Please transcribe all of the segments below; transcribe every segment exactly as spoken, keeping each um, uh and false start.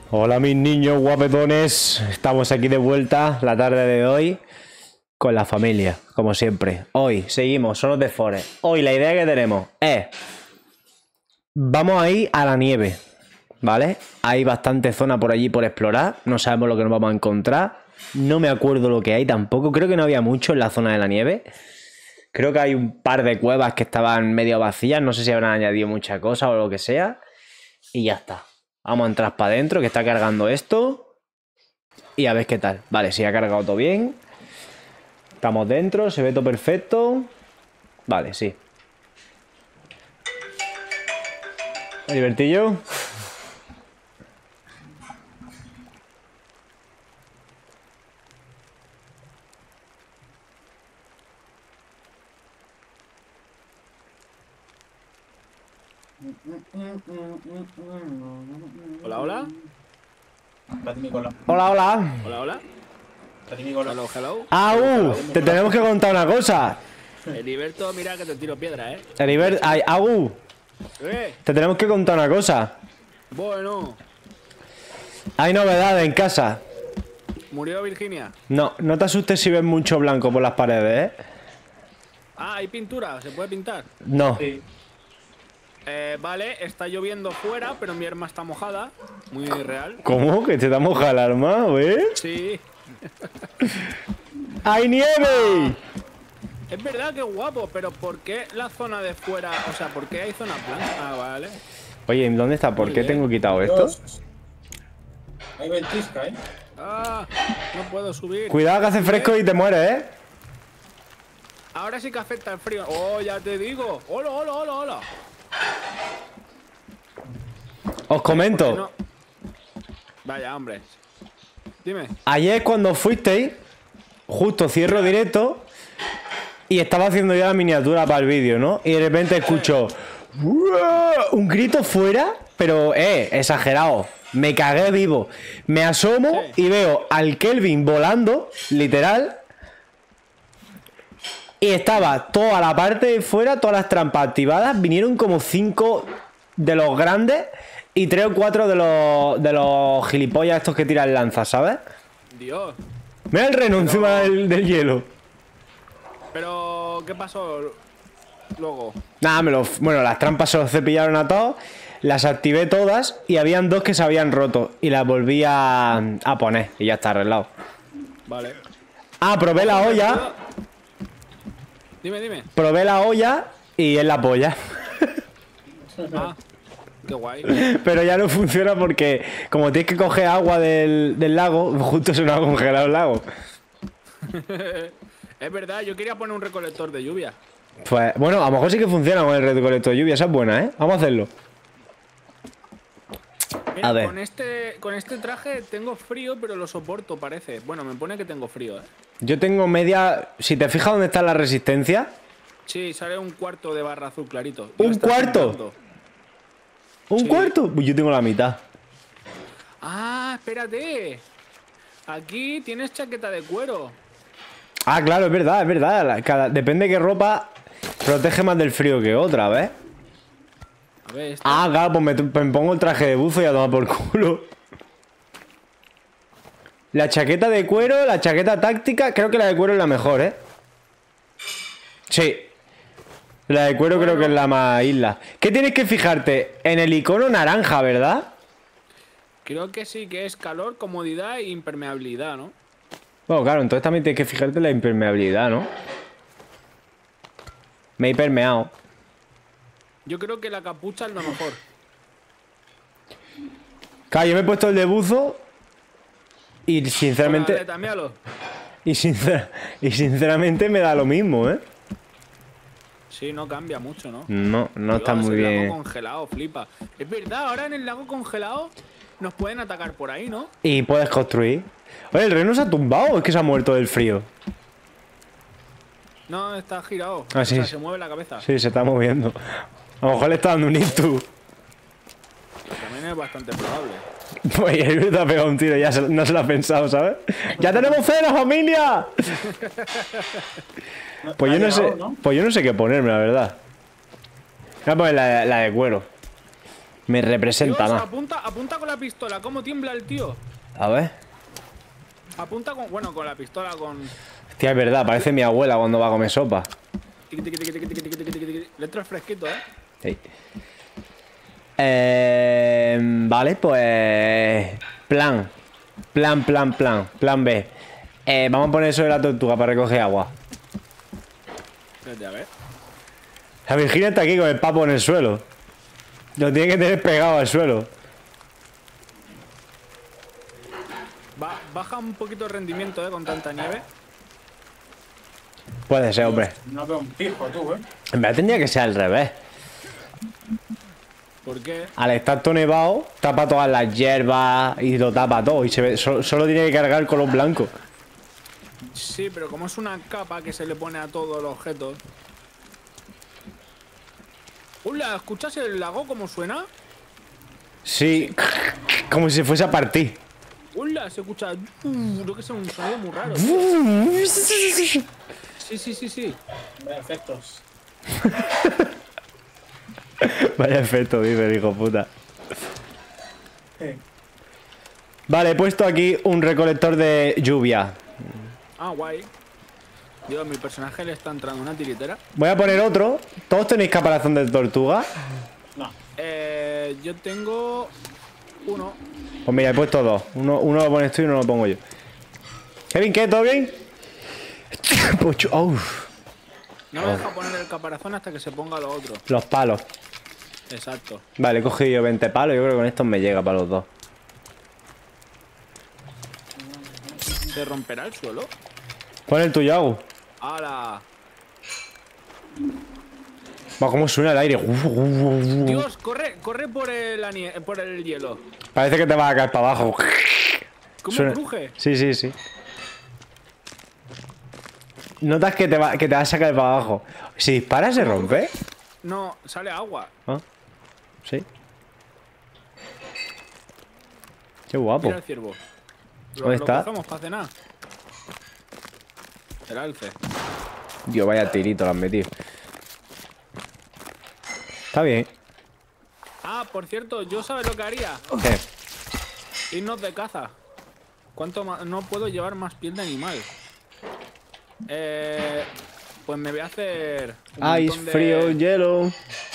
Hola mis niños guapetones, estamos aquí de vuelta la tarde de hoy con la familia, como siempre. Hoy seguimos, Son of the Forest. Hoy la idea que tenemos es, vamos a ir a la nieve, ¿vale? Hay bastante zona por allí por explorar, no sabemos lo que nos vamos a encontrar, no me acuerdo lo que hay tampoco, creo que no había mucho en la zona de la nieve. Creo que hay un par de cuevas que estaban medio vacías, no sé si habrán añadido mucha cosa o lo que sea. Y ya está. Vamos a entrar para adentro, que está cargando esto. Y a ver qué tal. Vale, sí, ha cargado todo bien. Estamos dentro, se ve todo perfecto. Vale, sí. ¿Divertillo? Hola, hola. Hola, hola. Hola, hola. Hello, hello. ¡Au! Te tenemos que contar una cosa. Heriberto, mira que te tiro piedra, ¿eh? Heriberto, ay, Agu, ¿Eh? te tenemos que contar una cosa. Bueno. Hay novedades en casa. ¿Murió Virginia? No, no te asustes si ves mucho blanco por las paredes, ¿eh? Ah, hay pintura, ¿se puede pintar? No. Sí. Eh, vale, está lloviendo fuera, pero mi arma está mojada. Muy real. ¿Cómo? ¿Que te da moja el arma, ¿ves? Sí. ¡Hay nieve! Es verdad que guapo, pero ¿por qué la zona de fuera? O sea, ¿por qué hay zona blanca? Ah, vale. Oye, ¿dónde está? ¿Por qué tengo quitado esto? Hay ventisca, ¿eh? Ah, no puedo subir. Cuidado que hace fresco y te mueres, ¿eh? Ahora sí que afecta el frío. Oh, ya te digo. Hola, hola, hola, hola. Os comento. No? Vaya, hombre. Dime. Ayer cuando fuisteis, justo cierro directo y estaba haciendo ya la miniatura para el vídeo, ¿no? Y de repente escucho un grito fuera, pero eh, exagerado. Me cagué vivo. Me asomo Sí. y veo al Kelvin volando, literal. Y estaba toda la parte de fuera, todas las trampas activadas. Vinieron como cinco de los grandes y tres o cuatro de los, de los gilipollas estos que tiran lanzas, ¿sabes? Dios. Mira el reno encima del, del hielo. Pero, ¿qué pasó luego? Nada, me lo, bueno, las trampas se los cepillaron a todos. Las activé todas y habían dos que se habían roto. Y las volví a, a poner y ya está arreglado. Vale. Ah, probé la olla. Dime, dime. Probé la olla y es la polla. Ah, qué guay. Pero ya no funciona porque como tienes que coger agua del, del lago, justo se nos ha congelado el lago. Es verdad, yo quería poner un recolector de lluvia. Pues bueno, a lo mejor sí que funciona con el recolector de lluvia. Esa es buena, ¿eh? Vamos a hacerlo. Mira, A ver. Con este, con este traje tengo frío, pero lo soporto, parece. Bueno, me pone que tengo frío, ¿eh? Yo tengo media... Si te fijas dónde está la resistencia. Sí, sale un cuarto de barra azul clarito. Lo ¿Un está cuarto? pintando. ¿Un Sí. cuarto? Pues yo tengo la mitad. Ah, espérate. Aquí tienes chaqueta de cuero. Ah, claro, es verdad, es verdad. La- cada- depende de qué ropa protege más del frío que otra, ¿ves? A ver, esta. Ah, claro, pues me, me pongo el traje de buzo y a tomar por culo. La chaqueta de cuero, la chaqueta táctica, creo que la de cuero es la mejor, ¿eh? Sí. La de cuero creo que es la más isla. ¿Qué tienes que fijarte? En el icono naranja, ¿verdad? Creo que sí, que es calor, comodidad e impermeabilidad, ¿no? Bueno, claro, entonces también tienes que fijarte en la impermeabilidad, ¿no? Me he hipermeado. Yo creo que la capucha es lo mejor. Claro, yo me he puesto el de buzo y sinceramente... Hola, Aleta, míralo. Y, sincer- y sinceramente me da lo mismo, ¿eh? Sí, no cambia mucho, ¿no? No, no está Dios, muy el bien. lago congelado, flipa. Es verdad, ahora en el lago congelado nos pueden atacar por ahí, ¿no? Y puedes construir. Oye, ¿el reno se ha tumbado o es que se ha muerto del frío? No, está girado. Ah, o sí. sea, se mueve la cabeza. Sí, se está moviendo. A lo mejor le está dando un ictus. También es bastante probable. Pues él te ha pegado un tiro y ya se- no se lo ha pensado, ¿sabes? ¡Ya tenemos cena, familia! Pues yo no sé, pues yo no sé qué ponerme, la verdad. Voy a poner la, la de cuero. Me representa Dios, más. apunta, apunta con la pistola. ¿Cómo tiembla el tío? A ver. Apunta con... Bueno, con la pistola, con... Hostia, es verdad, parece mi abuela cuando va a comer sopa. Tiqui, tiqui, tiqui, tiqui, tiqui, tiqui, tiqui, tiqui. Le traes fresquito, ¿eh? Sí. Eh, vale, pues... Plan. Plan, plan, plan. Plan B. Eh, vamos a poner eso de la tortuga para recoger agua. Espérate, a ver. La Virginia está aquí con el papo en el suelo. Lo tiene que tener pegado al suelo. Va, baja un poquito el rendimiento, ¿eh? Con tanta nieve. Puede ser, hombre. No veo un pijo, tú, ¿eh? En verdad tendría que ser al revés. ¿Por qué? Al estar todo nevado, tapa todas las hierbas y lo tapa todo. Y se ve, solo, solo tiene que cargar el color blanco. Sí, pero como es una capa que se le pone a todos los objetos. Hola, ¿escuchas el lago cómo suena? Sí, como si fuese a partir. Hola, se escucha... Uh, lo que es un sonido muy raro. tío. Sí, sí, sí, sí. Vaya efectos. Vaya efecto, dice el hijo puta. Eh, Vale, he puesto aquí un recolector de lluvia. Ah, guay. Dios, mi personaje le está entrando una tiritera. Voy a poner otro. ¿Todos tenéis caparazón de tortuga? No. Eh, yo tengo... Uno. Pues mira, he puesto dos. Uno, uno lo pones tú y uno lo pongo yo. Kevin, ¿qué? ¿Todo bien? Pocho, uf. No me deja poner el caparazón hasta que se ponga lo otro. Los palos. Exacto. Vale, he cogido yo veinte palos. Yo creo que con estos me llega para los dos. ¿Se romperá el suelo? Pon el tuyo, Agu. ¡Hala! Va, cómo suena el aire. Uf, uf, uf, uf. Dios, corre, corre por el, anie- por el hielo. Parece que te vas a caer para abajo. ¿Cómo Suena- cruje? Sí, sí, sí. Notas que te va, que te va a sacar para abajo. Si disparas se rompe. No, sale agua. Ah, sí. Qué guapo. Mira el ciervo. Lo, ¿Dónde lo está? cogemos para cenar. El alce. Dios, vaya tirito lo han metido. Está bien. Ah, por cierto, yo sabes lo que haría. ¿Qué? Irnos de caza. ¿Cuánto más? No puedo llevar más piel de animal. Eh, pues me voy a hacer un Ice, montón de- frío, hielo.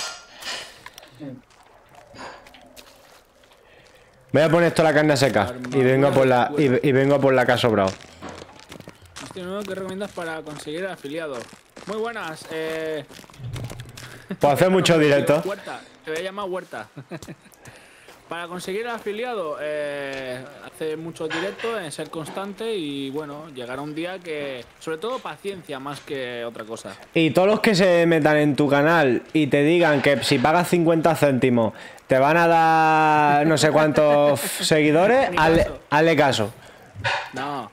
Voy a poner esto la carne seca y vengo a por la y, y vengo a por la que ha sobrado. Hostia, ¿no? ¿Qué recomiendas para conseguir afiliados? Muy buenas. Eh... Puedo hacer muchos directos. Huerta, te voy a llamar Huerta. Para conseguir afiliado, eh, hace muchos directos, en ser constante y bueno, llegará un día que, sobre todo paciencia más que otra cosa. Y todos los que se metan en tu canal y te digan que si pagas cincuenta céntimos te van a dar no sé cuántos seguidores, Ni hazle, caso. hazle caso. No.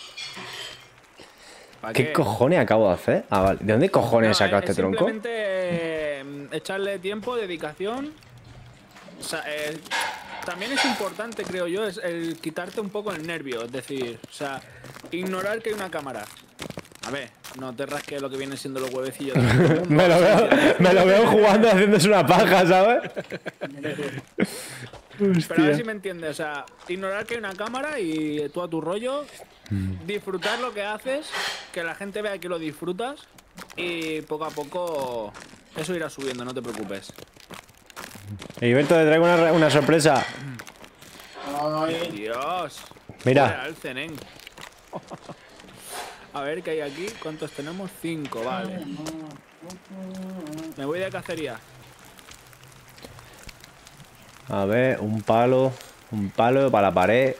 ¿Para ¿Qué cojones acabo de hacer? Ah, vale. ¿De dónde cojones he sacado es este tronco? Simplemente eh, echarle tiempo, dedicación. O sea, eh, también es importante, creo yo, es el quitarte un poco el nervio. Es decir, o sea, ignorar que hay una cámara. A ver, no te rasques lo que vienen siendo los huevecillos de todo el mundo. Me lo veo, me lo veo jugando haciéndose una paja, ¿sabes? Pero a ver si me entiendes, o sea, ignorar que hay una cámara y tú a tu rollo, disfrutar lo que haces, que la gente vea que lo disfrutas y poco a poco eso irá subiendo, no te preocupes. Heriberto, te traigo una, una sorpresa. Ay, Dios. Mira. Joder, al cenén. A ver qué hay aquí, ¿cuántos tenemos? Cinco, vale. Me voy de cacería. A ver, un palo. Un palo para la pared.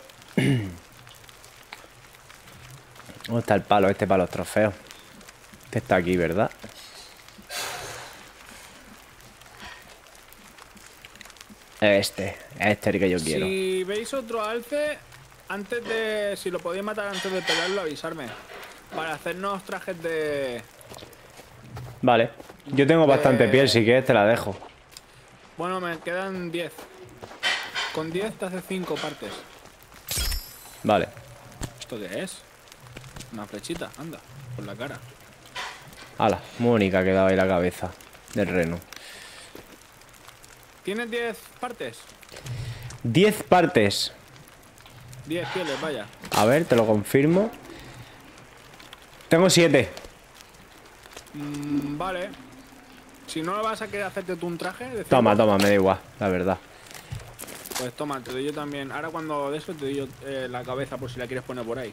¿Dónde está el palo? Este para los trofeos. Este está aquí, ¿verdad? Este. Este es el que yo quiero. Si veis otro alce, antes de... Si lo podéis matar antes de pegarlo, avisarme. Para hacernos trajes de... Vale. Yo tengo bastante Eh. piel, si quieres te la dejo. Bueno, me quedan diez. Con diez te hace cinco partes. Vale. ¿Esto qué es? Una flechita, anda, por la cara. Hala, muy bonita ha quedado ahí la cabeza del reno. ¿Tienes diez partes? diez partes. diez pieles, vaya. A ver, te lo confirmo. Tengo siete. Mm, vale. Si no vas a querer hacerte tú un traje de ciervo, Toma, toma, me da igual, la verdad. pues toma, te doy yo también. Ahora cuando de eso te doy yo eh, la cabeza por si la quieres poner por ahí.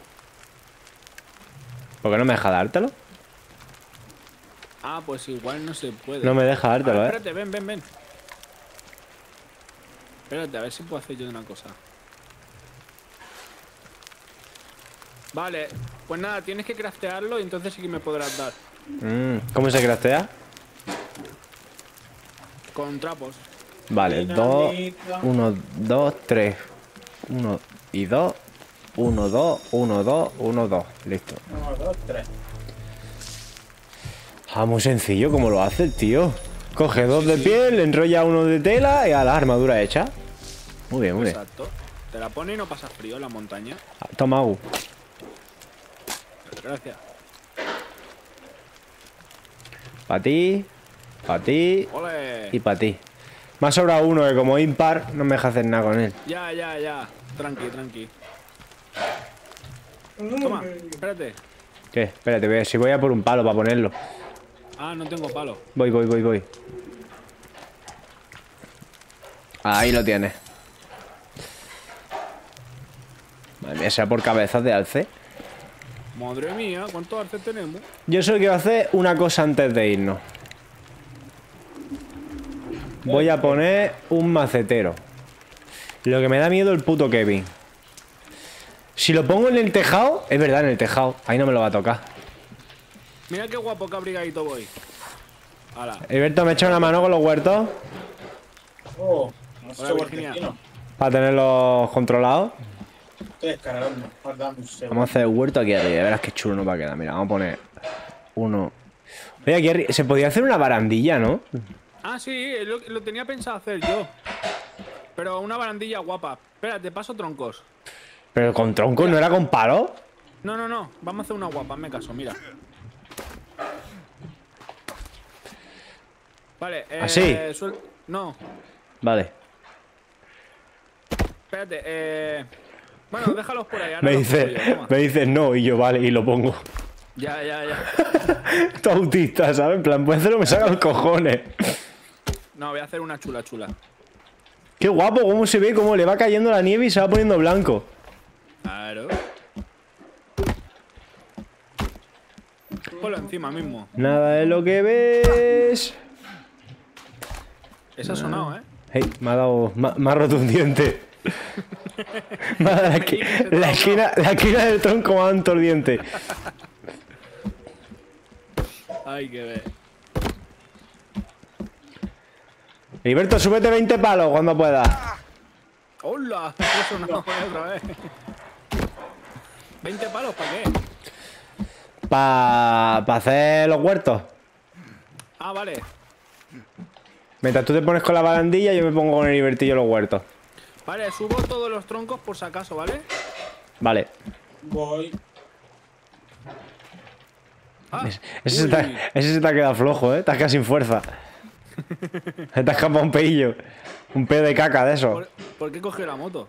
¿Por qué no me deja dártelo? Ah, pues igual no se puede. No me deja Ah, dártelo, ¿eh? espérate, ven, ven, ven. Espérate, a ver si puedo hacer yo una cosa. Vale, pues nada, tienes que craftearlo y entonces sí que me podrás dar. Mm, ¿Cómo se craftea? Con trapos. Vale, dos, uno, dos, tres. Uno y dos. Uno, dos, uno, dos, uno, dos. Listo. Uno, dos, tres. Ah, muy sencillo, ¿cómo lo hace el tío? Coge dos de piel, le enrolla uno de tela y a la armadura hecha. Muy bien, muy bien. Exacto. Te la pone y no pasas frío en la montaña. Ah, toma, Agu. Gracias. Para ti, para ti ¡Ole! y para ti. Me ha sobrado uno que como impar no me deja hacer nada con él. Ya, ya, ya. Tranqui, tranqui. Toma, espérate. ¿Qué? Espérate, voy a- si voy a por un palo para ponerlo. Ah, no tengo palo. Voy, voy, voy, voy. Ahí lo tienes. Madre mía, sea por cabezas de alce. Madre mía, ¿cuántos arces tenemos? Yo solo quiero hacer una cosa antes de irnos. Voy a poner un macetero. Lo que me da miedo el puto Kevin. Si lo pongo en el tejado, es verdad, en el tejado. Ahí no me lo va a tocar. Mira qué guapo que abrigadito voy. Hala. Alberto, me echa una mano con los huertos Oh, no sé Hola, por Virginia. qué no. para tenerlos controlados. Estoy descargando. Guardame un segundo. Vamos a hacer el huerto aquí arriba. Verás qué chulo nos va a quedar. Mira, vamos a poner uno. Oye, aquí arriba. Se podía hacer una barandilla, ¿no? Ah, sí, lo, lo tenía pensado hacer yo. Pero una barandilla guapa. Espera, te paso troncos. Pero con troncos, ¿no era con palos? No, no, no. Vamos a hacer una guapa, me caso, mira. Vale, eh. ¿Así? suel- No, Vale. espérate, eh. Bueno, déjalos por ahí. Ahora Me los pongo dice, yo, toma. me dice no y yo vale y lo pongo. Ya, ya, ya. Tú autista, ¿sabes? En plan, puede hacerlo, me saca los cojones. No, voy a hacer una chula, chula. Qué guapo, cómo se ve, cómo le va cayendo la nieve y se va poniendo blanco. Claro. Ponlo encima mismo. Nada de lo que ves. Eso ha sonado, ¿eh? Hey, me ha dado. Me, ha- me ha roto un diente. Me ha dado la, esqui- la esquina, la esquina del tronco me ha dado un tordiente. Ay, que ver. Heriberto, súbete veinte palos cuando puedas. ¡Hola! Eso no, otra vez. ¿veinte palos para qué? Para pa hacer los huertos. Ah, vale. Mientras tú te pones con la barandilla, yo me pongo con el Heribertillo los huertos. Vale, subo todos los troncos por si acaso, ¿vale? Vale. Voy. Ah, Ese se, uy. te, ha- ese se te ha quedado flojo, ¿eh? Estás casi sin fuerza. Se te ha escapado un peillo. Un pedo de caca de eso. ¿Por, ¿por qué cogió la moto?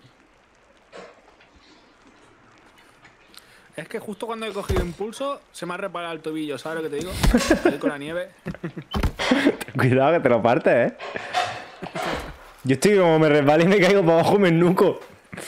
Es que justo cuando he cogido impulso se me ha reparado el tobillo, ¿sabes lo que te digo? Ahí con la nieve. Cuidado que te lo partes, ¿eh? Yo estoy como me resbalo y me caigo para abajo y me ennuco.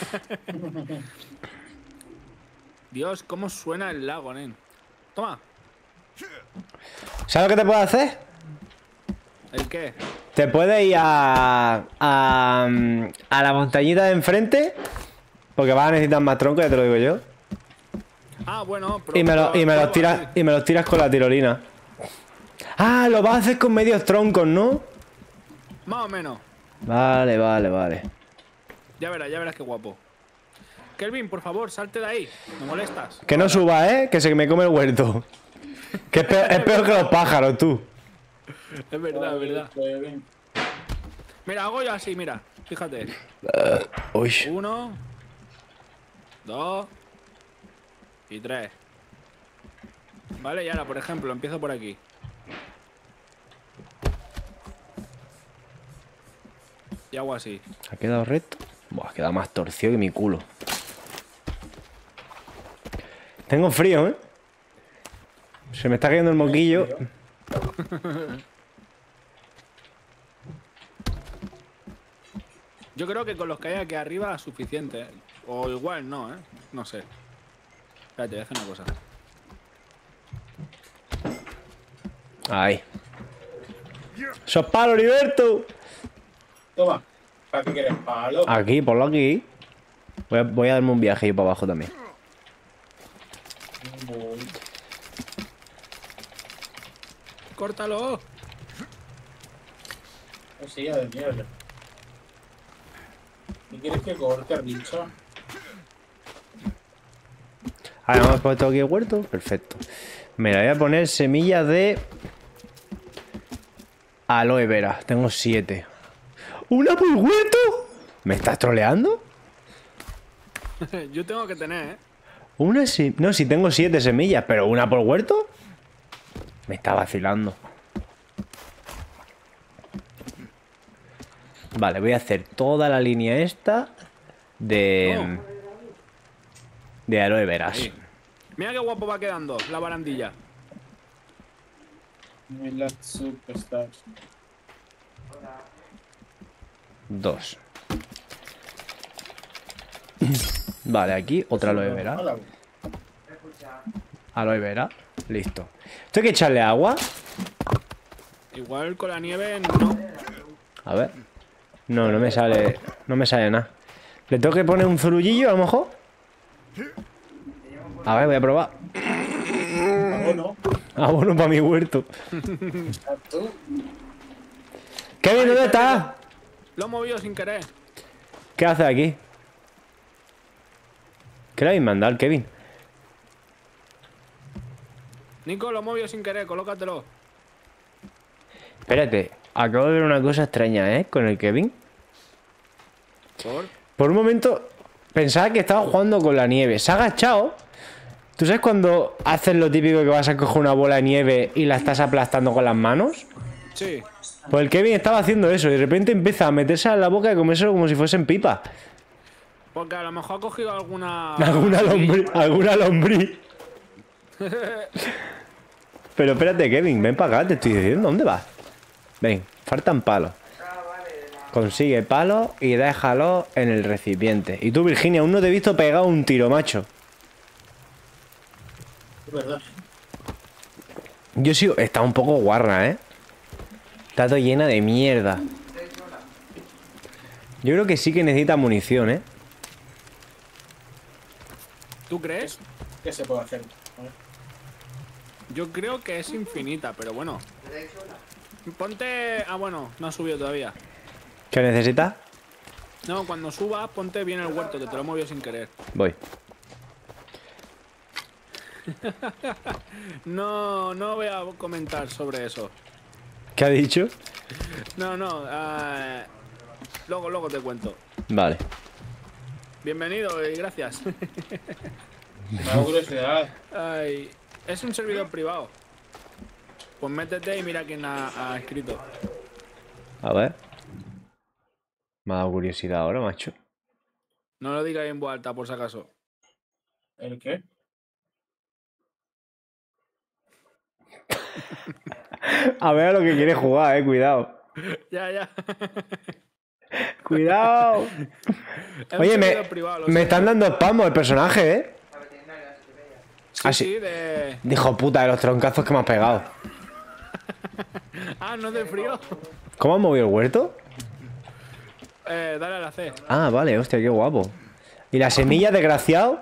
Dios, cómo suena el lago, nen. Toma. ¿Sabes lo que te puedo hacer? ¿El qué? Te puedes ir a, a, a la montañita de enfrente. Porque vas a necesitar más troncos, ya te lo digo yo. Ah, bueno. Pero, Y me, lo- y me los pero- tiras, y me los tiras con la tirolina. Ah, lo vas a hacer con medios troncos, ¿no? Más o menos. Vale, vale, vale. Ya verás, ya verás qué guapo. Kelvin, por favor, salte de ahí. Me molestas. Que no suba, ¿eh? Que se me come el huerto. Que es peor, es peor que los pájaros, tú. Es verdad, es verdad. Voy bien. Mira, hago yo así, mira. Fíjate. Uy. Uno. Dos. Y tres. Vale, y ahora, por ejemplo, empiezo por aquí. Y hago así. ¿Ha quedado recto? Buah, ha quedado más torcido que mi culo. Tengo frío, ¿eh? Se me está cayendo el moquillo. Yo creo que con los que hay aquí arriba es suficiente. ¿eh? O igual no, ¿eh? No sé. Espérate, voy a hacer una cosa. Ahí. ¡Sos palo, Heriberto! Toma. ¿Para qué quieres palo? Aquí, ponlo aquí. Voy a, voy a darme un viaje yo para abajo también. Voy. ¡Córtalo! Así ya de mierda. ¿Qué quieres que corte, bicho? Ahora hemos puesto aquí el huerto. Perfecto. Mira, voy a poner semillas de aloe vera. Tengo siete. ¿Una por huerto? ¿Me estás troleando? Yo tengo que tener, ¿eh? Una sí. No, si tengo siete semillas, pero una por huerto. Me está vacilando. Vale, voy a hacer toda la línea esta de. De aloe veras. Ahí. Mira qué guapo va quedando la barandilla. Las superstars. Dos. Vale, aquí otra aloe vera. Hola. Aloe vera. Listo. ¿Esto hay que echarle agua? Igual con la nieve no. A ver. No, no me sale. No me sale nada. ¿Le tengo que poner un zurullillo a lo mejor? A ver, voy a probar. Bueno, Abono para mi huerto. tú. Kevin, ¿dónde estás? Lo he movido sin querer. ¿Qué haces aquí? ¿Qué le habéis mandado, Kevin? Nico, lo he movido sin querer, colócatelo. Espérate, acabo de ver una cosa extraña, ¿eh? Con el Kevin. ¿Por? Por un momento pensaba que estaba jugando con la nieve. Se ha agachado. ¿Tú sabes cuando haces lo típico que vas a coger una bola de nieve y la estás aplastando con las manos? Sí. Pues el Kevin estaba haciendo eso y de repente empieza a meterse en la boca y comérselo como si fuesen pipa. Porque a lo mejor ha cogido alguna... Alguna lombriz. Alguna lombriz. Pero espérate, Kevin, ven para acá, te estoy diciendo. ¿Dónde vas? Ven, faltan palos. Consigue palos y déjalos en el recipiente. Y tú, Virginia, aún no te he visto pegado un tiro, macho. Es verdad. Yo sigo... Está un poco guarra, ¿eh? Está todo llena de mierda. Yo creo que sí que necesita munición, ¿eh? ¿Tú crees? ¿Qué se puede hacer? A ver. Yo creo que es infinita, pero bueno. Ponte... Ah, bueno, no ha subido todavía. ¿Qué necesitas? No, cuando subas, ponte bien el huerto, que te lo he movido sin querer. Voy. No, no voy a comentar sobre eso. ¿Qué ha dicho? No, no. eh, luego, luego te cuento. Vale. Bienvenido y gracias. Me da curiosidad. Ay, es un servidor privado. Pues métete y mira quién ha, ha escrito. A ver. Me ha dado curiosidad ahora, macho. No lo digáis en voz alta, por si acaso. ¿El qué? A ver a lo que quiere jugar, eh. Cuidado. Ya, ya. Cuidado. Es un Oye, me, servidor privado, lo me sé. están dando spam el personaje, eh. Sí, Ah, sí. sí, de... Dijo puta de los troncazos que me has pegado. Ah, ¿no es de frío? ¿Cómo has movido el huerto? Eh, dale a la C. Ah, vale, hostia, qué guapo. ¿Y la semilla, desgraciado?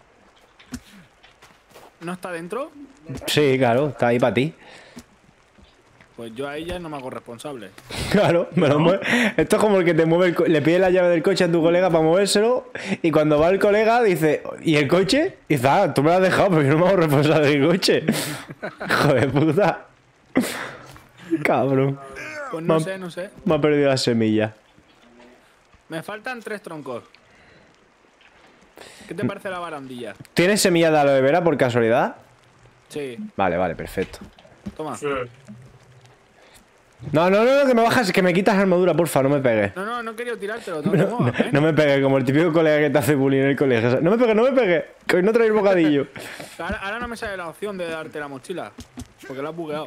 ¿No está dentro? Sí, claro, está ahí para ti. Pues yo ahí ya no me hago responsable. Claro, me lo mueve. Esto es como el que te mueve el co- le pide la llave del coche a tu colega para movérselo y cuando va el colega dice, ¿y el coche? Y dice, ah, tú me lo has dejado, pero yo no me hago responsable del coche. Hijo de puta. Cabrón. Pues no Ma- sé, no sé. Me ha perdido la semilla. Me faltan tres troncos. ¿Qué te parece la barandilla? ¿Tienes semilla de aloe vera por casualidad? Sí, Vale, vale, perfecto. toma. Sí. No, no, no, que me bajas, que me quitas armadura, porfa, no me pegues. No, no, no he querido tirártelo. No, No, no, no me pegues, como el típico colega que te hace bullying en el colegio. No me pegues, no me pegues, que hoy no traes bocadillo. Ahora, ahora no me sale la opción de darte la mochila. Porque la has bugueado.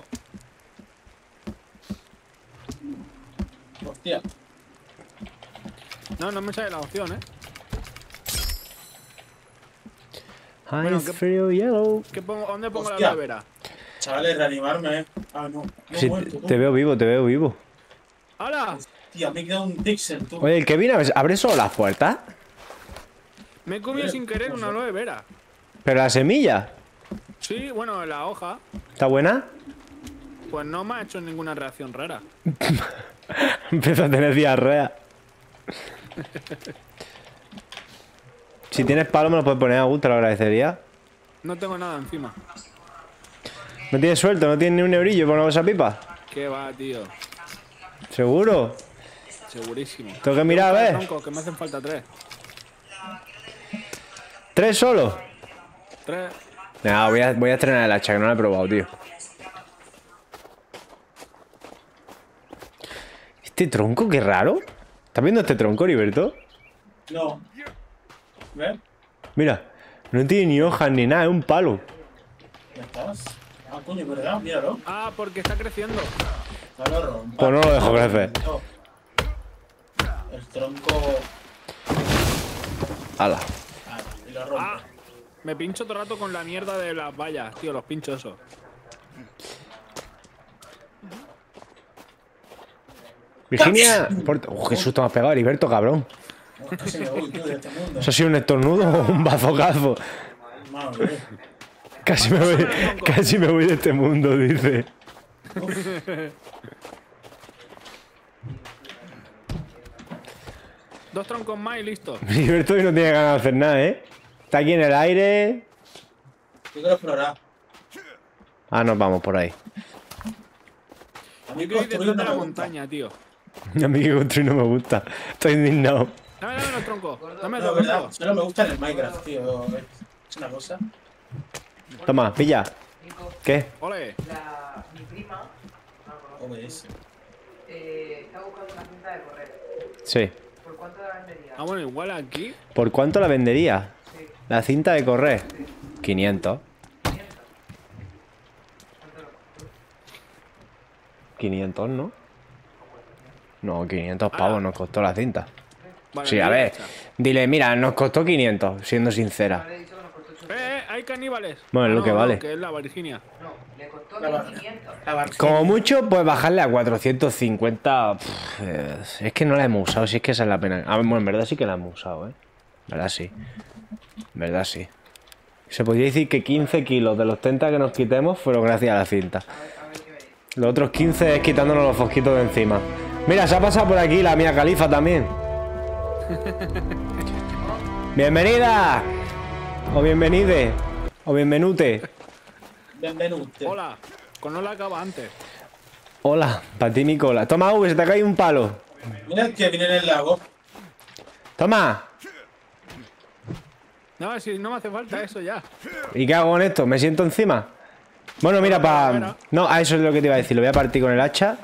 Hostia. No, no me sale la opción, ¿eh? Bueno, ¿qué- frío yellow. ¿Qué pongo, ¿Dónde pongo Hostia. la nevera? Chavales, reanimarme, eh. Ah, no. No he Sí, muerto, te ¿no? veo vivo, te veo vivo. ¡Hala! Hostia, me he quedado un pixel, tú. Oye, el Kevin, ¿abre solo las puertas? Me he comido sin querer una aloe vera. ¿Pero la semilla? Sí, bueno, la hoja. ¿Está buena? Pues no me ha hecho ninguna reacción rara. Empiezo a tener diarrea. Si tienes palo me lo puedes poner a gusto, te lo agradecería. No tengo nada encima. ¿No tienes suelto? ¿No tienes ni un eurillo para una bolsa pipa? ¿Qué va, tío? ¿Seguro? Segurísimo. Tengo que mirar, a ver. Tronco, que me hacen falta tres. ¿Tres solo? Tres. Nah, voy a, voy a estrenar el hacha, que no la he probado, tío. Este tronco, qué raro. ¿Estás viendo este tronco, Heriberto? No. ¿Ves? Mira, no tiene ni hojas ni nada, es un palo. ¿Ya estás? Ah, coño, ¿verdad? Míralo. Ah, porque está creciendo. No lo rompas. Pues no lo dejo crecer. No. El tronco. Ala. Ah, y lo rompe. Ah, me pincho todo el rato con la mierda de las vallas, tío, los pinchos esos. Virginia. Por... Uf, qué susto me has pegado, Heriberto, cabrón. No, casi me voy, tío, de este mundo. ¿Eso ha sido un estornudo o un bazocazo? Madre mía. Casi me voy, casi me voy de este mundo, dice. Dos troncos más y listo. Heriberto hoy no tiene ganas de hacer nada, ¿eh? Está aquí en el aire. Yo quiero explorar. Ah, nos vamos por ahí. A mí Yo quiero ir construir detrás de no la me gusta. montaña, tío. A mí que construir no me gusta. Estoy indignado. Dame, dame los troncos. Dame No, los verdad, troncos. solo me gusta en el Minecraft, tío. Es una cosa. Toma, pilla. ¿Qué? Ole. La, mi prima O B S. eh, está buscando una cinta de correr. Sí. ¿Por cuánto la vendería? Ah, bueno, igual aquí. ¿Por cuánto la vendería? Sí, La cinta de correr. quinientos. quinientos. ¿Cuánto lo costó? quinientos, ¿no? No, quinientos pavos nos costó la cinta. Vale, Sí, a mira, ver. hecha. Dile, mira, nos costó quinientos, siendo sincera. Le he dicho que nos costó ochocientos. Eh, eh, hay caníbales. Bueno, es lo no, que no, vale. que es la Virginia. No, le costó La mil bar- quinientos. La Virginia. Como mucho, pues bajarle a cuatrocientos cincuenta. Pff, eh, es que no la hemos usado, si es que esa es la pena. Ah, bueno, en verdad sí que la hemos usado, ¿eh? En verdad sí. En verdad sí. Se podría decir que quince kilos de los treinta que nos quitemos fueron gracias a la cinta. A ver qué veis. Los otros quince es quitándonos los fosquitos de encima. Mira, se ha pasado por aquí la mía califa también. ¡Bienvenida! O bienvenide. O bienvenute. Benvenute. Hola. Con hola acaba antes. Hola, para ti Nicola. Toma, V, se te ha caído un palo. Mira que viene en el lago. Toma. No, si no me hace falta eso ya. ¿Y qué hago con esto? ¿Me siento encima? Bueno, mira, para... No, a eso es lo que te iba a decir. Lo voy a partir con el hacha.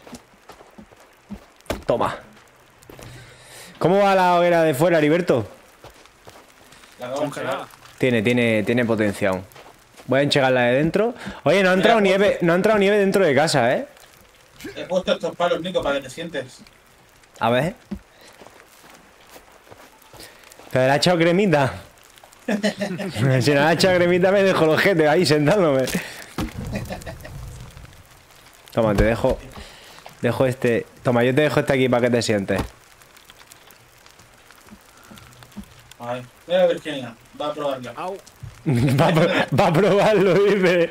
Toma. ¿Cómo va la hoguera de fuera, Heriberto? La acabo de Congelada. enchegar. Tiene, tiene, tiene potencia aún. Voy a enchegar la de dentro. Oye, no ha entrado nieve, no ha entrado nieve dentro de casa, ¿eh? He puesto estos palos, Nico, para que te sientes. A ver. Pero le ha echado cremita. Si no le ha echado cremita me dejo los jetes ahí sentándome. Toma, te dejo. Dejo este. Toma, yo te dejo este aquí para que te sientes. Ay, mira a Virginia. Va a probarla. Au. Va a, pro- va a probarlo, dice.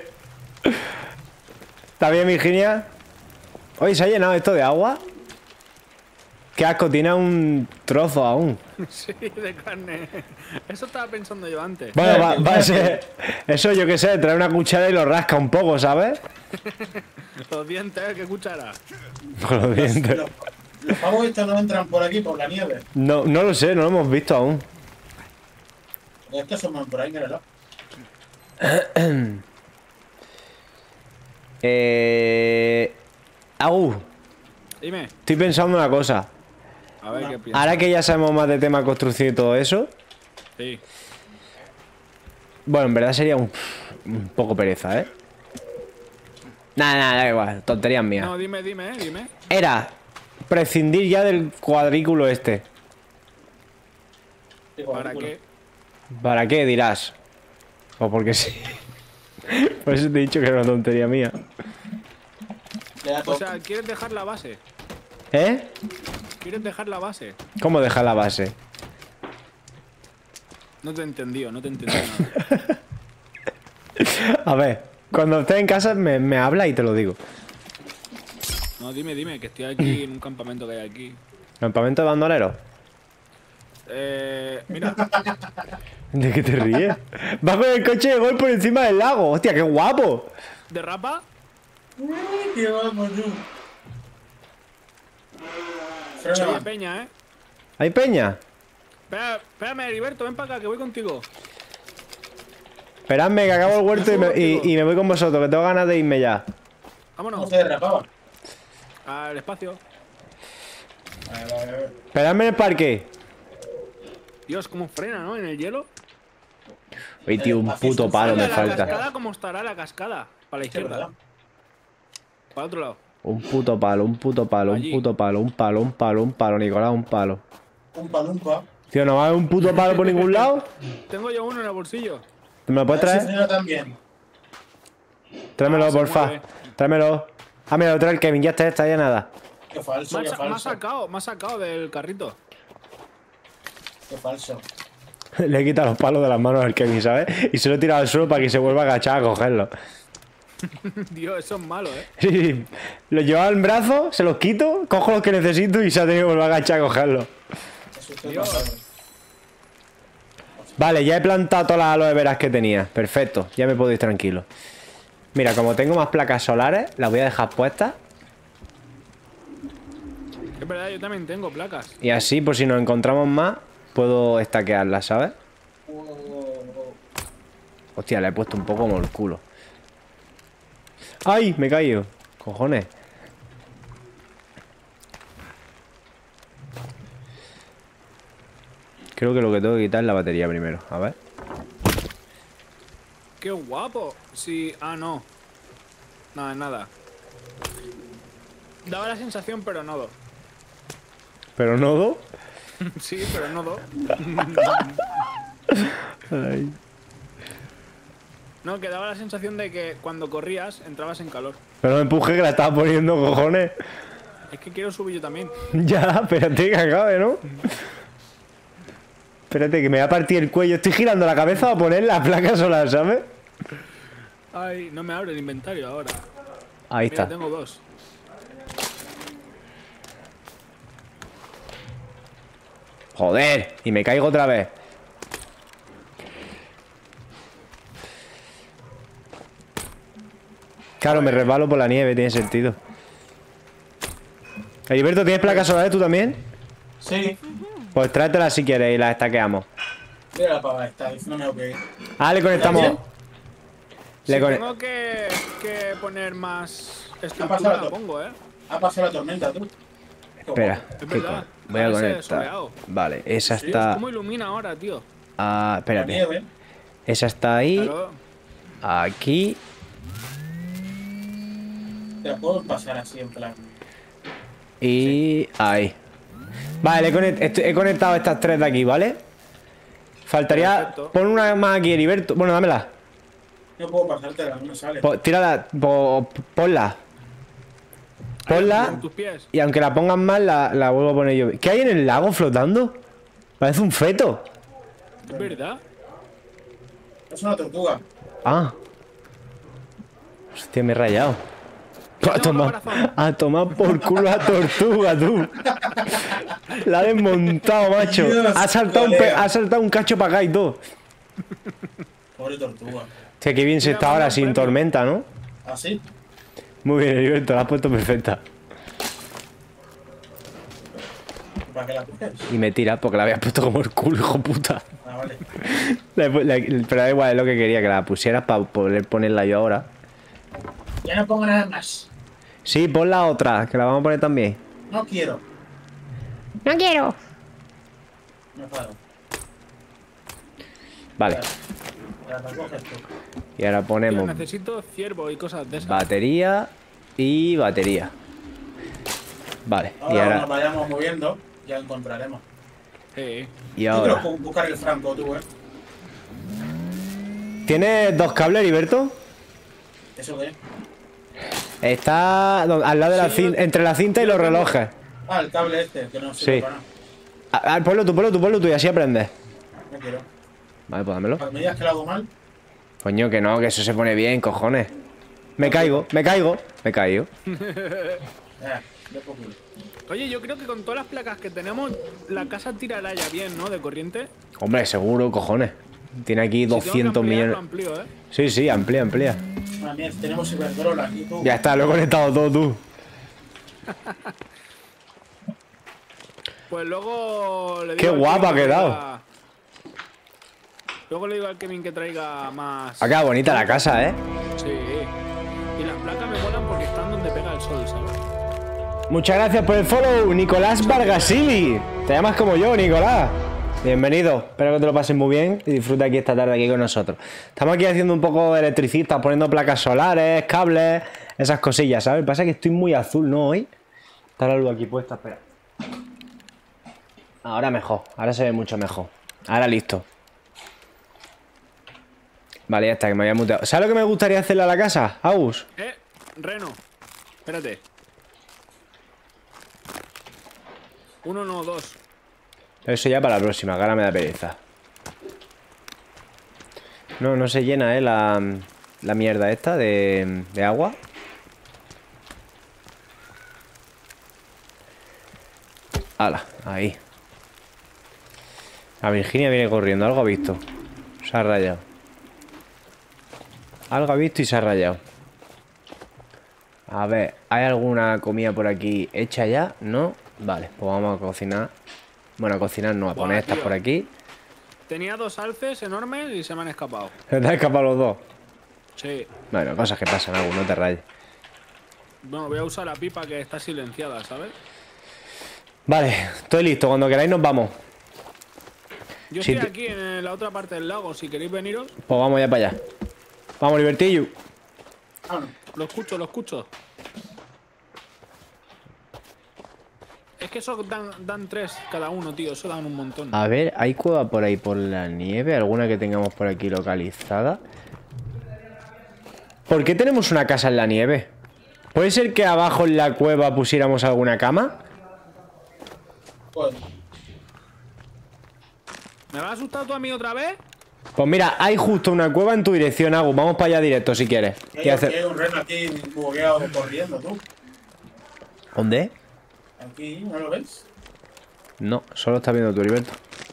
¿Está bien, Virginia? Oye, ¿se ha llenado esto de agua? Qué asco, tiene un trozo aún. Sí, de carne. Eso estaba pensando yo antes. Bueno, va, va a ser. Eso yo qué sé, trae una cuchara y lo rasca un poco, ¿sabes? Los dientes, ¿qué cuchara? Con los dientes. Los, los pavos estos no entran por aquí, por la nieve. No, no lo sé, no lo hemos visto aún. Porque estos son por ahí, míralo. Eh, Au, Dime. estoy pensando una cosa. A ver qué piensas. Ahora que ya sabemos más de tema construcción y todo eso, Sí. bueno, en verdad sería un, un poco pereza, ¿eh? Nada, nada, da igual, tonterías mías. No, dime, dime, eh, dime. Era prescindir ya del cuadrículo este. ¿Para qué? ¿Para qué dirás? O porque sí. Por eso te he dicho que era una tontería mía. Le da O todo. sea, ¿quieres dejar la base? ¿Eh? ¿Quieres dejar la base? ¿Cómo dejar la base? No te he entendido, no te he entendido nada. A ver, cuando estés en casa me, me habla y te lo digo. No, dime, dime, que estoy aquí en un campamento que hay aquí. ¿Campamento de bandoleros? Eh, mira, ¿De qué te ríes? Va con el coche de gol por encima del lago. Hostia, qué guapo. derrapa. Uy, qué vamos, tú. Oye, Frena. peña, eh. ¿Hay peña? Espera, espérame, Heriberto, ven para acá, que voy contigo. Esperadme que acabo el huerto y me, y- y me voy con vosotros, que tengo ganas de irme ya. ¿Cómo Vámonos. se derrapaba? Al espacio. A ver, a ver, a ver. Esperadme en el parque. Dios, cómo frena, ¿no? En el hielo. Oye, tío, un puto palo me la falta. cascada, ¿cómo estará la cascada? Para la Sí, ¿verdad? izquierda. Para el otro lado. Un puto palo, un puto palo, un Allí. puto palo, un palo, un palo, un palo, Nicolás, un palo. Un palumpa. Tío, ¿no va a haber un puto palo por ningún lado? Tengo yo uno en el bolsillo. ¿Me lo puedes Sí, traer? señora, también. Tráemelo, Ah, se porfa. mueve. Tráemelo. Ah, mira, lo trae el Kevin, ya está, está ya nada. Qué falso, Me qué ha, sa- me ha falso. sacado, me ha sacado del carrito. Qué falso. Le he quitado los palos de las manos al Kevin, ¿sabes? Y se lo he tirado al suelo para que se vuelva a agachar a cogerlo. Dios, eso es malo, eh. Sí, sí. Los llevaba en brazo, se los quito, cojo los que necesito y se ha tenido que volver a agachar a cogerlo. Eso es Dios. macabro. Vale, ya he plantado todas las aloe veras que tenía. Perfecto, ya me puedo ir tranquilo. Mira, como tengo más placas solares, las voy a dejar puestas. Es verdad, yo también tengo placas. Y así, por si nos encontramos más, puedo estaquearlas, ¿sabes? Oh, oh, oh. Hostia, le he puesto un poco como el culo. ¡Ay! Me he caído. Cojones. Creo que lo que tengo que quitar es la batería primero. A ver. ¡Qué guapo! Sí, ah, no. Nada, nada. Daba la sensación, pero no do. ¿Pero no do? Sí, pero no do. Ay. No, que daba la sensación de que cuando corrías entrabas en calor. Pero no me empuje que la estaba poniendo, cojones. Es que quiero subir yo también. Ya, espérate que acabe, ¿no? Espérate que me va a partir el cuello. Estoy girando la cabeza a poner la placa solar, ¿sabes? Ay, no me abre el inventario ahora. Ahí Mira, está. tengo dos. Joder, y me caigo otra vez. Claro, me resbalo por la nieve, tiene sentido. Heriberto, ¿tienes placas solares tú también? Sí. Pues tráetelas si quieres y las estaqueamos. Mira la pava esta, diciéndome ok. Ah, le conectamos. ¿Está Le Si cone- tengo que, que poner más pasado estructura, todo. la pongo, eh. Ha pasado la tormenta, tú. Espera, Es ¿qué verdad. con- voy a Parece conectar. soleado. Vale, esa Sí, está. ¿Cómo ilumina ahora, tío? Ah, La espérate. nieve. Esa está ahí. Claro. Aquí. Te la puedo pasar así, en plan. Y ahí. Vale, he, conect- estoy- he conectado estas tres de aquí, ¿vale? Faltaría. Perfecto. Pon una más aquí, Heriberto. Bueno, dámela. No puedo pasártela, no me sale. Po- tírala. po- ponla. Ponla. Con tus pies. Y aunque la pongan mal, la, la vuelvo a poner yo. ¿Qué hay en el lago flotando? Parece un feto. Es verdad. Es una tortuga. Ah. Hostia, me he rayado. A tengo tomar, caparazón. a tomar por culo a tortuga, tú. La ha desmontado, macho. Dios, Ha saltado, un, pe- colega. ha saltado un cacho para acá y todo. Pobre tortuga. Hostia, qué bien se Mira, está ahora manda un sin premio. tormenta, ¿no? ¿Así? Muy bien, Heriberto, la has puesto perfecta. ¿Para qué la coges? Y me tira porque la habías puesto como el culo, hijo puta. Ah, vale. La- la- pero da igual, es lo que quería, que la pusieras para poder ponerla yo ahora. Ya no pongo nada más. Sí, pon la otra, que la vamos a poner también. No quiero. No quiero. Me paro. Vale. La recoges tú. Y ahora Tío, ponemos necesito ciervo y cosas de esas. batería y batería. Vale. Ahora, Y cuando nos ahora. vayamos moviendo, ya encontraremos. Sí. Y Yo ahora. quiero buscar el Franco, tú, ¿eh? ¿Tienes dos cables, Heriberto? ¿Eso qué? Está do- al lado de la Sí, yo- cinta, entre la cinta y yo los tengo- relojes. Ah, el cable este, que no sirve Sí. para nada. Ah, ah, ponlo tú, ponlo tú, ponlo tú y así aprendes. No quiero. Vale, pues dámelo. Para que me digas que lo hago mal. Coño, que no, que eso se pone bien, cojones. Me caigo, me caigo, me caigo. Eh, de poco. Oye, yo creo que con todas las placas que tenemos, la casa tirará ya bien, ¿no? De corriente. Hombre, seguro, cojones. Tiene aquí Si tengo que doscientos ampliar, millones. lo amplío, ¿eh? Sí, sí, amplía, amplía. Madre mía, tenemos Iberdrola aquí, tú. Ya está, lo he conectado todo tú. Pues luego le digo Qué al guapa Kevin ha que quedado. traiga- Luego le digo al Kevin que traiga más. Ha quedado bonita la casa, ¿eh? Sí. Y las placas me molan porque están donde pega el sol, ¿sabes? Muchas gracias por el follow, Nicolás Vargasili. Te llamas como yo, Nicolás. Bienvenido. Espero que te lo pases muy bien y disfruta aquí esta tarde aquí con nosotros. Estamos aquí haciendo un poco de electricistas, poniendo placas solares, cables, esas cosillas, ¿sabes? Pasa que estoy muy azul, ¿no? Hoy. Está la luz aquí puesta, espera. Ahora mejor, ahora se ve mucho mejor. Ahora listo. Vale, ya está, que me había muteado. ¿Sabes lo que me gustaría hacerle a la casa, Agus? Eh, Reno. Espérate. Uno, no, dos. Eso ya para la próxima, que ahora me da pereza. No, no se llena, ¿eh? La, la mierda esta de, de agua. Hala, ahí. La Virginia viene corriendo, algo ha visto. Se ha rayado. Algo ha visto y se ha rayado. A ver, ¿hay alguna comida por aquí hecha ya? ¿No? Vale, pues vamos a cocinar. Bueno, a cocinar no, a Buah, poner estas tío. por aquí. Tenía dos alces enormes y se me han escapado. ¿Te han escapado los dos? Sí. Bueno, cosas que pasan, Agus, no te rayes. Bueno, voy a usar la pipa que está silenciada, ¿sabes? Vale, estoy listo. Cuando queráis nos vamos. Yo Sí, estoy te- aquí en la otra parte del lago, si queréis veniros. Pues vamos ya para allá. Vamos, Libertillo. Ah, no. Lo escucho, lo escucho. Es que eso dan, dan tres cada uno, tío. Eso dan un montón. A ver, ¿hay cueva por ahí por la nieve? ¿Alguna que tengamos por aquí localizada? ¿Por qué tenemos una casa en la nieve? ¿Puede ser que abajo en la cueva pusiéramos alguna cama? Pues, ¿Me vas a asustar tú a mí otra vez? Pues mira, hay justo una cueva en tu dirección, Agus. Vamos para allá directo si quieres. hay, ¿Qué hacer? hay un reno aquí bugueado corriendo, tú. ¿Dónde? Aquí, ¿no lo ves? No, solo está viendo tu Heriberto.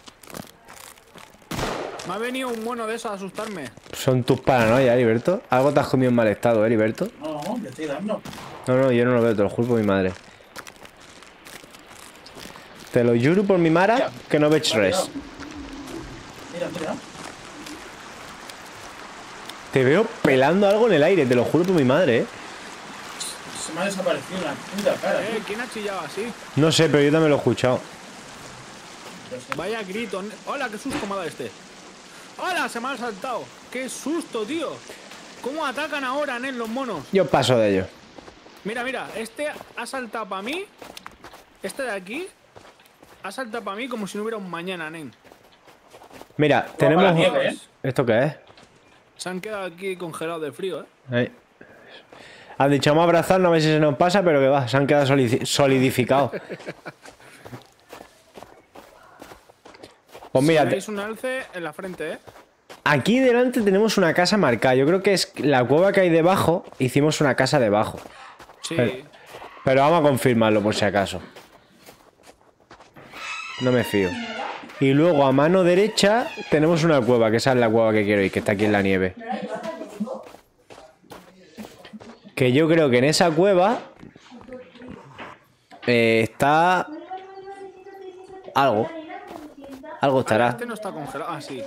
Me ha venido un mono de esos a asustarme. Son tus paranoias, Heriberto. Algo te has comido en mal estado, ¿eh, Heriberto? No, no, le estoy dando. No, no, yo no lo veo, te lo juro por mi madre. Te lo juro por mi mare que no veig res. Mira, mira. Te veo pelando algo en el aire, te lo juro por mi madre, ¿eh? Se me ha desaparecido la puta cara, Eh, tú. ¿quién ha chillado así? No sé, pero yo también lo he escuchado. Vaya grito. Hola, qué susto me ha dado este. ¡Hola! Se me ha saltado. ¡Qué susto, tío! ¿Cómo atacan ahora, nen, los monos? Yo paso de ello. Mira, mira, este ha saltado para mí. Este de aquí ha saltado para mí como si no hubiera un mañana, nen. Mira, para tenemos... la nieve, ¿eh? ¿Esto qué es? Se han quedado aquí congelados de frío, ¿eh? Ahí. Han dicho, vamos a abrazarnos a ver si se nos pasa, pero que va, se han quedado solidi- solidificados. Pues mira, te- Tenéis un alce en la frente, ¿eh? aquí delante tenemos una casa marcada. Yo creo que es la cueva que hay debajo. Hicimos una casa debajo. Sí. Pero- Pero vamos a confirmarlo por si acaso. No me fío. Y luego a mano derecha tenemos una cueva, que esa es la cueva que quiero ir, que está aquí en la nieve. Que yo creo que en esa cueva eh, está algo. Algo estará. Este no está congelado. Ah, sí.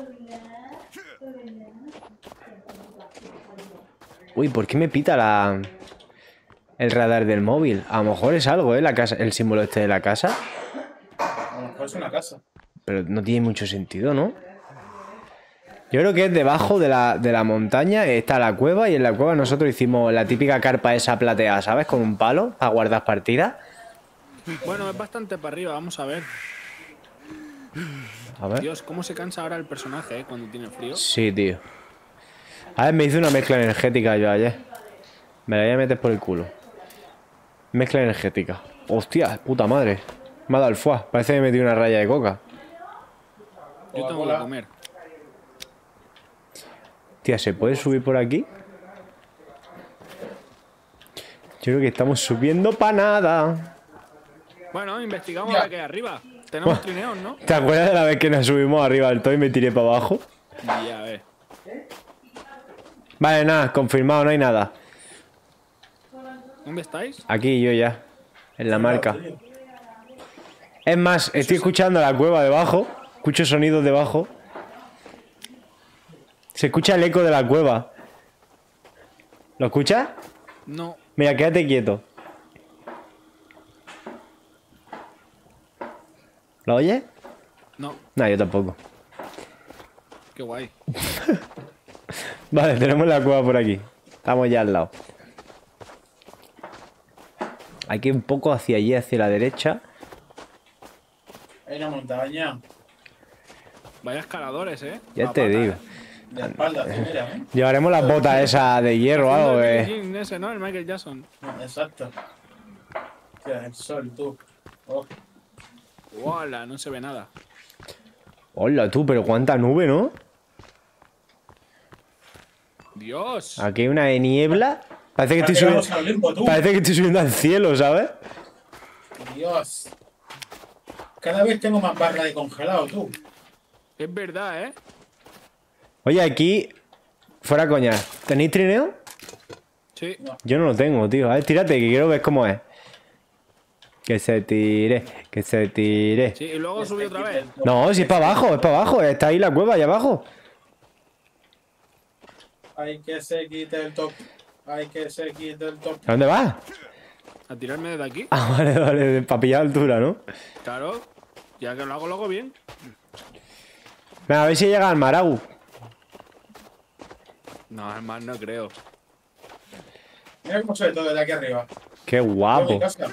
Uy, ¿por qué me pita la... El radar del móvil. A lo mejor es algo, ¿eh? La casa, el símbolo este de la casa. A lo mejor es una casa. Pero no tiene mucho sentido, ¿no? Yo creo que es debajo de la, de la montaña está la cueva y en la cueva nosotros hicimos la típica carpa esa plateada, ¿sabes? Con un palo para guardar partidas. Bueno, es bastante para arriba, vamos a ver. A ver. Dios, cómo se cansa ahora el personaje, ¿eh? Cuando tiene frío. Sí, tío. A ver, me hice una mezcla energética yo ayer. Me la voy a meter por el culo. Mezcla energética. Hostia, puta madre. Me ha dado el fuá. Parece que me metí una raya de coca. Yo tengo que comer. Tía, ¿se puede subir por aquí? Yo creo que estamos subiendo para nada. Bueno, investigamos la que hay arriba. Tenemos trineos, ¿no? ¿Te acuerdas de la vez que nos subimos arriba del todo y me tiré para abajo? Ya, a ver. Vale, nada, confirmado, no hay nada. ¿Dónde estáis? Aquí yo ya, en la marca. Es más, estoy escuchando la cueva debajo. Escucho sonidos debajo. Se escucha el eco de la cueva. ¿Lo escuchas? No. Mira, quédate quieto. ¿Lo oyes? No. No, yo tampoco. Qué guay. Vale, tenemos la cueva por aquí. Estamos ya al lado. Aquí un poco hacia allí, hacia la derecha. Hay una montaña. Vaya escaladores, ¿eh? Ya La te pata, digo. ¿eh? De espalda, sí, mira, ¿eh? Llevaremos las botas esas de hierro o algo. Haciendo el Eh. Billie Jean ese, ¿no? El Michael Jackson. Exacto. Hostia, el sol, tú. Oh. Hola, no se ve nada. Hola tú, pero cuánta nube, ¿no? Dios. Aquí hay una de niebla. Parece que estoy Parece que vamos subiendo. al Olimpo, tú. Parece que estoy subiendo al cielo, ¿sabes? Dios. Cada vez tengo más barra de congelado, tú. Es verdad, ¿eh? Oye, aquí. Fuera coña. ¿Tenéis trineo? Sí. Yo no lo tengo, tío. A ver, tírate, que quiero ver cómo es. Que se tire, que se tire. Sí, y luego subí otra vez. No, si es para abajo, es para abajo. Está ahí la cueva, ahí abajo. Hay que se quite el top. Hay que se quite el top. ¿A dónde vas? A tirarme desde aquí. Ah, vale, vale, para pillar altura, ¿no? Claro. Ya que lo hago, lo hago bien. Venga, a ver si llega al Marau. No, es más, no creo. Mira cómo se ve todo desde aquí arriba. Qué Yo en guapo. mi casa.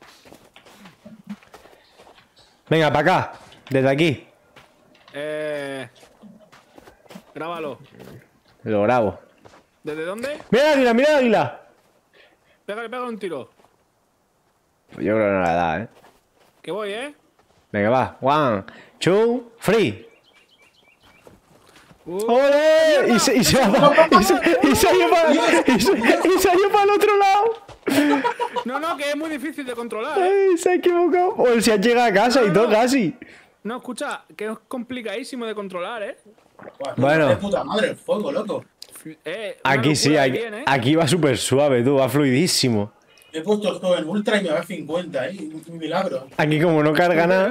Venga, para acá. Desde aquí. Eh. Grábalo. Lo grabo. ¿Desde dónde? ¡Mira el águila, mira el águila! Pégale, pégale un tiro. Pues yo creo que no la da, ¿eh? Que voy, ¿eh? Venga, va. One, two, three. Uh, ¡Ole! Y se, y se va pa- y se, y se ha ido para y se, y se ha ido para el otro lado. No, no, que es muy difícil de controlar, ¿eh? Ay, se ha equivocado. O él se ha llegado a casa y todo casi. No, escucha, que es complicadísimo de controlar, ¿eh? Buah, Bueno. De puta madre el fuego, loco. Eh, una Aquí sí, locura aquí, bien, ¿eh? aquí va súper suave, tú, va fluidísimo. He puesto el juego en ultra y me va a cincuenta, ¿eh? Un un milagro. Aquí como no carga nada.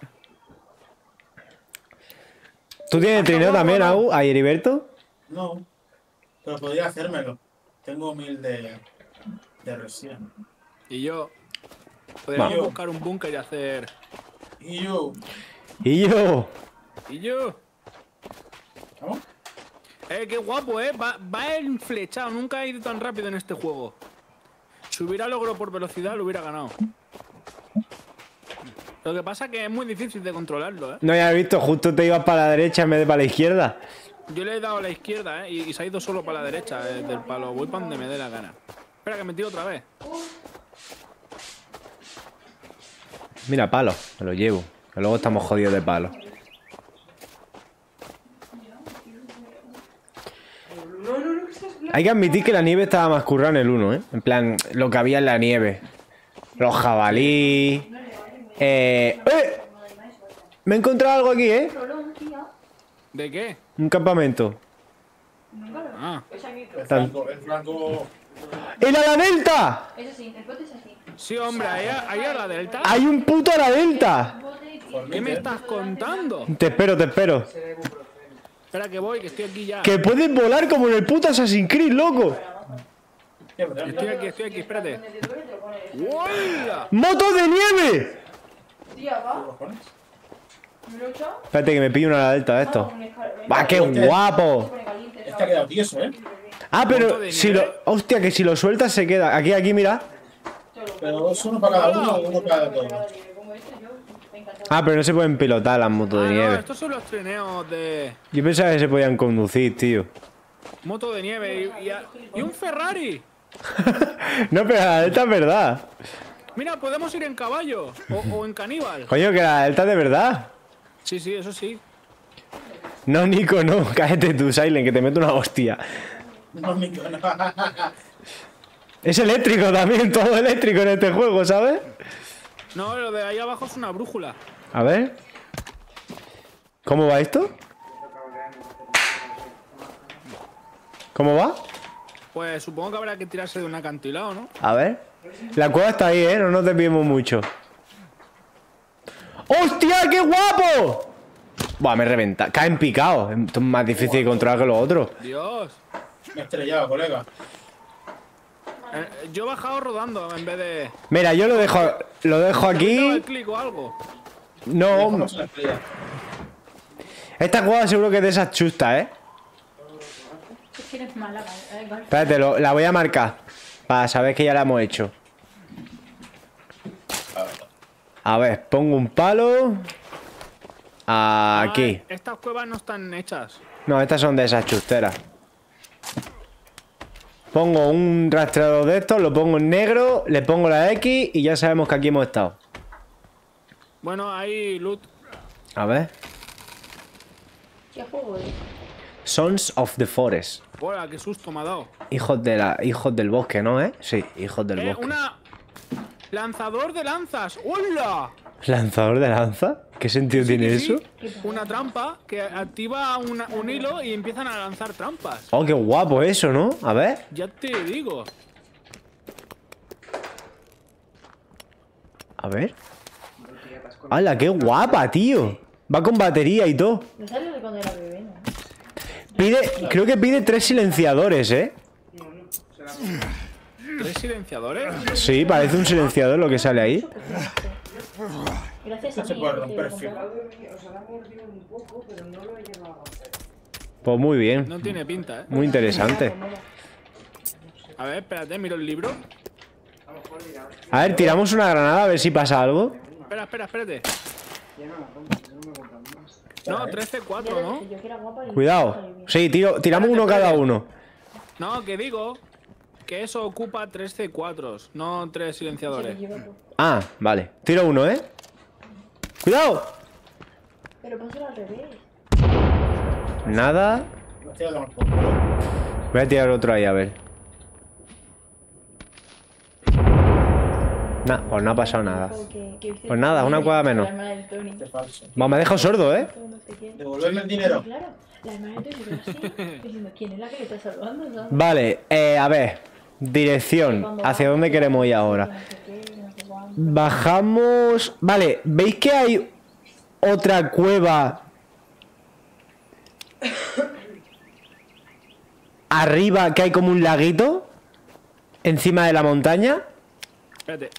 ¿Tú tienes trineo también, Agu? ¿A Heriberto? No. Pero podría hacérmelo. Tengo mil de. de recién. Y yo. Podríamos Va. buscar un búnker y hacer. Y yo. Y yo. Y yo. ¿Vamos? Eh, qué guapo, eh. Va, va en flechado. Nunca he ido tan rápido en este juego. Si hubiera logro por velocidad, lo hubiera ganado. Lo que pasa es que es muy difícil de controlarlo, eh. No había visto, justo te ibas para la derecha en vez de para la izquierda. Yo le he dado a la izquierda, eh. Y, y se ha ido solo para la derecha eh, del palo. Voy para donde me dé la gana. Espera, que me tiro otra vez. Mira, palo, me lo llevo. Que luego estamos jodidos de palo. Hay que admitir que la nieve estaba más currada en el uno, ¿eh? En plan, lo que había en la nieve. Los jabalí. Eh... ¡Eh! Me he encontrado algo aquí, ¿eh? ¿De qué? Un campamento. Ah. El flanco, el flanco. ¡El a la delta! Eso sí, el bote es así. Sí, hombre, ahí a, ahí a la delta. ¡Hay un puto a la delta! ¿Qué me estás contando? Te espero, te espero. Espera que voy, que estoy aquí ya. Que puedes volar como en el puto Assassin's Creed, loco. Estoy aquí, estoy aquí, espérate. ¡Hola! ¡Moto de nieve! Tía, va. cojones? ¿Me lo he echado? Espérate que me pillo una alta de esto. Un escal- ¡Va, qué guapo! pone caliente, Este ha ¿sabes? quedado tieso, ¿eh? Ah, ¿Moto pero de si lo... nieve? Hostia, que si lo sueltas se queda. Aquí, aquí, mira. Pero es uno para cada uno, uno para todos. Como este, yo me encanta. Ah, pero no se pueden pilotar las motos de Ah, no, nieve. estos son los trineos de Yo pensaba que se podían conducir, tío. moto de nieve y, y, a- y un Ferrari. No, pero la delta es verdad. Mira, podemos ir en caballo o, o en caníbal. Coño, que la delta es de verdad. Sí, sí, eso sí. No, Nico, no. Cállate tú, Silent, que te meto una hostia. No, Nico, no. Es eléctrico también, todo eléctrico en este juego, ¿sabes? No, lo de ahí abajo es una brújula. A ver. ¿Cómo va esto? ¿Cómo va? Pues supongo que habrá que tirarse de un acantilado, ¿no? A ver. La cueva está ahí, ¿eh? No nos desviemos mucho. ¡Hostia, qué guapo! Buah, me reventa. Caen picados. Esto es más difícil de controlar que los otros. Dios. Me he estrellado, colega. Eh, yo he bajado rodando en vez de... Mira, yo lo dejo, lo dejo ¿Daba aquí. el clic o algo? No, Dejamos la estrella. esta cueva seguro que es de esas chustas, ¿eh? Es que eres mala, ¿vale? Vale. Espérate, lo- la voy a marcar. Para saber que ya la hemos hecho. A ver, pongo un palo. Aquí. Ah, estas cuevas no están hechas. No, estas son de esas chusteras. Pongo un rastreador de estos, lo pongo en negro, le pongo la X y ya sabemos que aquí hemos estado. Bueno, hay loot. A ver. ¿Qué juego es? Sons of the Forest. Hola, qué susto me ha dado. Hijos de la, hijos del bosque, ¿no, eh? Sí, hijos del Eh, bosque. una... Lanzador de lanzas. ¡Hola! ¿Lanzador de lanza? ¿Qué sentido Sí, tiene que eso? sí. Una trampa que activa una- un hilo y empiezan a lanzar trampas. Oh, qué guapo eso, ¿no? A ver. Ya te digo. A ver. ¡Hala, qué guapa, tío! Va con batería y todo. Me sale de cuando era bebé, ¿no? Pide, creo que pide tres silenciadores, ¿eh? ¿Tres silenciadores? Sí, parece un silenciador lo que sale ahí. Gracias a Se mí. puede eh, romper, que fío. compraba. Pues muy bien. No tiene pinta, ¿eh? Muy interesante. A ver, espérate, miro el libro. A ver, tiramos una granada a ver si pasa algo. Espera, espera, espérate. No, trece cuatro, ¿no? Yo que era guapa y- Cuidado. Sí, tiro, tiramos uno cada uno. No, que digo que eso ocupa tres C cuatro, no tres Se silenciadores. lo lleva todo. Ah, vale. Tiro uno, ¿eh? ¡Cuidado! Pero pásalo al revés. Nada. Hostia, damos por culo. Voy a tirar otro ahí, a ver. Nah, pues no ha pasado nada. Que- que viste- Pues nada, una cueva menos. La hermana del Tony. Qué falso. Va, me ha dejado sordo, ¿eh? Todo no sé quién. Devolverme el dinero. Claro, la hermana del Tony quedó así, diciendo, ¿quién es la que le está salvando? ¿sabes? Vale, eh, a ver. Dirección. ¿Hacia dónde queremos ir ahora? No sé qué, no sé cuánto. Bajamos... Vale, ¿veis que hay otra cueva arriba, que hay como un laguito encima de la montaña? Espérate.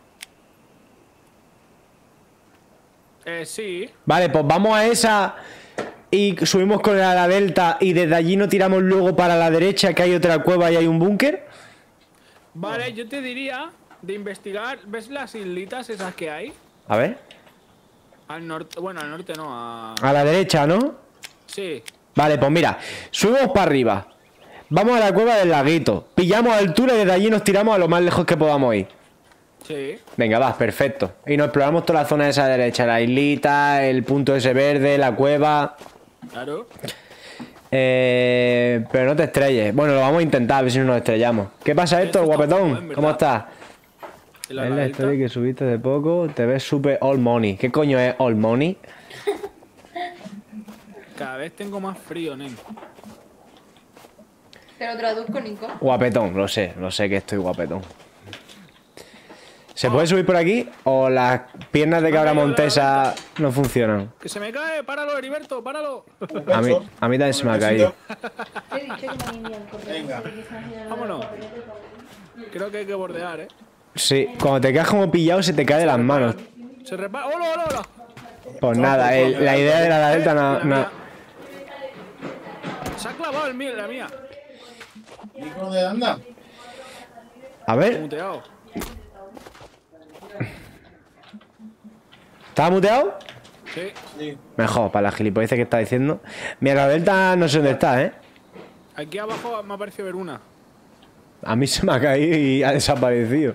Eh, sí. Vale, pues vamos a esa y subimos con la, la delta y desde allí nos tiramos luego para la derecha, que hay otra cueva y hay un búnker. Vale, yo te diría de investigar. ¿Ves las islitas esas que hay? A ver. Al norte. Bueno, al norte no, a. A la derecha, ¿no? Sí. Vale, pues mira, subimos para arriba. Vamos a la cueva del laguito. Pillamos altura y desde allí nos tiramos a lo más lejos que podamos ir. Sí. Venga, va, perfecto. Y nos exploramos toda la zona de esa derecha. La islita, el punto ese verde, la cueva. Claro. Eh, pero no te estrelles. Bueno, lo vamos a intentar, a ver si no nos estrellamos. ¿Qué pasa, Esto Héctor, está guapetón? guapo, en ¿Cómo verdad. estás? En la Es la ladita. historia que subiste de poco. Te ves super all money. ¿Qué coño es all money? Cada vez tengo más frío, nen. Te lo traduzco, Nico. Guapetón, lo sé, lo sé que estoy guapetón. ¿Se puede subir por aquí? ¿O las piernas de cabra montesa no funcionan? Que se me cae, páralo, Heriberto, páralo. A mí, a mí también se me ha caído. Te he dicho que no venía el correo. Venga. que están haciendo Vámonos. los papeles de todo. Creo que hay que bordear, ¿eh? Sí, cuando te quedas como pillado se te cae de las manos. Se repara. ¡Hola, hola, hola! Pues nada, el- la idea de la delta no... La no- mía. Se ha clavado el mío, la mía. ¿Y por dónde anda? A ver, Muteado. ¿estaba muteado? Sí. Sí. Mejor, para la gilipolleces que está diciendo. Mira, la delta no sé dónde está, ¿eh? Aquí abajo me ha parecido ver una. A mí se me ha caído y ha desaparecido.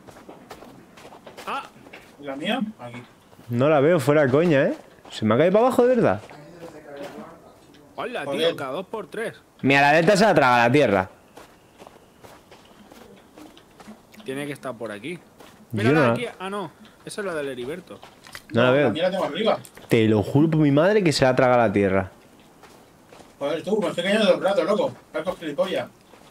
¡Ah! ¿Y la mía? Aquí. No la veo fuera coña, ¿eh? Se me ha caído para abajo, de verdad. ¡Hola, Joder. tío! Cada dos por tres. Mira, la delta se la traga la tierra. Tiene que estar por aquí. Yo Mira no la- aquí. Ah, no. Esa es la del Heriberto. No la La veo. mía la tengo arriba. Te lo juro por mi madre que se la traga la tierra. Joder, tú, me estoy cayendo todo el rato, loco. Carlos gilipollas.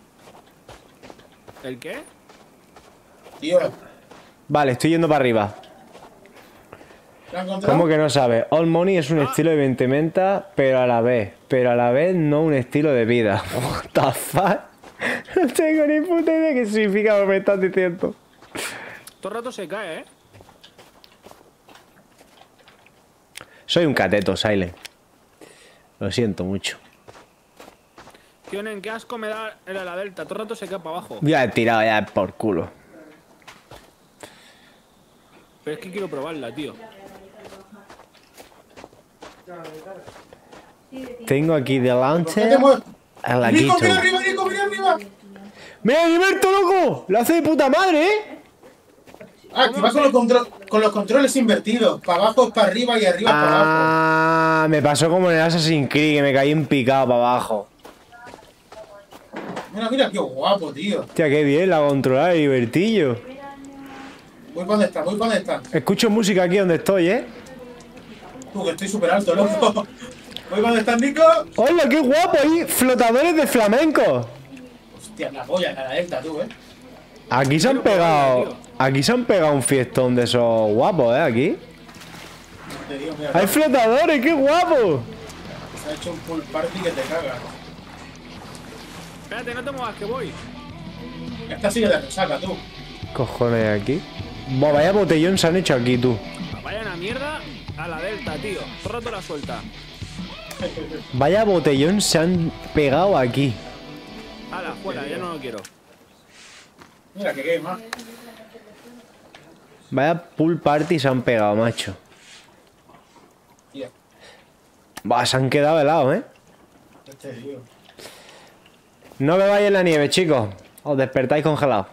¿El qué? Tío, Vale, estoy yendo para arriba. ¿la has encontrado? ¿Cómo que no sabes? All money es un estilo de vestimenta, pero a la vez, pero a la vez no un estilo de vida. What the fuck? No tengo ni puta idea qué significa lo que me estás diciendo. Todo el rato se cae, ¿eh? Soy un cateto, Silent. Lo siento mucho. Tienen, qué asco me da el la delta. Todo el rato se cae para abajo. Ya he tirado ya por culo. Pero es que quiero probarla, tío. Tengo aquí ¿Por qué delante te mueves? al Nico, laguito. mira arriba, Nico, mira arriba. ¡Mira, Heriberto, loco! ¡Lo hace de puta madre, eh! Ah, que vas con los, contro- con los controles invertidos. Para abajo es para arriba y arriba es para abajo. Ah, me pasó como en el Assassin's Creed, que me caí en picado para abajo. Mira, mira, qué guapo, tío. Hostia, qué bien la controlar, Heribertillo. Voy para donde está, voy para donde está. Escucho música aquí donde estoy, ¿eh? Tú, que estoy súper alto, loco. Voy para donde está Nico. ¡Hola, qué guapo! Ahí, flotadores de flamenco. Hostia, la polla, la delta, tú, eh. Aquí se han Quiero probarla, pegado. tío. Aquí se han pegado un fiestón de esos guapos, ¿eh? Aquí. Te digo, mira, ¡Hay flotadores! ¡Qué guapo! se ha hecho un pool party que te cagas. Espérate, no te muevas, que voy. Esta sigue de resaca, tú. Cojones aquí. Buah, vaya botellón se han hecho aquí, tú. Vayan a mierda a la delta, tío. Todo el rato la suelta. Vaya botellón se han pegado aquí. Hala, fuera, ya no lo quiero. Mira, que game más. Vaya pool party se han pegado, macho. Tío, Buah, se han quedado helados, ¿eh? este tío. No bebáis en la nieve, chicos. Os despertáis congelados.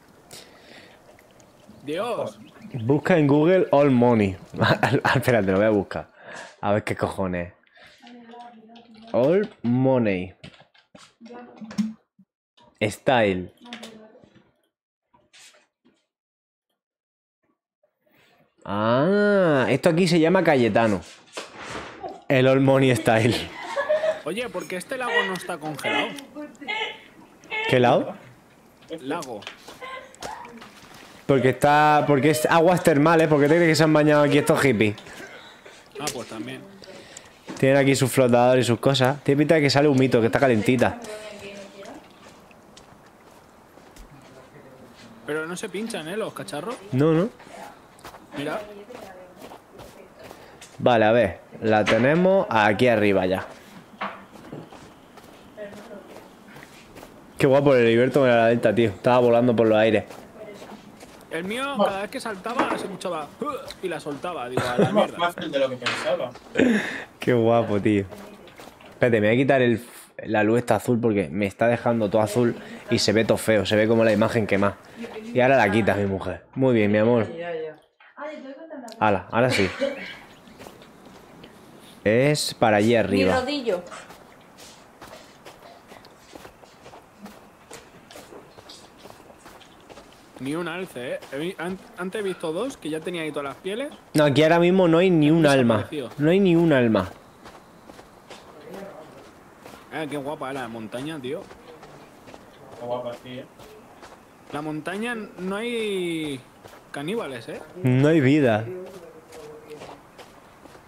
Dios. Busca en Google All Money. Espérate, lo voy a buscar. A ver qué cojones. All Money. Style. Ah, esto aquí se llama Cayetano. El All Money Style. Oye, ¿por qué este lago no está congelado? ¿Qué lado? Lago. Porque está. Porque es aguas termales. ¿Por qué te crees que se han bañado aquí estos hippies? Ah, pues también. Tienen aquí sus flotadores y sus cosas. Tiene pinta de que sale un mito, que está calentita. Pero no se pinchan, ¿eh? Los cacharros. No, no. Mira. Vale, a ver. La tenemos aquí arriba ya. Qué guapo el Heriberto en la delta, tío. Estaba volando por los aires. El mío, cada vez que saltaba, se escuchaba "Uh", y la soltaba. Digo, a la Es más mierda. fácil de lo que pensaba. Qué guapo, tío. Espérate, me voy a quitar el, la luz esta azul porque me está dejando todo azul y se ve todo feo. Se ve como la imagen quemada. Y ahora la quitas, mi mujer. Muy bien, mi amor. Hala, ahora sí. Es para allí Mi arriba. rodillo. Ni un alce, ¿eh? He vi- an- Antes he visto dos que ya tenía ahí todas las pieles. No, aquí ahora mismo no hay ni un alma. Desaparecido. No hay ni un alma. Eh, qué guapa es la montaña, tío. Qué guapa, sí, eh. La montaña no hay caníbales, ¿eh? No hay vida.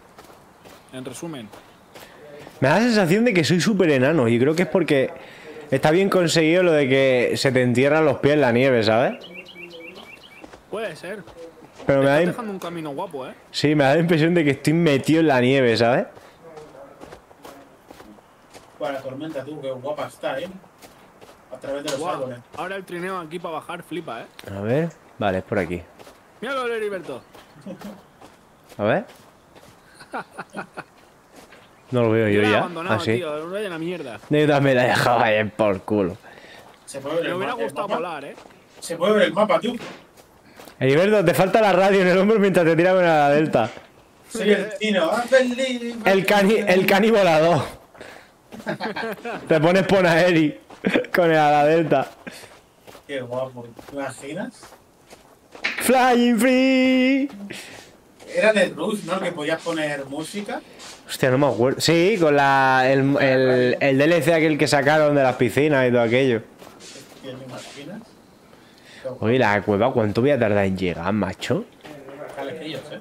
En resumen. Me da la sensación de que soy súper enano y creo que es porque Está bien conseguido lo de que se te entierran los pies en la nieve, ¿sabes? Puede ser. Pero me da, Estás im- dejando un camino guapo, ¿eh? sí, me da la impresión de que estoy metido en la nieve, ¿sabes? Para la tormenta, tú, qué guapa está, ¿eh? A través de los Guau. árboles. Ahora el trineo aquí para bajar flipa, ¿eh? A ver. Vale, es por aquí. Míralo, Heriberto. A ver. No lo veo yo Yo ya. abandonado, Ah, sí. tío. Lo de la mierda. Yo también la he dejado ahí por culo. Se puede ver Me el, hubiera ma- el gustado mapa. volar, ¿eh? Se puede ver el mapa, tú. Heriberto, te falta la radio en el hombro mientras te tiras con la delta. Soy el chino. I believe- El cani, el cani volador. Te pones Ponaeri con el ala delta. Qué guapo. ¿Te imaginas? Flying free. Era de Rush, ¿no? Que podías poner música. Hostia, no me acuerdo. Sí, con la, el, el, el D L C aquel que sacaron de las piscinas y todo aquello. ¿Te imaginas? Qué guapo. Oye, la cueva, ¿cuánto voy a tardar en llegar, macho? Calejillos, ¿eh?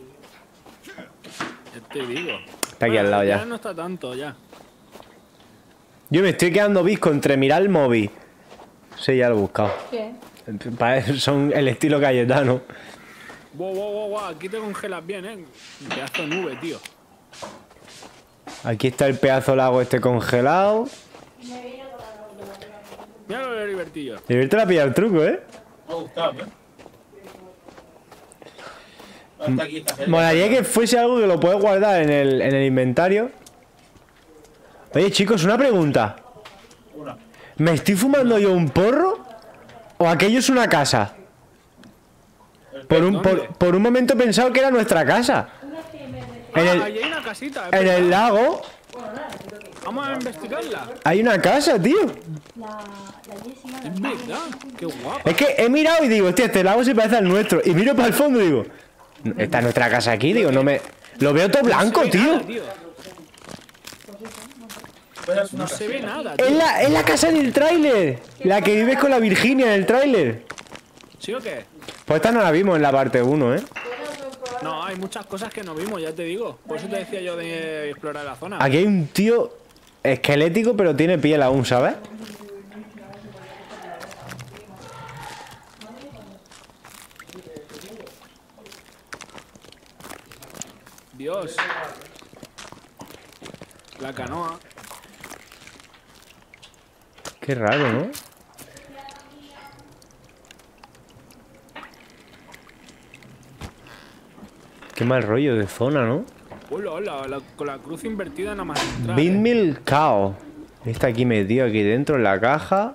Ya te digo. Está aquí al lado ya. No está tanto, ya. Yo me estoy quedando visco entre mirar el móvil. Sí, ya lo he buscado. ¿Qué? Pa- Son el estilo Cayetano. Wow, wow, wow, wow. Aquí te congelas bien, ¿eh? Un pedazo de nube, tío. Aquí está el pedazo lago este congelado. Míralo, Heribertillo. Y ahorita la pilla el truco, ¿eh? Me ha gustado, ¿eh? Hasta aquí está cerca. Molaría que fuese algo que lo puedes guardar en el, en el inventario. Oye, chicos, una pregunta. Una. ¿Me estoy fumando yo un porro? ¿O aquello es una casa? Por un, por, por un momento he pensado que era nuestra casa. En Ah, el, ahí hay una casita. es en verdad. el lago Vamos a investigarla. hay una casa, tío. La, la Jessie, Es verdad. Qué guapa. Es que he mirado y digo, hostia, este lago se parece al nuestro. Y miro para el fondo y digo, ¿está nuestra casa aquí? Digo, no me... Lo veo todo blanco, No se ve tío. nada, tío. Pero es una No se ve casita. nada, Es tío. la, es la casa del tráiler. La que vives con la Virginia en el tráiler. ¿Sí o qué? Pues esta no la vimos en la parte uno, ¿eh? No, hay muchas cosas que no vimos, ya te digo. Por eso te decía yo de explorar la zona. Aquí hay un tío esquelético, pero tiene piel aún, ¿sabes? Dios. La canoa. Qué raro, ¿no? Qué mal rollo de zona, ¿no? Hola, hola, la- con la cruz invertida nada más entrar, ¿eh? Windmill Cow. Está aquí metido aquí dentro en la caja.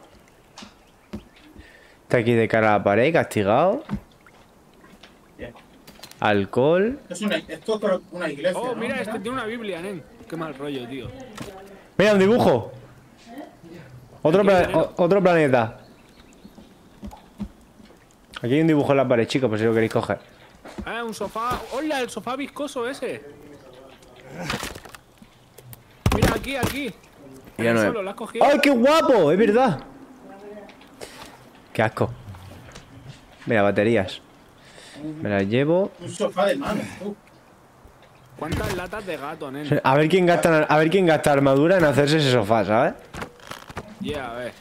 Está aquí de cara a la pared, castigado. Bien. Alcohol. Es una, esto es creo, una iglesia. Oh, ¿no? mira, este tiene una Biblia, nen. Qué mal rollo, tío. Mira, un dibujo. Otro, pla- o- otro planeta. Aquí hay un dibujo en la pared, chicos, por si lo queréis coger. Ah, un sofá. Hola, el sofá viscoso ese. Mira, aquí, aquí. En Ya el no es- suelo, ¿lo has cogido? ¡Ay, qué guapo! Es verdad. Qué asco. Mira, baterías. Me las llevo. Un sofá de mano, tú. ¿Cuántas latas de gato, nen? A ver quién gasta, a ver quién gasta armadura en hacerse ese sofá, ¿sabes? Yeah, a ver.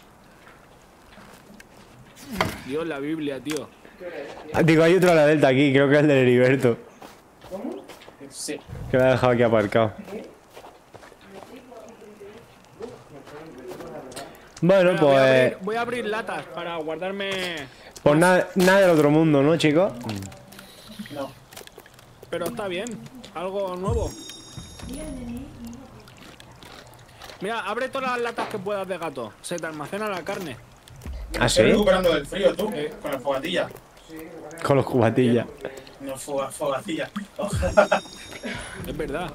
Dios, la Biblia, tío. Digo, hay otro a la delta aquí, creo que es el del Heriberto. Sí. Que me ha dejado aquí aparcado. Bueno, Voy a, pues. abrir, voy a abrir latas para guardarme. Pues nada, nada del otro mundo, ¿no, chicos? No. Pero está bien. Algo nuevo. Mira, abre todas las latas que puedas de gato. Se te almacena la carne. ¿Ah, Estoy sí? recuperando del frío, tú. Con la fogatilla. Con los cubatillas. No, foga, fogatilla. Ojalá. Es verdad.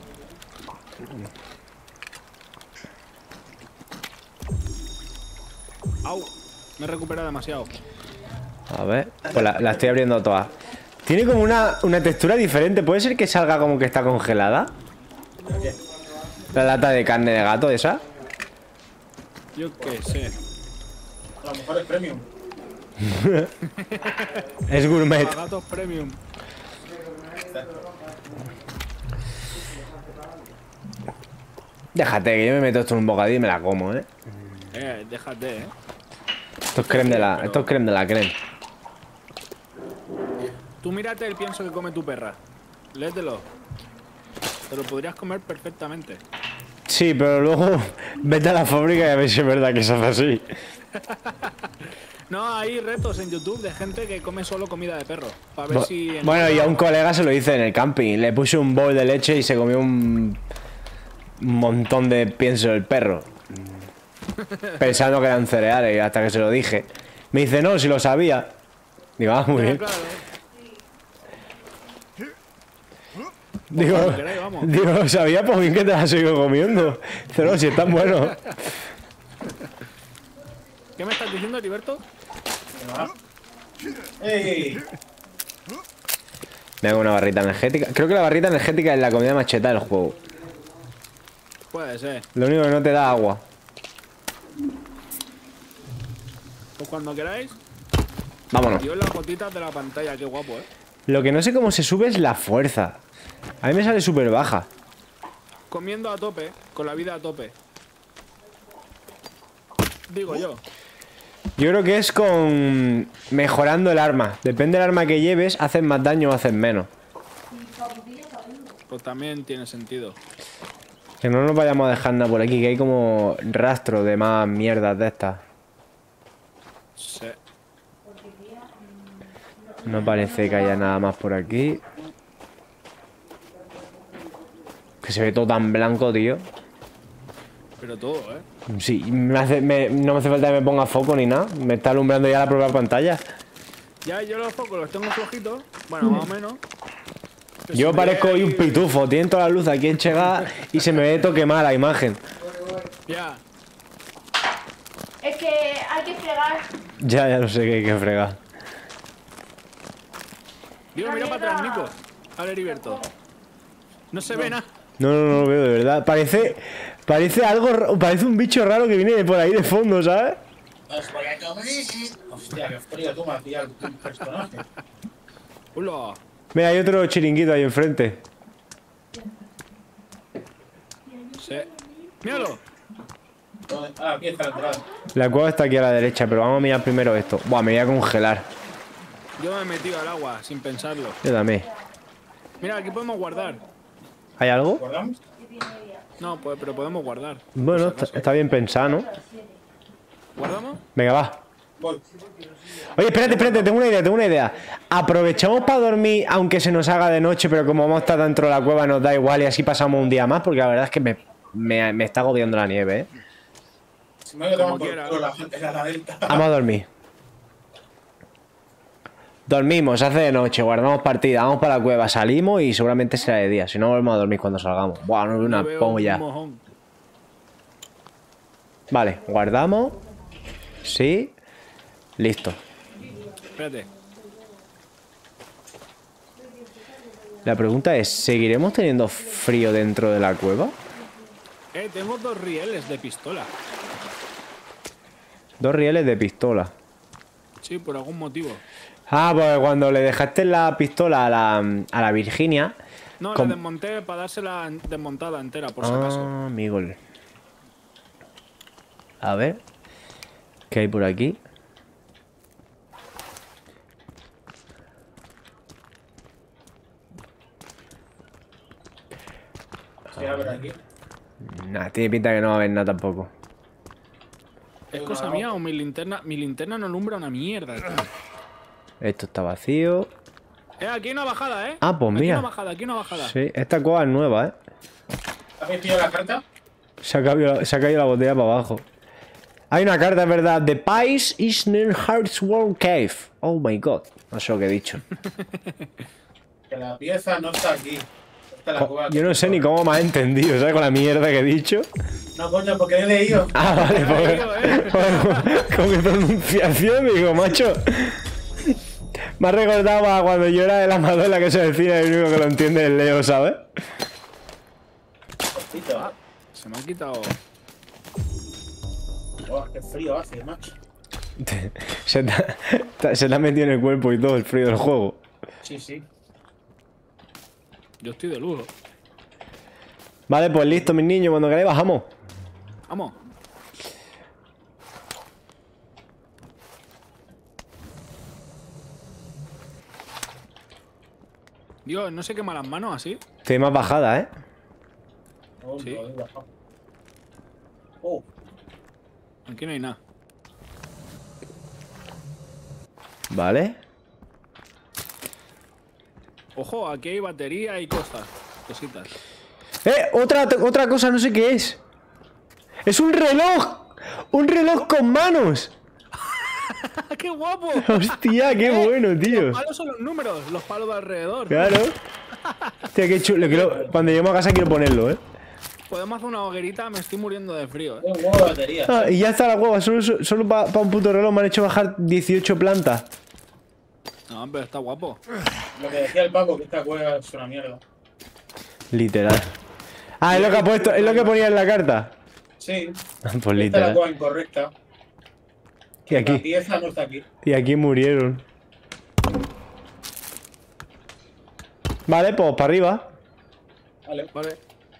Au. Me he recuperado demasiado. A ver, pues la, la estoy abriendo todas. Tiene como una, una textura diferente. ¿Puede ser que salga como que está congelada? ¿Qué? La lata de carne de gato esa. Yo qué sé. A lo mejor es premium. Es gourmet. Para gatos premium. Déjate, que yo me meto esto en un bocadillo y me la como, ¿eh? Eh, déjate, eh. Esto es creme de la, esto es creme de la creme. Tú mírate el pienso que come tu perra. Léetelo. Te lo podrías comer perfectamente. Sí, pero luego vete a la fábrica y a ver si es verdad que se hace así. No, hay retos en YouTube de gente que come solo comida de perro. Para ver Bu- si... Bueno, y a un colega se lo hice en el camping. Le puse un bowl de leche y se comió un un montón de pienso del perro. Pensando que eran cereales, hasta que se lo dije. Me dice, no, si lo sabía. Digo, ah, muy bien. Claro, Digo, Cuando queráis, vamos. digo, lo sabía, pues bien que te la has seguido comiendo. Dice, no, si están buenos. ¿Qué me estás diciendo, Heriberto? ¡Ey! Me hago una barrita energética. Creo que la barrita energética es la comida más cheta del juego. Puede ser. Lo único que no te da agua. Pues cuando queráis, Vámonos. yo en las gotitas de la pantalla, qué guapo, eh. Lo que no sé cómo se sube es la fuerza. A mí me sale súper baja. Comiendo a tope, con la vida a tope. Digo yo. Yo creo que es con mejorando el arma. Depende del arma que lleves, haces más daño o haces menos. Pues también tiene sentido. Que no nos vayamos a dejar nada por aquí, que hay como rastro de más mierdas de estas. Sí. No parece que haya nada más por aquí. Que se ve todo tan blanco, tío. Pero todo, eh. Sí, me hace- me- no me hace falta que me ponga foco ni nada. Me está alumbrando ya la propia pantalla. Ya yo los focos los tengo flojitos. Bueno, más o menos. Pero Yo se me parezco ve hoy un ahí- pitufo. Tiene toda la luz aquí en Chega y se me ve toque mal la imagen. Ya. Es que hay que fregar. Ya, ya no sé qué hay que fregar. Digo, mira para atrás, Nico. A ver, Heriberto. No se ve nada. No, no, no lo veo de verdad. Parece, parece algo, ra- parece un bicho raro que viene de por ahí de fondo, ¿sabes? Os voy a comer. Hostia, qué frío, tú me has pillado el personaje. Hola. Mira, hay otro chiringuito ahí enfrente. Sí. Míralo. ¿Dónde? Ah, aquí está la entrada. La cueva está aquí a la derecha, pero vamos a mirar primero esto. Buah, me voy a congelar. Yo me he metido al agua sin pensarlo. Yo también. Mira, aquí podemos guardar. ¿Hay algo? ¿Guardamos? No, pues, pero podemos guardar. Bueno, está, está bien pensado, ¿no? ¿Guardamos? Venga, va. Voy. Oye, espérate, espérate, tengo una idea, tengo una idea. Aprovechamos para dormir, aunque se nos haga de noche, pero como vamos a estar dentro de la cueva nos da igual y así pasamos un día más, porque la verdad es que me, me, me está agobiando la nieve, ¿eh? Si me voy a tomar Como por quiera. culo la gente de la delta. Vamos a dormir. Dormimos, hace de noche, guardamos partida, vamos para la cueva, salimos y seguramente será de día. Si no, volvemos a dormir cuando salgamos. Buah, no veo una No veo polla. un mojón. Vale, guardamos. Sí. Listo. Espérate. La pregunta es, ¿seguiremos teniendo frío dentro de la cueva? Eh, tengo dos rieles de pistola. Dos rieles de pistola. Sí, por algún motivo. Ah, pues cuando le dejaste la pistola a la, a la Virginia... No, com- la desmonté para dársela desmontada entera, por si acaso. Ah, amigo. A ver. ¿Qué hay por aquí? Sí, a ver aquí. Nah, tiene pinta que no va a haber nada tampoco. ¿Es cosa mía o mi linterna? Mi linterna no alumbra una mierda, tío. Esto está vacío. Eh, aquí hay una bajada, eh. Ah, pues Aquí mira. una bajada, aquí una bajada. Sí, esta cueva es nueva, ¿eh? ¿Habéis pillado la carta? Se ha caído, se ha caído la botella para abajo. Hay una carta, es verdad. The Pies is near Heart's World Cave. Oh my god. No sé lo que he dicho. Que la pieza no está aquí. Está en la cueva. Yo no sé ni cómo me has entendido, ¿sabes? Con la mierda que he dicho. No, coño, porque he leído. Ah, vale, pues. Con, con mi pronunciación, digo, macho. Me ha recordado a cuando yo era de la Madonna que se decía y el único que lo entiende es Leo, ¿sabes? Hostia. Se me ha quitado. Oh, qué frío hace, macho. Se te, ha- se te ha metido en el cuerpo y todo el frío del juego. Sí, sí. Yo estoy de lujo. Vale, pues listo, mis niños, cuando queráis bajamos. Vamos. Dios, no se quema las manos así. Estoy más bajada, ¿eh? Oh, Sí. lo he bajado. Oh, Aquí no hay nada. Vale. Ojo, aquí hay batería y cosas. Cositas. ¡Eh! Otra, otra cosa, no sé qué es. ¡Es un reloj! ¡Un reloj con manos! ¡Qué guapo! ¡Hostia, qué bueno, tío! Los palos son los números, los palos de alrededor. Claro. Hostia, qué chulo. Quiero- cuando lleguemos a casa quiero ponerlo, ¿eh? Podemos hacer una hoguerita, me estoy muriendo de frío, ¿eh? tengo un huevo de batería. Ah, y ya está la hueva. Solo, solo para un puto reloj me han hecho bajar dieciocho plantas. No, pero está guapo. Lo que decía el Paco, que esta cueva es una mierda. Literal. Ah, es lo que ha puesto, es lo que ponía en la carta. Sí, Pues esta es la literal. cueva incorrecta. Y La aquí, pieza no está aquí. y aquí murieron. Vale, pues para arriba. Vale. Vale.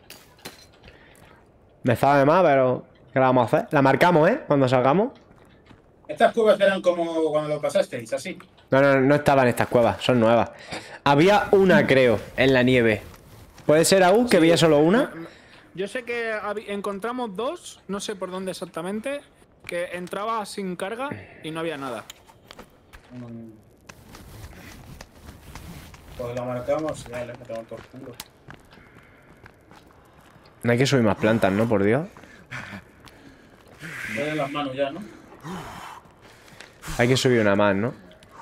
Me estaba de más, pero ¿qué la vamos a hacer? La marcamos, ¿eh? Cuando salgamos. Estas cuevas eran como cuando lo pasasteis, así. No, no, no estaban estas cuevas, son nuevas. Había una, creo, en la nieve. ¿Puede ser aún que había solo una? Yo sé que hab- encontramos dos, no sé por dónde exactamente, que entraba sin carga y no había nada. Mm. Pues la marcamos y ya le metemos todo el culo. No hay que subir más plantas, ¿no? Por Dios. Voy en las manos ya, ¿no? Hay que subir una más, ¿no?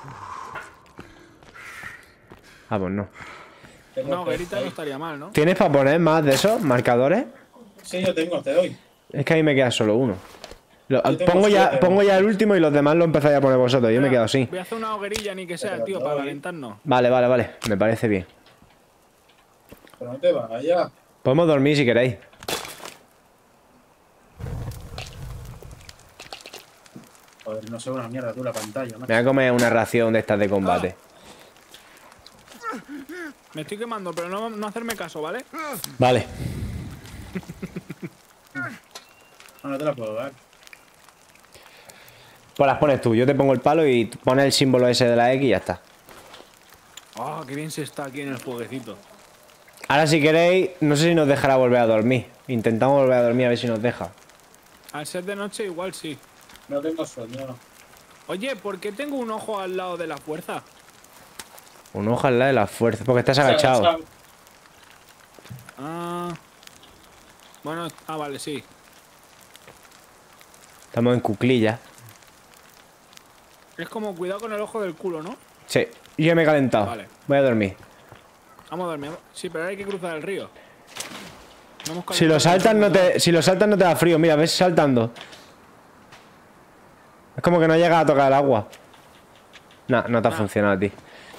Ah, pues no. Tengo Una tres hoguerita no ahí. estaría mal, ¿no? ¿Tienes para poner más de esos marcadores? Sí, yo tengo, te doy. Es que a mí me queda solo uno. Lo- Yo tengo pongo, ya, siete. pongo ya el último y los demás lo empezáis a poner vosotros. Yo me quedo así. Voy a hacer una hoguerilla ni que sea, Pero tío, no, para ¿eh? calentarnos. Vale, vale, vale. Me parece bien. Pero no te vayas. Podemos dormir si queréis. Joder, no sé una mierda tú la pantalla, Me macho. voy a comer una ración de estas de combate. Me estoy quemando, pero no, no hacerme caso, ¿vale? Vale. No, no te la puedo dar. Pues las pones tú. Yo te pongo el palo y pones el símbolo ese de la X y ya está. Ah, qué bien se está aquí en el jueguecito. Ahora si queréis, no sé si nos dejará volver a dormir. Intentamos volver a dormir a ver si nos deja. Al ser de noche igual sí. No tengo sueño, no. Oye, ¿por qué tengo un ojo al lado de la fuerza? Un ojo al lado de la fuerza. Porque estás agachado. Agachado. Ah. Bueno, ah, vale, sí. Estamos en cuclilla. Es como cuidado con el ojo del culo, ¿no? Sí. Yo ya me he calentado. Vale. Voy a dormir. Vamos a dormir. Sí, pero ahora hay que cruzar el río. No hemos Si lo calentado saltas el no suelo, te, si lo saltas no te da frío. Mira, ves saltando. Es como que no llega a tocar el agua. No, no te ha Nah. funcionado a ti.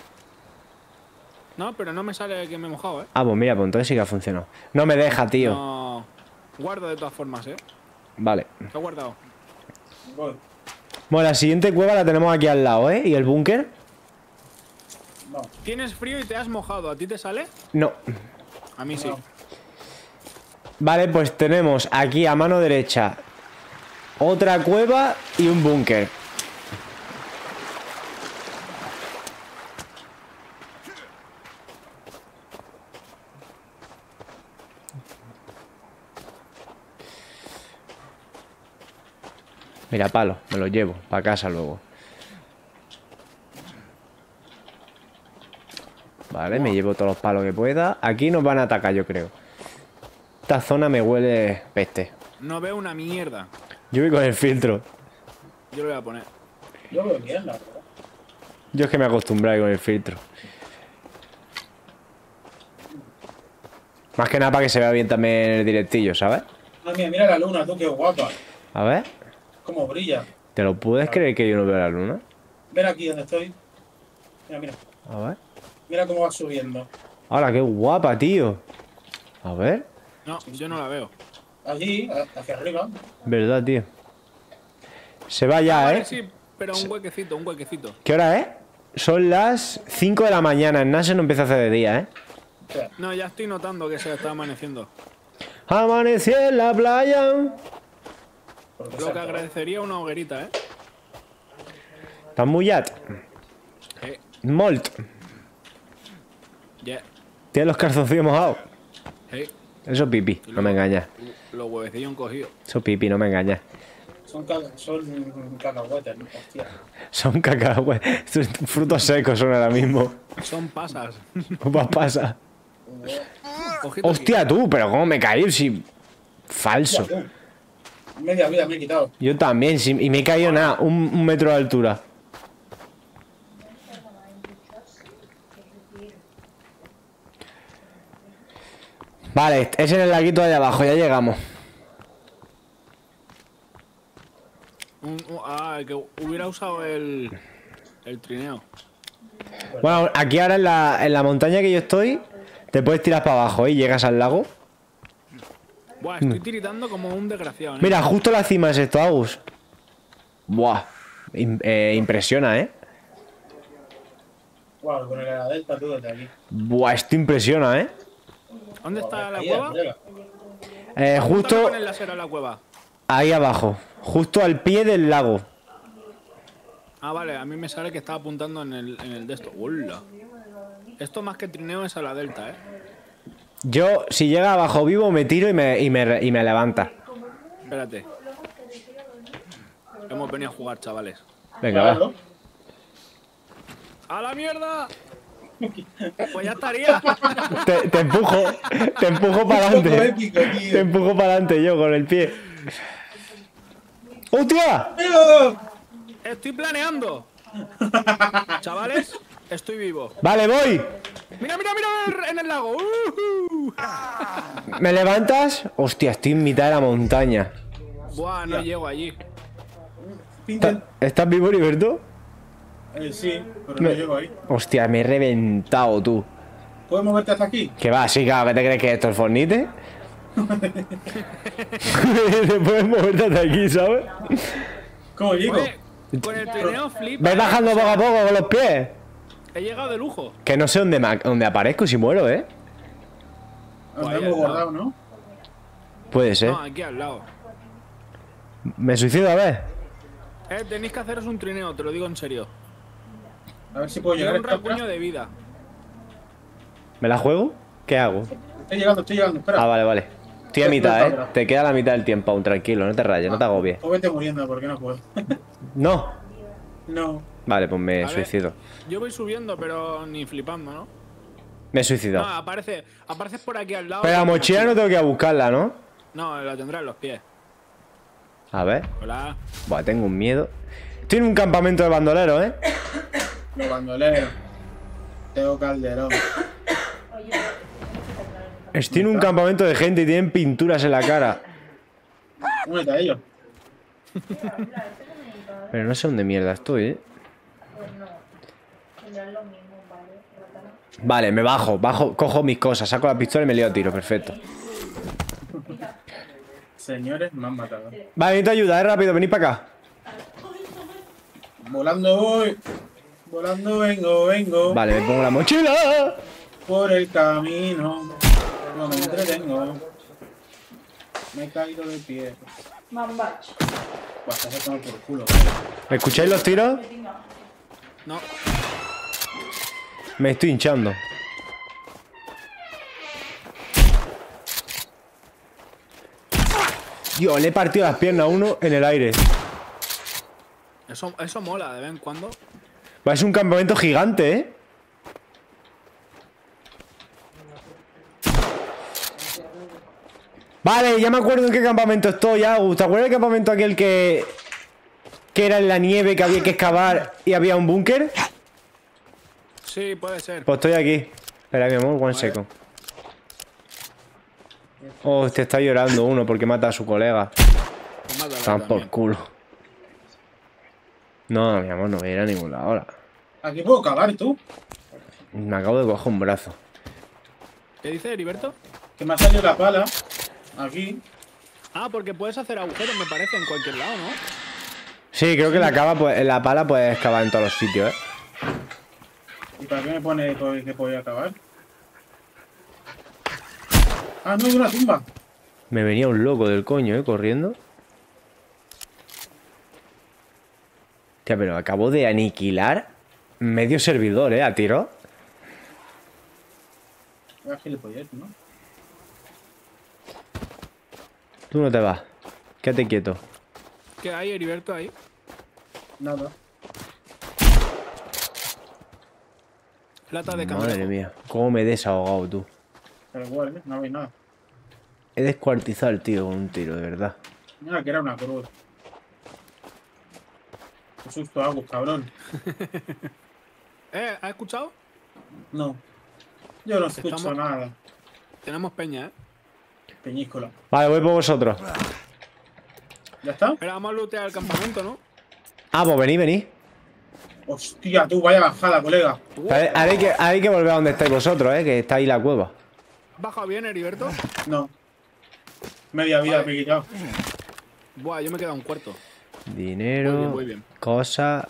No, pero no me sale que me he mojado, ¿eh? Ah, pues mira, pues entonces sí que ha funcionado. No me deja, tío. No. Guardo de todas formas, ¿eh? Vale. Lo he guardado. Voy. Bueno, la siguiente cueva la tenemos aquí al lado, ¿eh? ¿Y el búnker? No. Tienes frío y te has mojado. ¿A ti te sale? No. A mí sí. No. Vale, pues tenemos aquí a mano derecha otra cueva y un búnker. Mira, palo, me lo llevo para casa luego. Vale, me llevo todos los palos que pueda. Aquí nos van a atacar, yo creo. Esta zona me huele peste. No veo una mierda. Yo voy con el filtro. Yo lo voy a poner. Yo veo bien, la verdad. Yo es que me acostumbré con el filtro. Más que nada para que se vea bien también el directillo, ¿sabes? Ah, mira, mira la luna, tú, qué guapa. A ver. Cómo brilla. ¿Te lo puedes creer que yo no veo la luna? Ven aquí donde estoy. Mira, mira. A ver. Mira cómo va subiendo. ¡Hala, qué guapa, tío! A ver. No, yo no la veo. Allí, a- hacia arriba. Verdad, tío. Se va ya, Vale, ¿eh? sí, pero un huequecito, un huequecito. ¿Qué hora es? Son las cinco de la mañana. En Nase no empieza a hacer de día, ¿eh? O sea, No, ya estoy notando que se está amaneciendo. Amanecí en la playa. porque Lo que salta. agradecería una hoguerita, ¿eh? ¿Estás muy yat? Eh, Molt. Yeah. ¿Tienes los calzoncillos mojados? Hey, Eso es pipí, no me engañas. los huevecillos encogidos. Eso es pipí, no me engañas. Son, caca, son cacahuetes, ¿no? Hostia. Son cacahuetes. Frutos secos son ahora mismo. Son pasas. ¿Qué pasa? Ojito Hostia, tú, pero ¿cómo me caí? Si... Falso. Media vida me he quitado. Yo también, si- y me he caído nada, un, un metro de altura. Vale, es en el laguito de abajo, ya llegamos. Un- un- ah, que hubiera usado el, el trineo. Bueno, aquí ahora en la, en la montaña que yo estoy, te puedes tirar para abajo y llegas al lago. Buah, estoy tiritando como un desgraciado, ¿eh? Mira, justo la cima es esto, Agus. Buah, im- eh, impresiona, ¿eh? Wow, con el ala delta tú desde aquí. Buah, esto impresiona, ¿eh? ¿Dónde está la Ahí, cueva? arriba. Eh, Apúntame justo con el láser a la cueva. ahí abajo, justo al pie del lago. Ah, vale, a mí me sale que estaba apuntando en el, en el de esto. ¡Hola! Esto más que trineo es a la delta, ¿eh? Yo, si llega abajo vivo, me tiro y me, y me, y me levanta. Espérate. Hemos venido a jugar, chavales. Venga, va. Claro. ¡A la mierda! Pues ya estaría. Te, te empujo, te empujo para Un poco adelante. épico, tío. Te empujo para adelante yo con el pie. ¡Hostia! ¡Pero! Estoy planeando. Chavales, estoy vivo. Vale, voy. Mira, mira, mira en el lago. ¡Ujú! ¿Me levantas? Hostia, estoy en mitad de la montaña. Buah, no llego allí. Pinten. ¿Estás vivo, Heriberto? Eh, sí, pero no Me- llego ahí. Hostia, me he reventado, tú. ¿Puedes moverte hasta aquí? ¿Qué va? Sí, claro, ¿qué te crees que esto es Fornite? Te puedes moverte hasta aquí, ¿sabes? ¿Cómo llego? Oye, con el trineo flipa. Ves ¿eh? bajando poco a poco con los pies. He llegado de lujo. Que no sé dónde, ma- dónde aparezco si muero, ¿eh? Nos Vaya, hemos no. guardado, ¿no? Puede ser. No, aquí al lado. Me suicido a ver. Eh, tenéis que haceros un trineo, te lo digo en serio. A ver si puedo Tiene llegar un a esta rasguño de vida. ¿Me la juego? ¿Qué hago? Estoy llegando, estoy llegando, espera. Ah, vale, vale. Estoy a mitad, ¿eh? Te queda la mitad del tiempo aún, tranquilo, no te rayes, no te agobies. O vete muriendo porque no puedo. No. No. Vale, pues me A ver. suicido. Yo voy subiendo, pero ni flipando, ¿no? Me he No, suicidado. aparece, apareces por aquí al lado. Pero la mochila no tengo que ir a buscarla, ¿no? No, la tendrás en los pies. A ver. Hola. Buah, tengo un miedo. Estoy en un campamento de bandoleros, ¿eh? Los bandoleros. Teo Calderón. Estoy en un campamento de gente y tienen pinturas en la cara. Únete a ellos. Pero no sé dónde mierda estoy, ¿eh? Vale, me bajo, bajo, cojo mis cosas, saco la pistola y me lío a tiro, perfecto. Señores, me han matado. Vale, necesito ayuda, es rápido, venid para acá. Volando voy. Volando vengo, vengo. Vale, me pongo la mochila. Por el camino. No me entretengo. Me he caído de pie. Mambach. Basta, se toma por culo. ¿Me escucháis los tiros? No. Me estoy hinchando. Yo le he partido las piernas a uno en el aire. Eso, eso mola de vez en cuando. Va, es un campamento gigante, ¿eh? Vale, ya me acuerdo en qué campamento estoy, Agus. ¿Te acuerdas del campamento aquel que... que era en la nieve, que había que excavar y había un búnker? Sí, puede ser. Pues estoy aquí. Espera, mi amor, one second. Oh, te está llorando uno porque mata a su colega. Pues mátalo Están por también. culo. No, mi amor, no voy a ir a ningún lado ahora. Aquí puedo cavar tú. Me acabo de coger un brazo. ¿Qué dice Heriberto? Que me ha salido la pala. Aquí. Ah, porque puedes hacer agujeros, me parece, en cualquier lado, ¿no? Sí, creo que la, cava, pues, la pala puedes excavar en todos los sitios, ¿eh? ¿Y para qué me pone que podía acabar? Ah, no, es una tumba. Me venía un loco del coño, ¿eh? Corriendo. Hostia, pero acabo de aniquilar medio servidor, ¿eh? A tiro. Vaya gilipollez, ¿no? Tú no te vas. Quédate quieto. ¿Qué hay, Heriberto, ahí? Nada. Lata de Madre cangrejo. mía. Cómo me he desahogado, tú. Pero igual, ¿eh? No habéis nada. He descuartizado al tío con un tiro, de verdad. Mira que era una cruz. Qué susto hago, cabrón. ¿Eh? ¿Has escuchado? No. Yo no escucho Estamos- nada. Tenemos peña, ¿eh? Peñíscola. Vale, voy por vosotros. ¿Ya está? Espera, vamos a lootear el campamento, ¿no? Ah, pues vení, vení. Hostia, tú, vaya bajada, colega. Pero ahora hay que, ahora hay que volver a donde estáis vosotros, eh, que está ahí la cueva. ¿Baja bien, Heriberto? No. Media vida Vale. me he quitado. Buah, yo me he quedado un cuarto. Dinero, Muy bien, muy bien. cosas,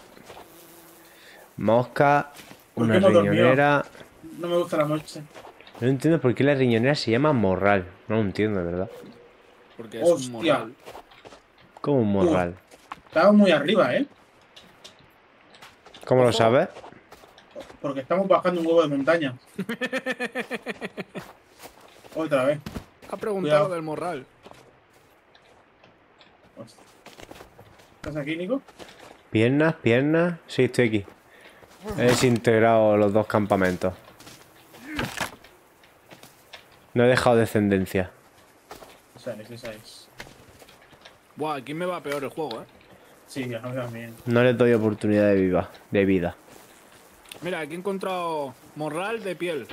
mosca, ¿Por una qué hemos dormido? riñonera. No me gusta la noche. No entiendo por qué la riñonera se llama morral. No lo entiendo, de verdad. Porque es un Hostia. morral. Como un morral. Estamos muy arriba, ¿eh? ¿Cómo lo Ojo. sabes? Porque estamos bajando un huevo de montaña. Otra vez. Ha preguntado Cuidado. del morral. Hostia. ¿Estás aquí, Nico? Piernas, piernas. Sí, estoy aquí. He desintegrado los dos campamentos. No he dejado descendencia. Esa es, esa es. Buah, aquí me va peor el juego, ¿eh? Sí, ya no me bien. No les doy oportunidad de viva, de vida. Mira, aquí he encontrado morral de piel.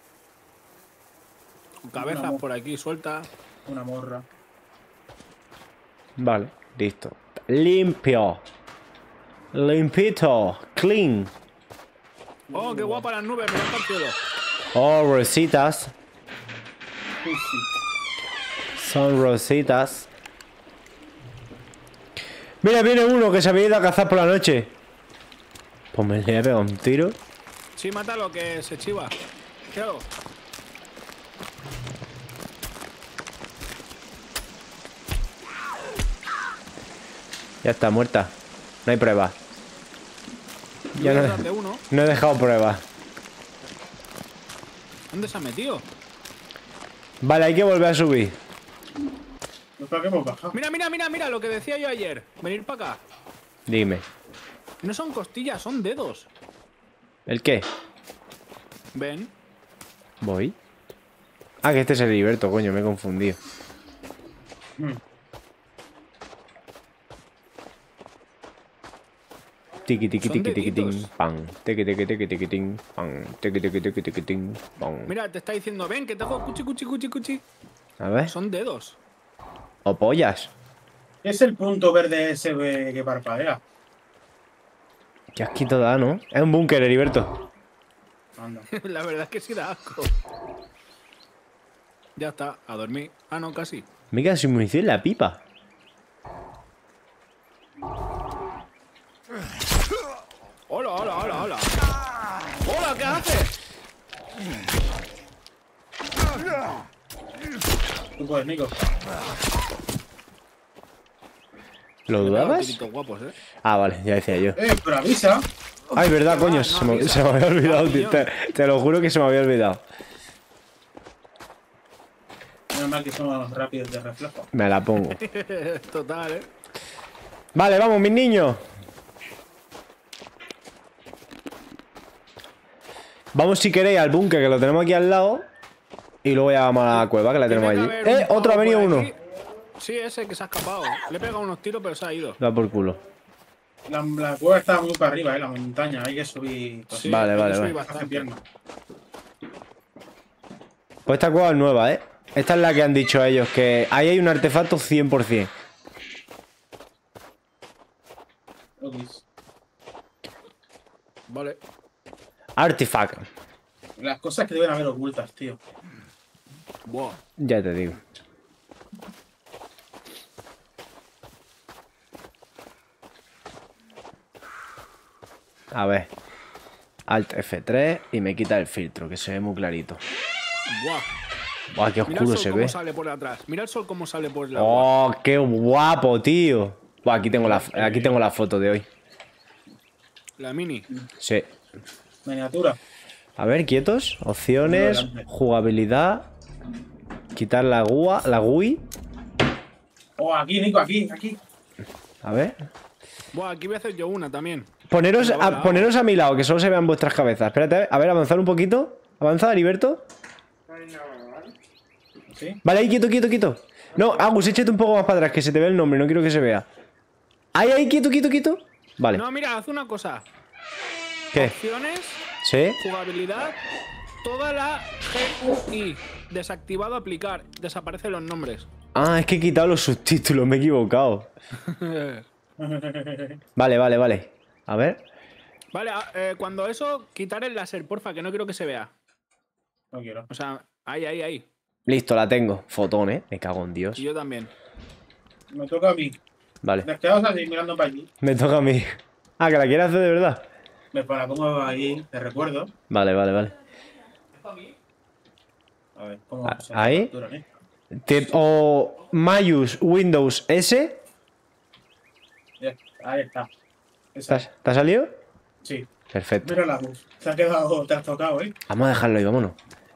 Con cabezas Una mo- por aquí sueltas. Una morra. Vale, listo. Limpio. Limpito. Clean. Oh, qué guapa las nubes, mirad para el cielo. Oh, rositas. Sí, sí. Son rositas. Mira, viene uno que se había ido a cazar por la noche. Pues me le he pegado un tiro. Sí, mátalo, que se chiva. Claro. Ya está, muerta. No hay pruebas. Ya no, Detrás de uno. no he dejado pruebas. ¿Dónde se ha metido? Vale, hay que volver a subir. No es para que hemos bajado. Mira, mira, mira, mira, lo que decía yo ayer. Venir para acá. Dime. No son costillas, son dedos. ¿El qué? Ven. Voy. Ah, que este es el Heriberto, coño, me he confundido. Mm. Tiki tiki Son tiki tiki ting deditos. pan. Tiki tiki tiki tiki ting pan. Tiki tiki tiki tiki ting pan. Mira, te está diciendo, ven, que te hago cuchi, cuchi, cuchi, cuchi. A ver. Son dedos. O pollas. Es el punto verde ese eh, que parpadea. Qué asquito da, ¿no? Es un búnker, Heriberto. Anda. La verdad es que sí da asco. Ya está, a dormir. Ah, no, casi. Me queda sin munición en la pipa. Hola, hola, hola, hola. Hola, ¿qué haces? Tú puedes, Nico. ¿Lo Me he pegado dudabas? tiritos guapos, ¿eh? Ah, vale, ya decía yo. Eh, pero avisa. Ay, verdad, coño, no se, me, avisa. se me había olvidado. Ah, tío, te, te lo juro que se me había olvidado. Menos mal que somos rápidos de reflejo. Me la pongo. Total, ¿eh? Vale, vamos, mis niños. Vamos, si queréis, al búnker, que lo tenemos aquí al lado. Y luego ya vamos a la cueva, que la tenemos Tiene allí. que haber ¡Eh! un Otro ha pavo venido por uno. aquí. Sí, ese que se ha escapado. Le he pegado unos tiros, pero se ha ido. Da por culo. La, la cueva está muy para arriba, eh, la montaña. Hay que subir. Sí, Vale, hay que vale, subir vale. Hace bastante. pierna. Pues esta cueva es nueva, ¿eh? Esta es la que han dicho ellos, que ahí hay un artefacto cien por cien. Okis. Vale. Artifact. Las cosas que deben haber ocultas, tío. Buah. Ya te digo. A ver. Alt F tres y me quita el filtro, que se ve muy clarito. Buah. Buah, qué Mira el oscuro sol se cómo ve. sale por atrás. Mira el sol cómo sale por la. Oh, qué guapo, tío. Buah, aquí tengo la, aquí tengo la foto de hoy. La mini. Sí. Miniatura. A ver, quietos. Opciones, Adelante. jugabilidad. Quitar la G U I. La G U I. Oh, aquí, Nico, aquí, aquí. A ver. Buah, aquí voy a hacer yo una también. Poneros Venga, a, va, poneros a mi lado, que solo se vean vuestras cabezas. Espérate, a ver, avanzar un poquito. Avanza, Heriberto. ¿Sí? Vale, ahí, quieto, quieto, quieto. No, Agus, échate un poco más para atrás, que se te ve el nombre, no quiero que se vea. Ahí, ahí, quieto, quieto, quieto. Vale. No, mira, haz una cosa. ¿Qué? Opciones, ¿Sí? jugabilidad, toda la G U I. Desactivado, aplicar. Desaparecen los nombres. Ah, es que he quitado los subtítulos, me he equivocado. Vale, vale, vale. A ver. Vale, a- eh, cuando eso, quitar el láser, porfa, que no quiero que se vea. No quiero. O sea, ahí, ahí, ahí. Listo, la tengo. Fotón, ¿eh? Me cago en Dios. Y yo también. Me toca a mí. Vale. Nos quedamos así mirando para allí. Me toca a mí. Ah, que la quieres hacer de verdad. Me para pongo ahí, te recuerdo. Vale, vale, vale. A ver, ¿cómo Ah, se llama ahí. la captura, ¿eh? Te- o Mayus Windows S. Ya, ahí está. Esa. ¿Te has- te ha salido? Sí. Perfecto. Mira la luz. Se ha quedado, te has tocado, ¿eh? Vamos a dejarlo ahí, vámonos.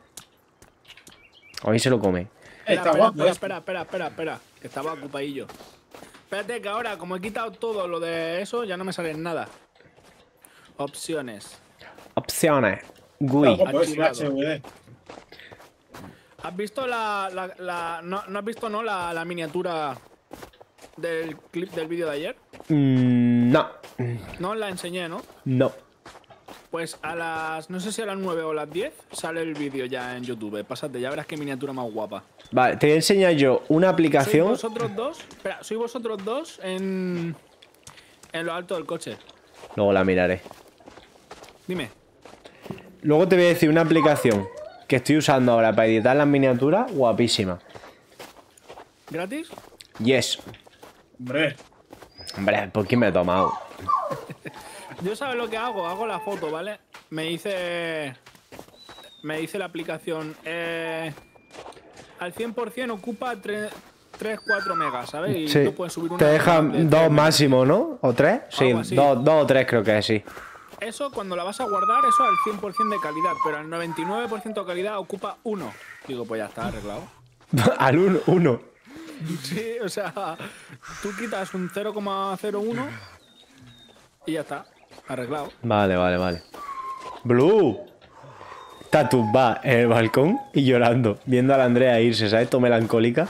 Hoy se lo come. Está espera, guapo, espera, ¿eh? espera, espera, espera, espera, que estaba ocupadillo. Espérate que ahora, como he quitado todo lo de eso, ya no me sale nada. Opciones. Opciones. Está G U I. guapo, ¿eh? Sin Activado. H V D. ¿Has visto la. la, la- no, ¿No has visto, no, la, la miniatura del clip del vídeo de ayer? Mm, no. No la enseñé, ¿no? No. Pues a las. No sé si a las nueve o a las diez sale el vídeo ya en YouTube. Pásate, ya verás qué miniatura más guapa. Vale, te voy a enseñar yo una ¿Sois aplicación. vosotros dos? Espera, ¿sois vosotros dos en. en lo alto del coche? Luego la miraré. Dime. Luego te voy a decir una aplicación que estoy usando ahora para editar las miniaturas. Guapísima. ¿Gratis? Yes. Hombre, Hombre, ¿por qué me he tomado? Yo sabes lo que hago, hago la foto, ¿vale? Me dice. Me dice la aplicación. Eh, al cien por cien ocupa tres cuatro megas, ¿sabes? Y Sí. no puedes subir una. Te deja de tres dos megas. máximo, ¿no? ¿O tres? Sí, Algo así. dos, dos o tres creo que sí. Eso, cuando la vas a guardar, eso al cien por cien de calidad, pero al noventa y nueve por ciento de calidad ocupa uno. Digo, pues ya está arreglado. Al uno, uno. Sí, o sea, tú quitas un cero coma cero uno y ya está, arreglado. Vale, vale, vale. Blue. Está tumbada en el balcón y llorando, viendo a la Andrea irse, ¿sabes? Todo melancólica.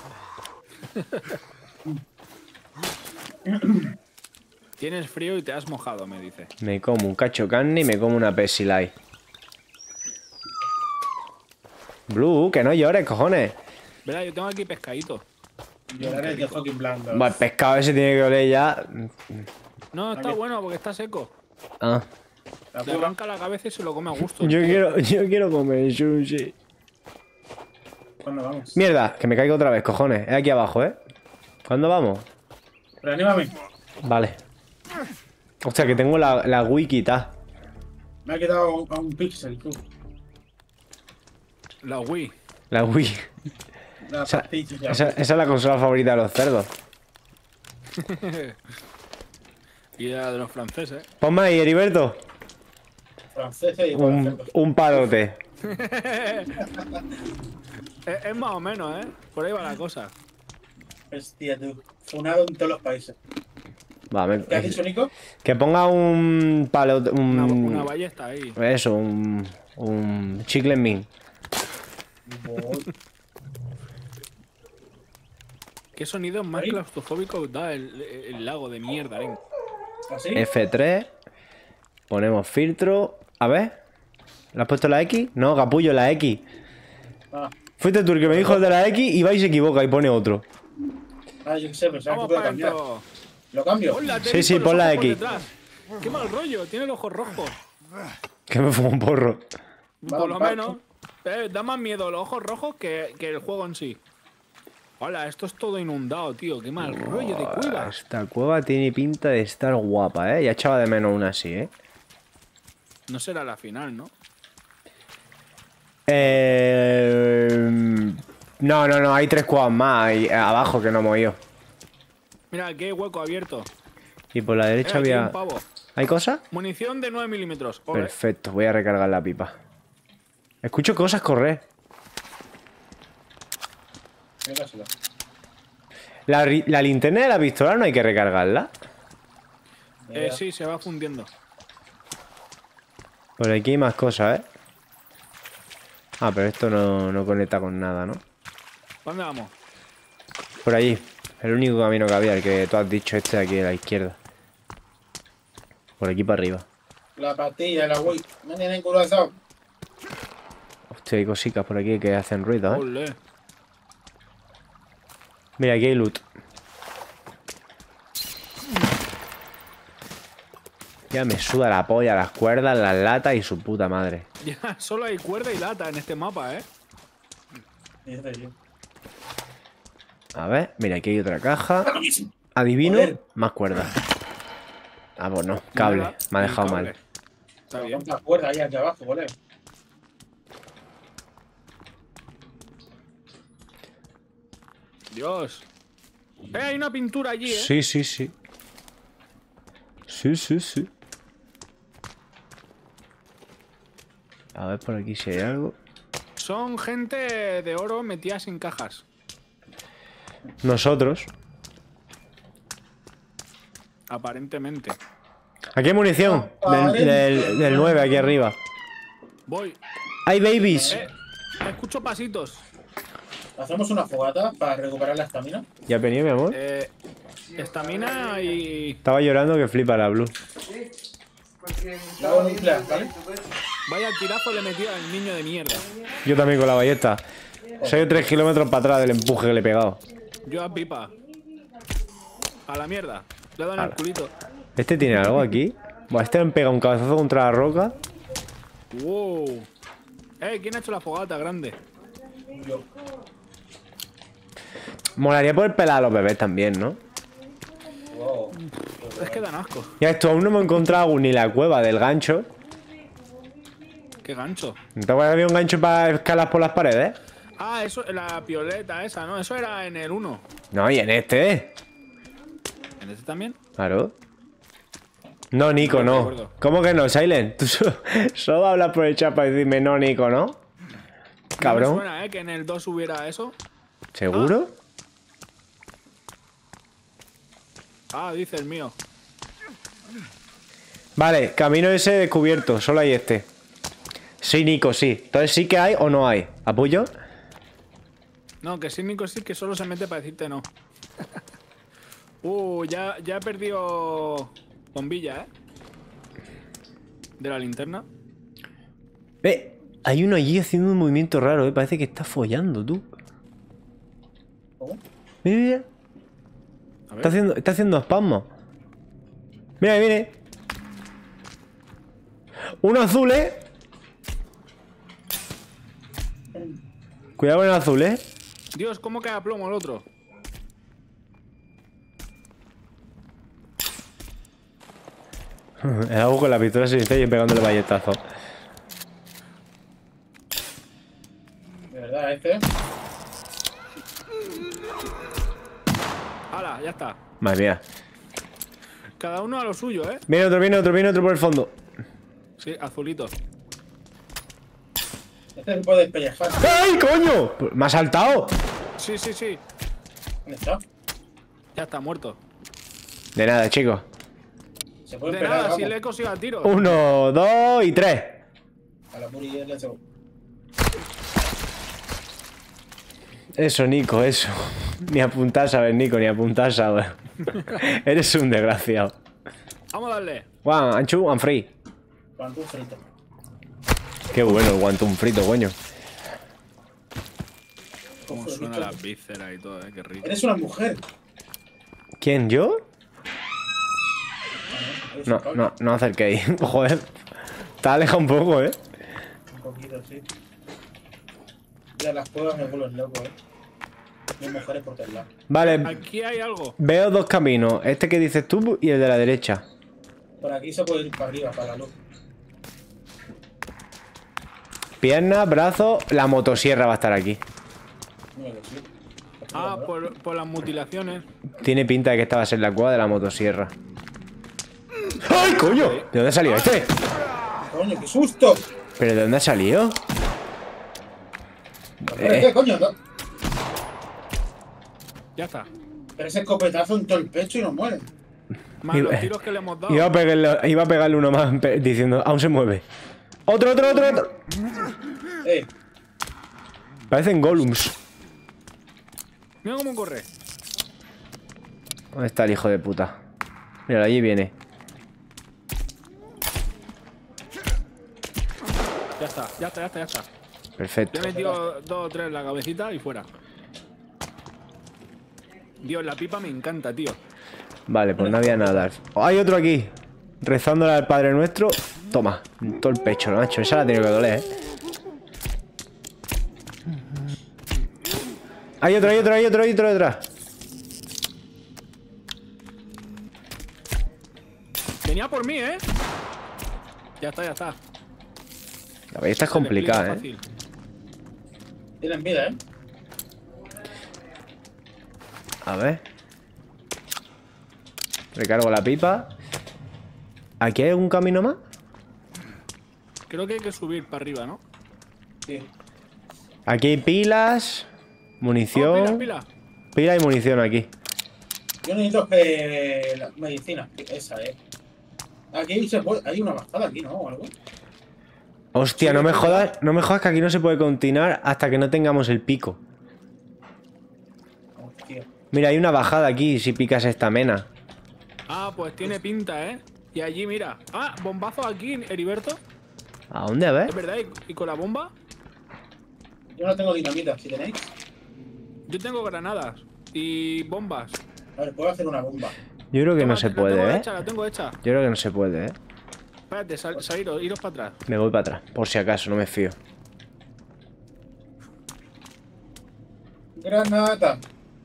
Tienes frío y te has mojado, me dice. Me como un cacho de carne y me como una Pepsi Light. Blue, que no llores, cojones. Verá, yo tengo aquí pescadito. lloraré de fucking blando. Bueno, el pescado ese tiene que oler ya. No, está Aquí. bueno porque está seco. Ah. La Le prueba. arranca la cabeza y se lo come a gusto. Yo quiero, yo quiero comer sushi. ¿Cuándo vamos? Mierda, que me caigo otra vez, cojones. Es aquí abajo, ¿eh? ¿Cuándo vamos? Reanímame. Vale. Hostia, que tengo la, la wiki, ta. Me ha quedado un- a un pixel, tú. La Wii. La Wii. La Esa, pastilla. esa- esa es la consola favorita de los cerdos. Y era de los franceses. Ponme ahí, Heriberto. Francesa y Un, un palote. Es, es más o menos, ¿eh? Por ahí va la cosa. Hostia, tú. Funado en todos los países. Va, me- ¿Qué has dicho, Nico? que ponga un palote. Una, Un, una ballesta ahí. Eso, un. Un chicle en min. Voy. ¿Qué sonido más Ahí. claustrofóbico da el, el lago de mierda, ven? ¿Así? F tres. Ponemos filtro. A ver. ¿Le has puesto la X? No, capullo, la X. Ah, Fuiste tú el que me dijo el de la X y va y se equivoca y pone otro. ah, yo qué sé, pero sabes que Vamos puedo para cambiar. adentro. ¿Lo cambio? Ponla, te he Sí, visto sí, los pon la ojos por X. detrás. Qué mal rollo, tiene los ojos rojos. Que me fumo un porro. Va, Por lo va. menos. Eh, da más miedo los ojos rojos que, que el juego en sí. Hola, esto es todo inundado, tío. Qué mal rollo de cueva. Esta cueva tiene pinta de estar guapa, ¿eh? Ya echaba de menos una así, ¿eh? No será la final, ¿no? Eh... No, no, no, hay tres cuevas más ahí, eh, abajo que no hemos ido. Mira, aquí hay hueco abierto. Y por la Eh, derecha aquí hay había... un pavo. ¿Hay cosas? Munición de nueve milímetros. Ole. Perfecto, voy a recargar la pipa. Escucho cosas correr. Mígaselo. La, ri- la linterna de la pistola no hay que recargarla. Eh, sí, se va fundiendo. Por aquí hay más cosas, ¿eh? Ah, pero esto no, no conecta con nada, ¿no? ¿Dónde vamos? Por allí. El único camino que había, el que tú has dicho, este de aquí a la izquierda. Por aquí para arriba. La pastilla, la Wii. Me tienen curazao. Hostia, hay cositas por aquí que hacen ruido, ¿eh? Olé. Mira, aquí hay loot. Ya me suda la polla, las cuerdas, las latas y su puta madre. Ya, solo hay cuerda y lata en este mapa, ¿eh? Mierda, yo. A ver, mira, aquí hay otra caja. Adivino, Joder. más cuerdas. Ah, pues no, cable. Nada, Me ha ni dejado cable. mal. Está bien. ¿Cuántas cuerdas hay aquí abajo, colega? Dios. Eh, hay una pintura allí, ¿eh? Sí, sí, sí. Sí, sí, sí. A ver por aquí si hay algo. Son gente de oro metidas en cajas. Nosotros. Aparentemente. Aquí hay munición. Del, del, del nueve aquí arriba. Voy. Hay babies. Eh, escucho pasitos. ¿Hacemos una fogata para recuperar la estamina? ¿Ya has venido, mi amor? Eh, estamina y... Estaba llorando que flipa la Blue. Porque Luego nuclear, ¿vale? Vaya tirazo le metí al niño de mierda. Yo también con la ballesta. Soy tres kilómetros para atrás del empuje que le he pegado. Yo a pipa. A la mierda. Le he dado en el Ala. culito. ¿Este tiene algo aquí? Buah, este me pega un cabezazo contra la roca. Wow. Eh, ¿quién ha hecho la fogata grande? Yo. Molaría poder pelar a los bebés también, ¿no? Wow. Es que dan asco. Ya esto, aún no me he encontrado ni la cueva del gancho. Qué gancho. ¿No te acuerdas que había un gancho para escalar por las paredes? Ah, eso, la pioleta esa, ¿no? Eso era en el uno. No, y en este. ¿En este también? Claro. No, Nico, No no. recuerdo. ¿Cómo que no, Silent? Tú solo, solo hablas por el chat para decirme no, Nico, ¿no? No Cabrón. me suena, ¿eh? Que en el dos hubiera eso. ¿Seguro? Ah, dice el mío. Vale, camino ese descubierto. Solo hay este. Sí, Nico, sí. Entonces sí que hay o no hay. ¿Apoyo? No, que sí, Nico, sí, que solo se mete para decirte no. uh, ya, ya he perdido bombilla, ¿eh? De la linterna. Eh, hay uno allí haciendo un movimiento raro, eh. Parece que está follando, tú. ¿Cómo? Mira, mira. A ver. Está haciendo, está haciendo espasmos. Mira, viene. Uno azul, eh. Cuidado con el azul, eh. Dios, ¿cómo cae a plomo el otro? El hago con la pistola silenciosa y pegándole balletazo. De verdad, este. ¡Hala! Ya está. Madre mía. Cada uno a lo suyo, ¿eh? Viene otro, viene otro, viene otro por el fondo. Sí, azulito. Este se puede despellejar. ¡Ay, coño! Me ha saltado. Sí, sí, sí. ¿Dónde está? Ya está muerto. De nada, chicos. Se puede De pegar, nada, vamos. si le he cosido a tiro. Uno, dos y tres. A la puri y let's go. Eso, Nico, eso. Ni apuntar, ¿sabes, Nico? Ni apuntar, ¿sabes? Eres un desgraciado. Vamos a darle. One, and two, and free. Pan tu frito. Qué bueno el guantón frito, coño. Cómo suena la víscera y todo, ¿eh? Qué rico. Eres una mujer. ¿Quién, yo? Eres No, un cable. no, no acerquéis. Joder. Te has alejado un poco, ¿eh? Un poquito, sí. Mira, las cuevas me vuelven loco, eh. Hay mujeres por todos lados. Vale, Aquí hay algo. veo dos caminos. Este que dices tú y el de la derecha. Por aquí se puede ir para arriba, para la luz. Piernas, brazos, la motosierra va a estar aquí. Mira que sí. Ah, por, por las mutilaciones. Tiene pinta de que esta va a ser la cueva de la motosierra. ¡Ay, coño! ¿De dónde ha salido este? ¡Coño, qué susto! ¿Pero de dónde ha salido? ¿Pero qué coño? No. Ya está. Pero ese escopetazo en todo el pecho y no muere. Más los tiros que le hemos dado. Iba a pegarle, iba a pegarle uno más pe- diciendo, aún se mueve. Otro, otro, otro, otro. Eh, Parecen golems. Mira cómo corre. ¿Dónde está el hijo de puta? Mira, allí viene. Ya está, ya está, ya está, ya está. Perfecto. Le he metido dos o tres en la cabecita y fuera. Dios, la pipa me encanta, tío. Vale, pues no había nada. Oh, hay otro aquí. Rezándole al Padre Nuestro. Toma, en todo el pecho, ¿no, macho? Esa la tiene que doler, ¿eh? Hay otro, hay otro, hay otro, hay otro detrás. Venía por mí, ¿eh? Ya está, ya está. La ballesta es Se le explica complicada, ¿eh? fácil. tienen vida, ¿eh? A ver. Recargo la pipa. ¿Aquí hay algún camino más? Creo que hay que subir para arriba, ¿no? Sí. Aquí hay pilas. Oh, Munición. pila, pila. Pila y munición aquí. Yo necesito que la medicina, esa, eh. Aquí se puede, hay una bajada aquí, ¿no? O algo. Hostia, Sí, no me sí. jodas, no me jodas que aquí no se puede continuar hasta que no tengamos el pico. Hostia. Mira, hay una bajada aquí si picas esta mena. Ah, pues tiene pinta, ¿eh? Y allí, mira. Ah, bombazo aquí, Heriberto. ¿A dónde? A ver. ¿Es verdad? ¿Y, y con la bomba? Yo no tengo dinamita, si tenéis. Yo tengo granadas y bombas. A ver, puedo hacer una bomba. Yo creo que Toma, no se la tengo puede, ¿eh? hecha, la tengo hecha. Yo creo que no se puede, ¿eh? Espérate, sal, saliros, iros para atrás. Me voy para atrás, por si acaso, no me fío. Granada.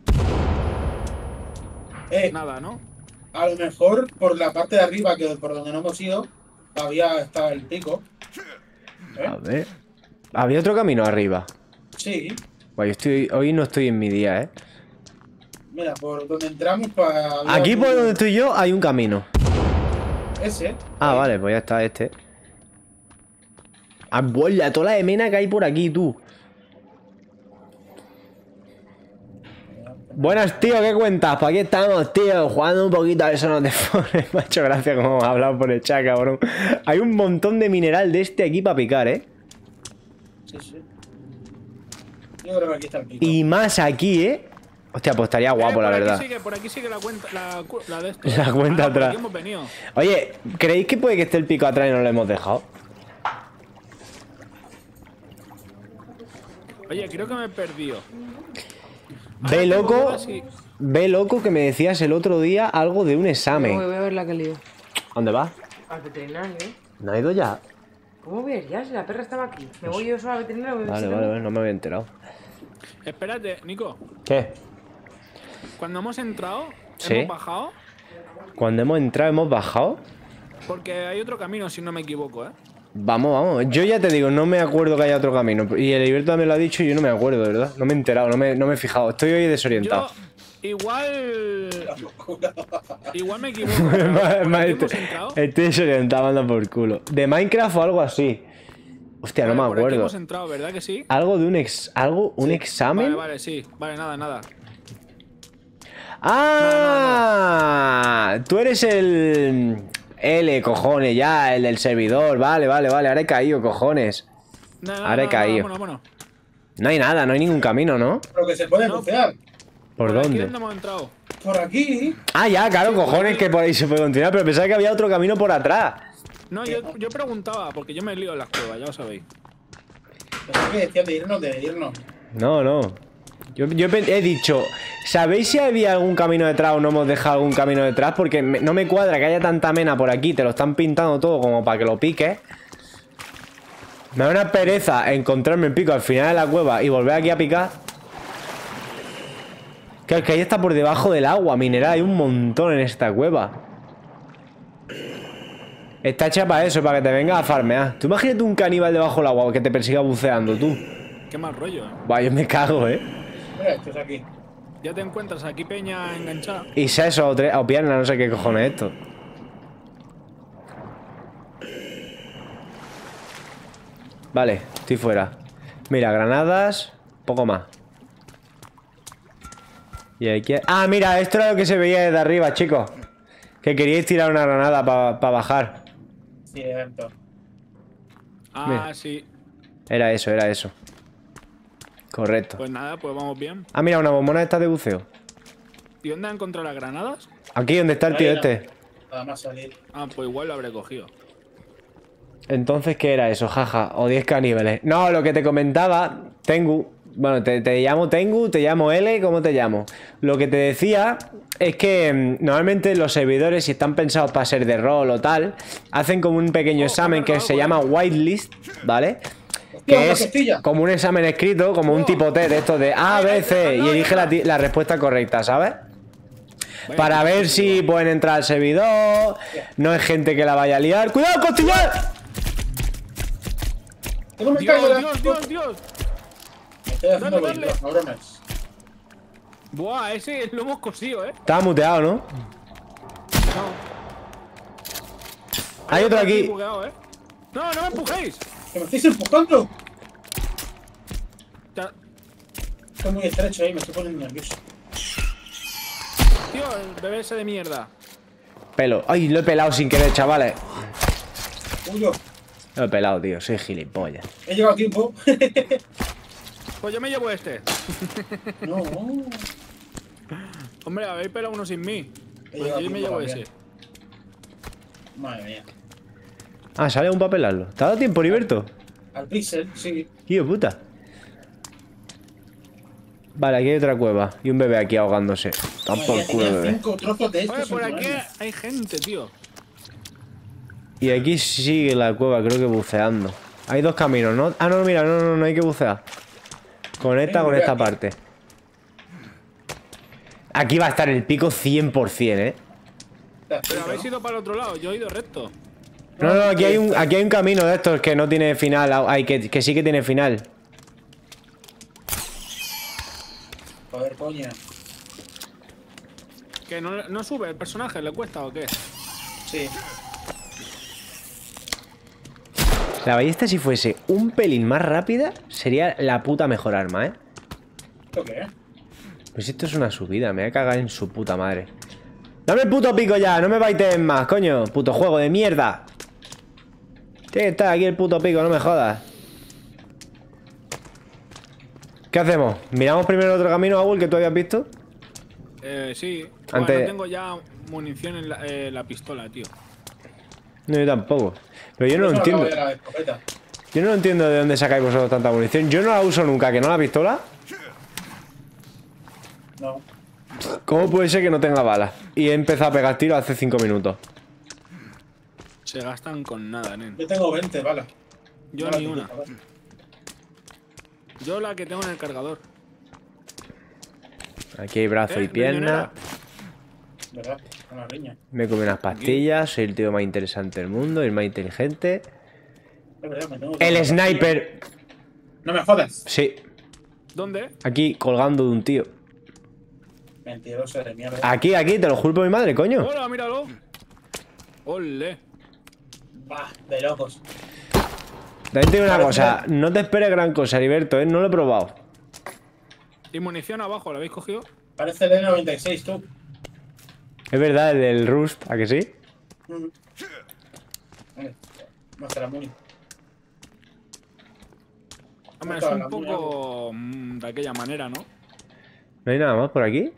Eh, Nada, ¿no? a lo mejor por la parte de arriba, que por donde no hemos ido, todavía está el pico. A ver. Había otro camino arriba. Sí. Guay, yo estoy, hoy no estoy en mi día, ¿eh? Mira, por donde entramos para... Aquí por donde estoy yo hay un camino. Ese. Ah, vale, pues ya está este. Abuela, toda la de mena que hay por aquí, tú. Buenas, tío, ¿qué cuentas? Pues aquí estamos, tío, jugando un poquito a eso no te pones. Me ha hecho gracia como hemos hablado por el chat, cabrón. Hay un montón de mineral de este aquí para picar, ¿eh? Sí, sí. Yo creo que aquí está el pico. Y más aquí, ¿eh? Hostia, pues estaría guapo, Eh, la por verdad. Aquí sigue, por aquí sigue la cuenta, la, cu- la de esto. La cuenta Ah, por atrás. aquí hemos venido. Oye, ¿creéis que puede que esté el pico atrás y no lo hemos dejado? Oye, creo que me he perdido. Ve, Ahora tengo loco. dudas si- Ve, loco, que me decías el otro día algo de un Voy, examen. voy a ver la que lío. ¿Dónde vas? Al veterinario, ¿eh? ¿No ha ido ya? ¿Cómo voy a ir ya? Si la perra estaba aquí. Me voy yo sola al veterinario. Voy a ver Vale, si vale, tengo- vale, no me había enterado. Espérate, Nico. ¿Qué? Cuando hemos entrado, Sí. hemos bajado. Cuando hemos entrado, hemos bajado. Porque hay otro camino, si no me equivoco, ¿eh? Vamos, vamos. Yo ya te digo, no me acuerdo que haya otro camino. Y el Heriberto también lo ha dicho y yo no me acuerdo, de verdad. No me he enterado, no me, no me he fijado. Estoy hoy desorientado. Yo igual. Igual me equivoco. Ma- pero por ma- aquí hemos estoy, entrado. estoy desorientado, anda por culo. ¿De Minecraft o algo así? Hostia, no Vale, me por aquí acuerdo. hemos entrado, ¿verdad que sí? Algo de un ex. Algo, un examen. Vale, vale, sí. Vale, nada, nada. ¡Ah! Tú eres el. L, cojones, ya, el del servidor. Vale, vale, vale. Ahora he caído, cojones. Nada, Ahora he nada, caído. Vámonos, vámonos. No hay nada, no hay ningún camino, ¿no? Lo que se puede No. bucear. ¿Por Aquí dónde? donde hemos entrado. Por aquí. Ah, ya, claro, cojones, que por ahí se puede continuar. Pero pensaba que había otro camino por atrás. No, yo, yo preguntaba, porque yo me lío en las cuevas, ya lo sabéis. Pensaba que decían de irnos, de irnos. No, no. Yo, yo he he dicho, ¿sabéis si había algún camino detrás o no hemos dejado algún camino detrás? Porque me- no me cuadra que haya tanta mena por aquí, te lo están pintando todo como para que lo piques. Me da una pereza encontrarme el pico al final de la cueva y volver aquí a picar. Claro, es que ahí está por debajo del agua mineral, hay un montón en esta cueva. Está hecha para eso, para que te vengas a farmear. Tú imagínate un caníbal debajo del agua que te persiga buceando, tú. Qué mal rollo, ¿eh? Vaya, yo me cago, eh. Mira, esto es aquí. Ya te encuentras aquí peña enganchada. Y seso o, tre- o pierna, no sé qué cojones es esto. Vale, estoy fuera. Mira, granadas. poco más. Y aquí... Ah, mira, esto era lo que se veía desde arriba, chicos. Que queríais tirar una granada para pa bajar. Cierto. Ah, Mira. sí. Era eso, era eso. Correcto. Pues nada, pues vamos bien. Ah, mira, una bombona esta de buceo. ¿Y dónde han encontrado las granadas? Aquí, donde está el tío Ahí no. este. Nada más salir. Ah, pues igual lo habré cogido. Entonces, ¿qué era eso? Jaja, o diez caníbales. No, lo que te comentaba, Tengu. Bueno, te, te llamo Tengu, te llamo L, ¿cómo te llamo? Lo que te decía es que mm, normalmente los servidores, si están pensados para ser de rol o tal, hacen como un pequeño Oh, examen que algo, se eh. llama whitelist, ¿vale? Hostia, Que una es costilla. como un examen escrito, como un Oh. tipo test de estos de A, B, C, y elige la, ti- la respuesta correcta, ¿sabes? Vaya, Para qué ver si pueden entrar al servidor, no es gente que la vaya a liar. ¡Cuidado, costillar! ¿Cómo me Dios, caigo de Dios, Dios, Dios. Me estoy haciendo Dale, bolillos, dale. no bromes. Buah, ese lo hemos cosido, ¿eh? Estaba muteado, ¿no? No. Hay otro aquí. bugueado, ¿eh? No, no me empujéis. ¡Que me estáis empujando! Ta- Estoy muy estrecho ahí, me estoy poniendo nervioso. Tío, el bebé ese de mierda. Pelo. Ay, lo he pelado sin querer, chavales. Huyo, Lo he pelado, tío. Soy gilipollas. he llegado a tiempo. Pues yo me llevo este. No, Hombre, habéis pelado uno sin mí. Pues llegado yo a me tiempo llevo también. ese. Madre mía. Ah, sale un para pelarlo. ¿Te ha dado tiempo, Heriberto? Al pixel, sí. Tío, puta. Vale, aquí hay otra cueva. Y un bebé aquí ahogándose. Tan Madre por mía, culo, tenía bebé. cinco trozos de estos. Oye, por en tu aquí mano. hay gente, tío. Y aquí sigue la cueva, creo que buceando. Hay dos caminos, ¿no? Ah, no, mira, no, no, no hay que bucear. Conecta con esta parte. Aquí va a estar el pico cien por cien, ¿eh? Pero habéis ido para el otro lado, yo he ido recto. No, no, aquí hay un, aquí hay un camino de estos que no tiene final. Ay, que, que sí que tiene final. Joder, coña. Que no, no sube el personaje, ¿le cuesta o qué? Sí. La ballesta, si fuese un pelín más rápida, sería la puta mejor arma, ¿eh? ¿Esto qué es? Pues esto es una subida, me voy a cagar en su puta madre. ¡Dame el puto pico ya! ¡No me baites más, coño! ¡Puto juego de mierda! Tiene que estar aquí el puto pico, no me jodas. ¿Qué hacemos? ¿Miramos primero el otro camino, Abul, que tú habías visto? Eh, sí. Antes- Bueno, no tengo ya munición en la, eh, la pistola, tío. No, yo tampoco. Pero yo no lo Eso entiendo. acabo de la escopeta. Yo no entiendo de dónde sacáis vosotros tanta munición. Yo no la uso nunca, ¿que no la pistola? No. ¿Cómo puede ser que no tenga balas? Y he empezado a pegar tiros hace cinco minutos. Se gastan con nada, nen. Yo tengo veinte balas. Yo No la ni tengo, una. a ver. Yo la que tengo en el cargador. Aquí hay brazo Eh, y pierna. riñonera. ¿Verdad? Una riña. Me comí unas pastillas. Soy el tío más interesante del mundo, el más inteligente. Es verdad, me tengo El sniper. No me jodas. Sí, ¿Dónde? aquí colgando de un tío. Mentiroso de mierda. Aquí, aquí, te lo juro por mi madre, coño. ¡Hola, míralo! ¡Ole! Bah, de locos. También te digo una cosa, no te esperes gran cosa, Heriberto, ¿eh? No lo he probado. ¿Y munición abajo? ¿La habéis cogido? Parece el E noventa y seis, tú. Es verdad, el del Rust, ¿a que sí? Mm. Eh, Más de la muni. Hombre, es Otra, un la mía. poco mm, de aquella manera, ¿no? ¿No hay nada más por aquí?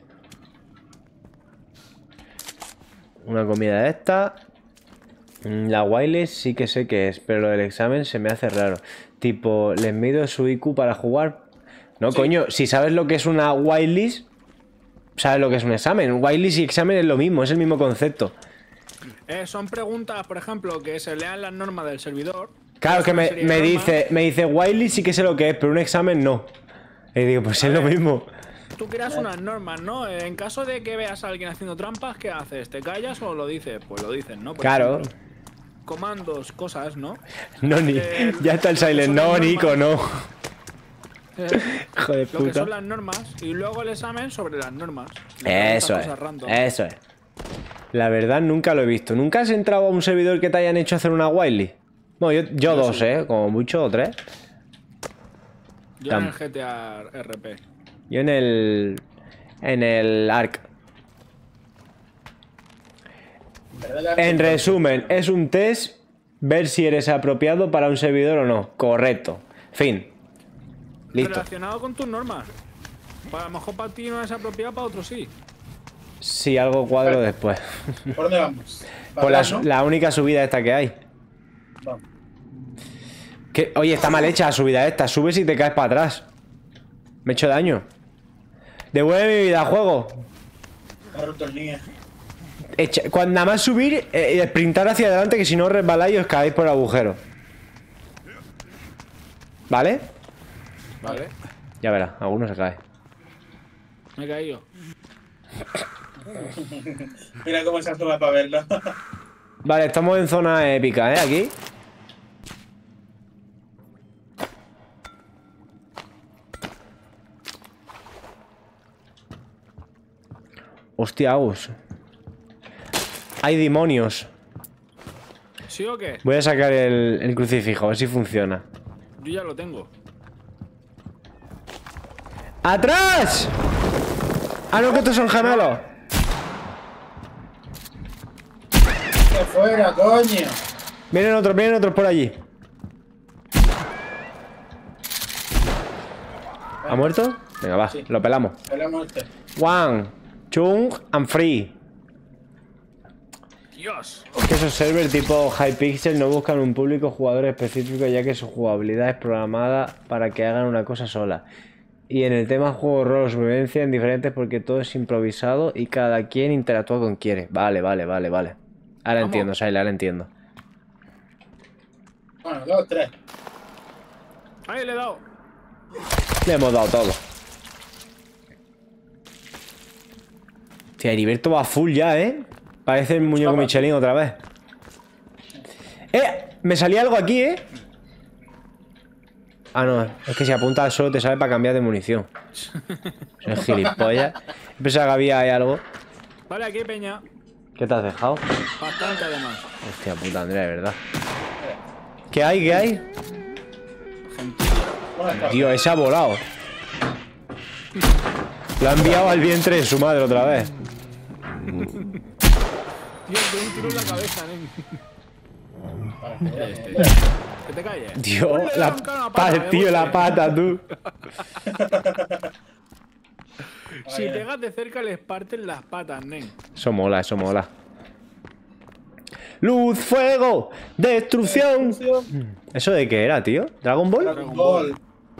Una comida de esta. Mm, La wireless sí que sé qué es, pero lo del examen se me hace raro. Tipo, les mido su I Q para jugar. No, Sí. coño, si sabes lo que es una wireless, sabes lo que es un examen. Wireless y examen es lo mismo, es el mismo concepto. Eh, son preguntas, por ejemplo, que se lean las normas del servidor. Claro Es que una me, serie de me normas. dice, me dice wireless sí que sé lo que es, pero un examen no. Y digo, pues es lo mismo. Tú creas unas normas, ¿no? Eh, En caso de que veas a alguien haciendo trampas, ¿qué haces? ¿Te callas o lo dices? Pues lo dices, ¿no? Por Claro. ejemplo, comandos, cosas, ¿no? No, ni. Eh, Ya está el lo que silent. son No, las Nico, no. normas. Eh, Hijo de lo que puta. son las normas y luego el examen sobre las normas. Le preguntas Eso es. cosas random. Eso es. La verdad, nunca lo he visto. ¿Nunca has entrado a un servidor que te hayan hecho hacer una wireless? Bueno, yo, yo dos, ¿eh? Como mucho, o tres. Yo en el G T A R P. Yo en el... En el Ark. En resumen, es un test ver si eres apropiado para un servidor o no. Correcto. Fin. Listo. Relacionado con tus normas. A lo mejor para ti no es apropiado, para otros sí. Si algo cuadro después. ¿Por dónde vamos? Para Por la, atrás, ¿no? la única subida esta que hay. Vamos. Que, oye, está mal hecha la subida esta. Subes y te caes para atrás. Me he hecho daño. Devuelve mi vida, juego. Me ha roto el niño. Echa, cuando nada más subir eh, y sprintar hacia adelante, que si no resbaláis y os caéis por el agujero. ¿Vale? Vale. Ya verás, alguno se cae. Me he caído. Mira cómo se asoma para verlo. Vale, estamos en zona épica, ¿eh? Aquí. Hostia, Agus. Hay demonios. ¿Sí o qué? Voy a sacar el, el crucifijo, a ver si funciona. Yo ya lo tengo. ¡Atrás! Ah, no, que estos son gemelos. ¡Que fuera, coño! Vienen otros, vienen otros por allí. ¿Ha muerto? Venga, va, Sí. lo pelamos. Pelamos este. One, Chung and Free. Dios. Es que esos servers tipo Hypixel no buscan un público jugador específico, ya que su jugabilidad es programada para que hagan una cosa sola. Y en el tema juego rol o supervivencia en diferentes porque todo es improvisado y cada quien interactúa con quiere. Vale, vale, vale, vale. Ahora Vamos. entiendo, Saila, ahora entiendo. Bueno, dos, tres. Ahí le he dado. Le hemos dado todo. Hostia, Heriberto va full ya, ¿eh? Parece el muñeco Michelin otra vez. ¡Eh! Me salía algo aquí, ¿eh? Ah, no. Es que si apuntas solo te sale para cambiar de munición. Soy gilipollas. Pensaba que había ahí algo. Vale, aquí, peña. ¿Qué te has dejado? Bastante, además. Hostia puta, Andrea, de verdad. ¿Qué hay? ¿Qué hay? Bueno, está. Tío, ese ha volado. Lo ha enviado al vientre de su madre otra vez. Dios, tengo un tiro en la cabeza, nen. Este. Que te calles. Dios, Ponle la arrancar una pata, partido eh, la porque pata, tú. Si pegas de cerca les parten las patas, nen. Eso mola, eso mola. Luz, fuego, destrucción. ¿Eso de qué era, tío? ¿Dragon Ball? Dragon Ball.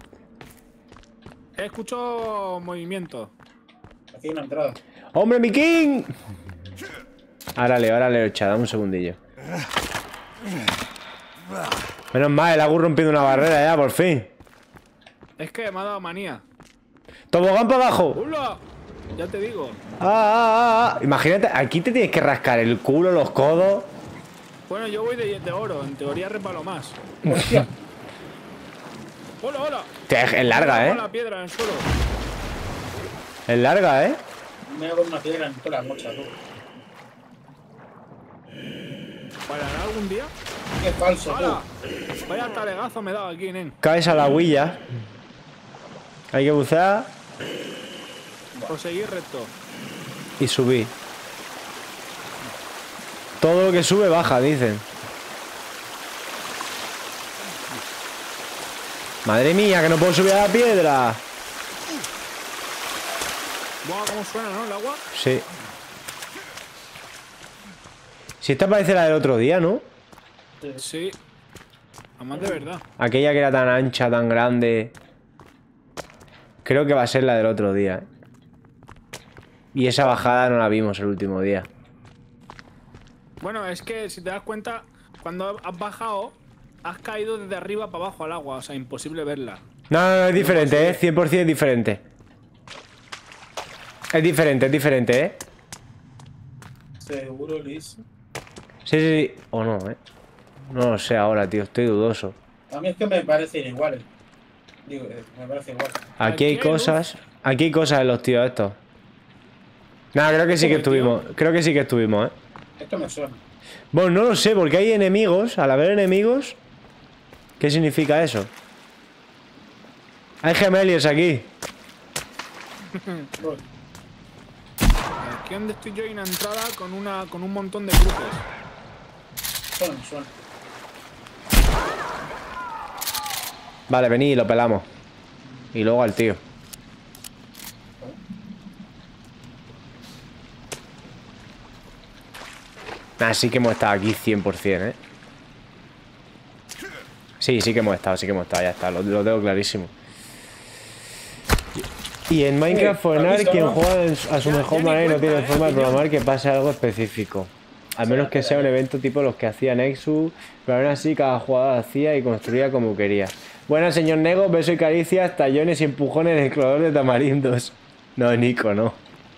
Escucho movimiento. Aquí hay una entrada. ¡Hombre, mi king! Ahora leo, ahora leo, echa, dame un segundillo. Menos mal, el Agus rompiendo una barrera ya, por fin. Es que me ha dado manía. ¡Tobogán para abajo! ¡Hola! Ya te digo. Ah, ah, ah. Imagínate, aquí te tienes que rascar el culo, los codos. Bueno, yo voy de, de oro. En teoría repalo más. Hostia. ¡Hola, hola! Hostia, es larga, ¿eh? La piedra en el suelo. Es larga, ¿eh? Me hago una piedra en toda la mocha, tú. ¿Parará algún día? Qué falso, ¡Hala! tú. Vaya talegazo me he dado aquí, nen. Caes a la huilla. Hay que bucear Proseguir recto. y subir. Todo lo que sube baja, dicen. Madre mía, que no puedo subir a la piedra. Buah, cómo suena, ¿no? El agua. Sí. Si esta parece la del otro día, ¿no? Sí. Además de verdad. Aquella que era tan ancha, tan grande. Creo que va a ser la del otro día, ¿eh? Y esa bajada no la vimos el último día. Bueno, es que si te das cuenta, cuando has bajado, has caído desde arriba para abajo al agua. O sea, imposible verla. No, no, no, es diferente, ¿eh? cien por cien es diferente. Es diferente, es diferente, ¿eh? Seguro, Liz. Sí, sí, sí. O no, ¿eh? No lo sé ahora, tío. Estoy dudoso. A mí es que me parecen iguales. Digo, eh, me parece igual. Aquí hay Aquí hay cosas. Aquí hay cosas en los tíos estos. Nada, creo que sí que ¿Cómo, tío? estuvimos. Creo que sí que estuvimos, ¿eh? Esto me suena. Bueno, no lo sé, porque hay enemigos. Al haber enemigos, ¿qué significa eso? Hay gemelios aquí. Voy. Aquí donde estoy yo hay una entrada con una con un montón de cruces. Suena, suena. Vale, vení y lo pelamos. Y luego al tío. Nah, sí que hemos estado aquí cien por cien, ¿eh? Sí, sí que hemos estado, sí que hemos estado, ya está, lo, lo tengo clarísimo. Y en Minecraft Fortnite, quien juega en su- a su Ya- mejor ya ni manera y no cuenta, tiene eh, forma de Guillón. programar que pase algo específico. Al menos que sea un evento tipo los que hacía Nexus, pero aún así cada jugador hacía y construía como quería. Buenas, señor Nego, beso y caricias, tallones y empujones del explorador de tamarindos. No, Nico, no.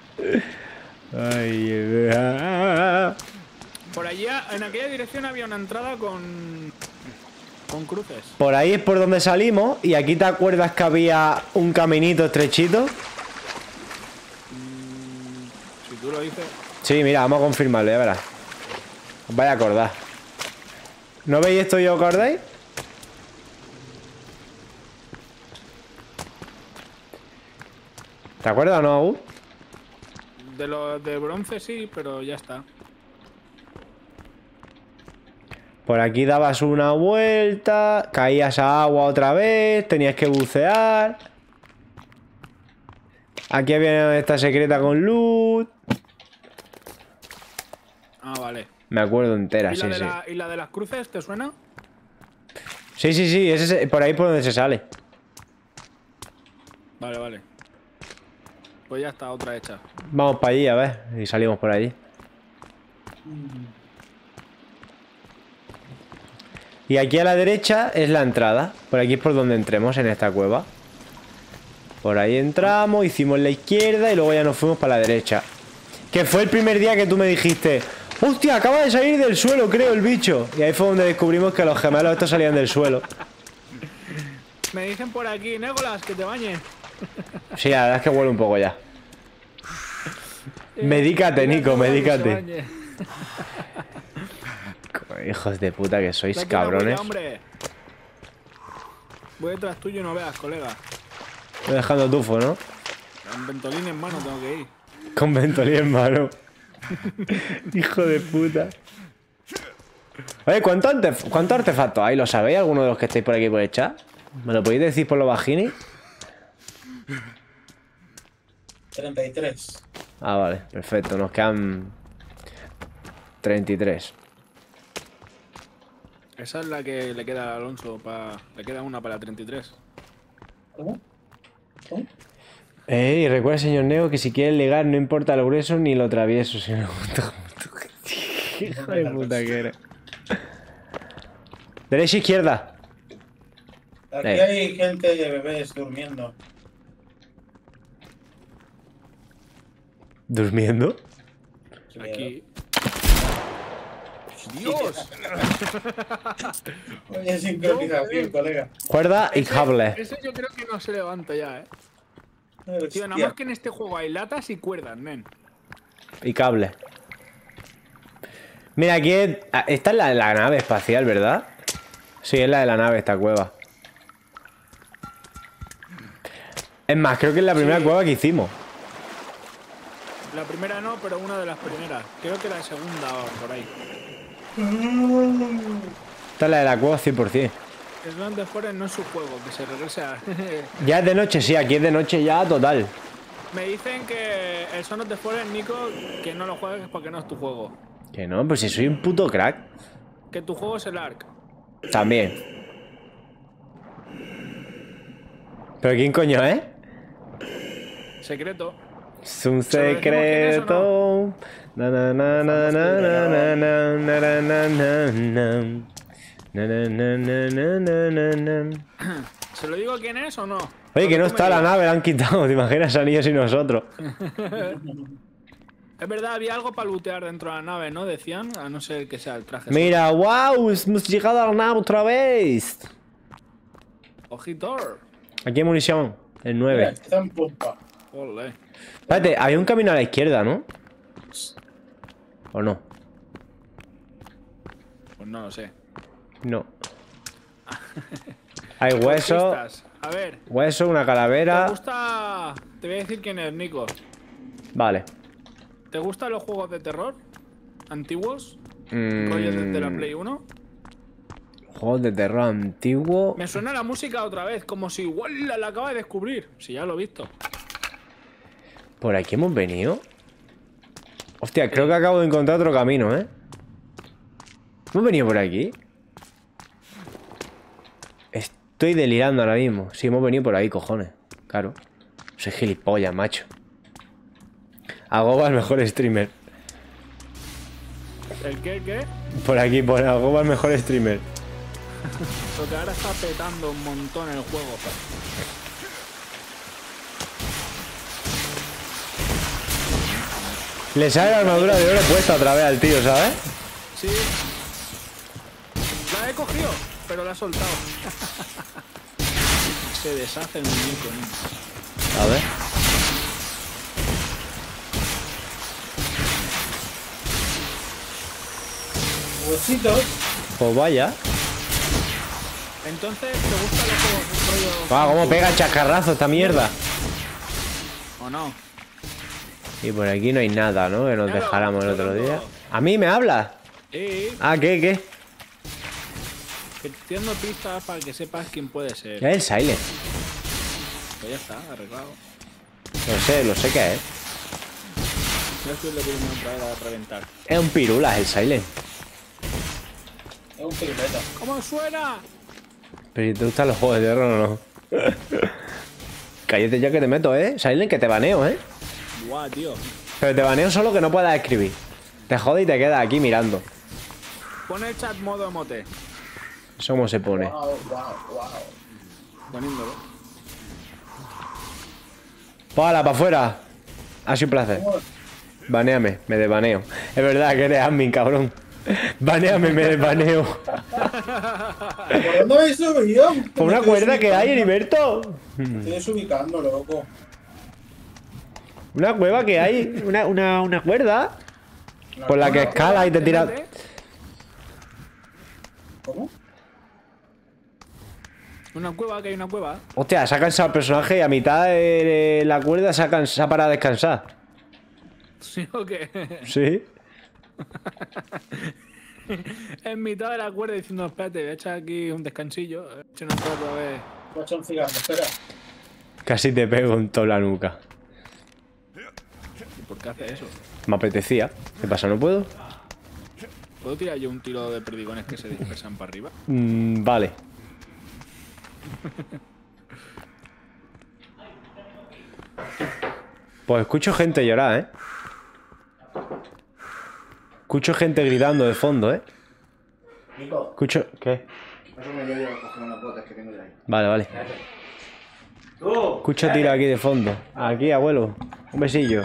Ay, eh, Por allí, en aquella dirección había una entrada con. con cruces. por ahí es por donde salimos y aquí te acuerdas que había un caminito estrechito. Si tú lo dices. Sí, mira, vamos a confirmarlo, ya verás. Os vais a acordar. ¿No veis esto y os acordáis? ¿Te acuerdas o no, Agus? De los de bronce sí, pero ya está. Por aquí dabas una vuelta, caías a agua otra vez, tenías que bucear. Aquí había esta secreta con loot. Ah, vale. Me acuerdo entera, ¿Y la, sí, de sí. la, ¿Y la de las cruces te suena? Sí, sí, sí, ese es por ahí por donde se sale. Vale, vale. Pues ya está, otra hecha. Vamos para allí, a ver, y salimos por allí. Y aquí a la derecha es la entrada. Por aquí es por donde entremos en esta cueva. Por ahí entramos, hicimos la izquierda y luego ya nos fuimos para la derecha. Que fue el primer día que tú me dijiste: ¡hostia, acaba de salir del suelo, creo, el bicho! Y ahí fue donde descubrimos que los gemelos estos salían del suelo. Me dicen por aquí, Négolas, que te bañes. Sí, la verdad es que huele un poco ya. Medícate, Dile a Nico, Négolas que se medícate. bañe. Hijos de puta que sois, Date una cabrones. huella, hombre. Voy detrás tuyo y no veas, colega. Estoy dejando tufo, ¿no? Con ventolín en mano tengo que ir. Con Ventolí en mano. Hijo de puta. Oye, ¿cuántos arte- cuántos artefactos hay? ¿Lo sabéis alguno de los que estáis por aquí por el chat? ¿Me lo podéis decir por los bajini? treinta y tres. Ah, vale, perfecto. Nos quedan treinta y tres. Esa es la que le queda a Alonso. Pa... Le queda una para la treinta y tres. ¿Cómo? ¿Cómo? Eh, y recuerda, señor Neo, que si quieres ligar no importa lo grueso ni lo travieso, sino hijo de puta que eres. Derecha, izquierda. Aquí Eh. hay gente de bebés durmiendo. ¿Durmiendo? Sí, Aquí. ¡Dios! Oye, sincronización, colega. Cuerda y Ese- cable. Ese yo creo que no se levanta ya, eh. Tío, nada Hostia. más que en este juego hay latas y cuerdas, nen. Y cable. Mira, aquí es- ah, esta es la de la nave espacial, ¿verdad? Sí, es la de la nave, esta cueva. Es más, creo que es la primera Sí. cueva que hicimos. La primera no, pero una de las primeras. Creo que la segunda o por ahí. Esta es la de la cueva cien por cien. El Land of Forest no es su juego, que se regrese a... Ya es de noche, sí, aquí es de noche ya total. Me dicen que el Son of the Forest, Nico, que no lo juegues porque no es tu juego. Que no, pues si soy un puto crack. Que tu juego es el Ark. También. ¿Pero quién coño es? Secreto. Es un ¿Se lo decimos quién es o secreto. Na, na, na, na, na, na, na, na, na, na, na, na, na. Na, na, na, na, na, na, na, na. ¿Se lo digo quién es o no? Oye, que no Lo tú me está la digas. nave, la han quitado. ¿Te imaginas a niños y nosotros? Es verdad, había algo para lootear dentro de la nave, ¿no? Decían, a no ser que sea el traje. Mira, wow, hemos llegado a la nave otra vez. Ojitor. Aquí hay munición, el Mira, nueve. está en pompa. Ole. Espérate, había un camino a la izquierda, ¿no? ¿O no? Pues no lo sé. No. Hay hueso. Pistas. A ver, Hueso, una ¿te calavera. gusta...? Te voy a decir quién es, Nico. Vale. ¿Te gustan los juegos de terror? ¿Antiguos? Mm, ¿Rollos desde la Play uno? Juegos de terror antiguo. Me suena la música otra vez, como si igual la, la acaba de descubrir. Si ya lo he visto. ¿Por aquí hemos venido? Hostia, creo que acabo de encontrar otro camino, ¿eh? ¿Hemos venido por aquí? Estoy delirando ahora mismo. Sí, hemos venido por ahí, cojones. Claro. Soy gilipollas, macho. Agoba el mejor streamer. ¿El qué, el qué? Por aquí, por Agoba el mejor streamer. Porque ahora está petando un montón el juego. Le sale la armadura de oro puesta otra vez al tío, ¿sabes? Sí. La he cogido, pero la he soltado. Se deshace el muñeco, ¿no? A ver. Huesitos. Pues vaya. Entonces, ¿te gustan los juegos rollo Ah, cómo pega chascarrazo esta mierda. o no? Y por aquí no hay nada, ¿no? Que nos Claro, dejáramos el otro claro. día. ¿A mí me hablas? Sí, Ah, ¿qué? ¿Qué? que estoy dando pistas para que sepas quién puede ser. Es el Silent. Pues ya está, arreglado. Lo sé, lo sé que es. Ya estoy le poniendo otra vez a reventar. Es un pirulas el Silent. Es un piruleta. ¿Cómo suena? Pero si te gustan los juegos de terror o no. Cállate ya que te meto, ¿eh? Silent, que te baneo, ¿eh? Guau, tío. Pero te baneo solo que no puedas escribir. Te jode y te quedas aquí mirando. Pon el chat modo emote. Eso cómo se pone. Wow, wow, wow. Poniéndolo. ¡Pala, para afuera! Ha sido un placer. Baneame, me desbaneo. Es verdad que eres admin, cabrón. Baneame, me desbaneo. ¿Por dónde habéis subido? Por una cuerda que hay, Heriberto. Estoy desubicando, loco. Una cueva que hay. Una, una, una cuerda. Por la que escalas y te tiras. ¿Cómo? Una cueva, que hay una cueva. Hostia, se ha cansado el personaje y a mitad de la cuerda se ha, cansa- se ha parado a descansar. ¿Sí o qué? Sí. En mitad de la cuerda diciendo, espérate, voy a echar aquí un descansillo. He hecho una cuerda, a ver. Voy a echar un cigarro, espera. Casi te pego en toda la nuca. ¿Y por qué hace eso? Me apetecía. ¿Qué pasa? ¿No puedo? ¿Puedo tirar yo un tiro de perdigones que se dispersan para arriba? Mm, vale. Pues escucho gente llorar, ¿eh? Escucho gente gritando de fondo, ¿eh? Nico, Escucho... ¿Qué? pásame yo a coger unas botas que tengo de ahí. Vale, vale. ¡Tú! Escucho tiro aquí de fondo. Aquí, abuelo. Un besillo.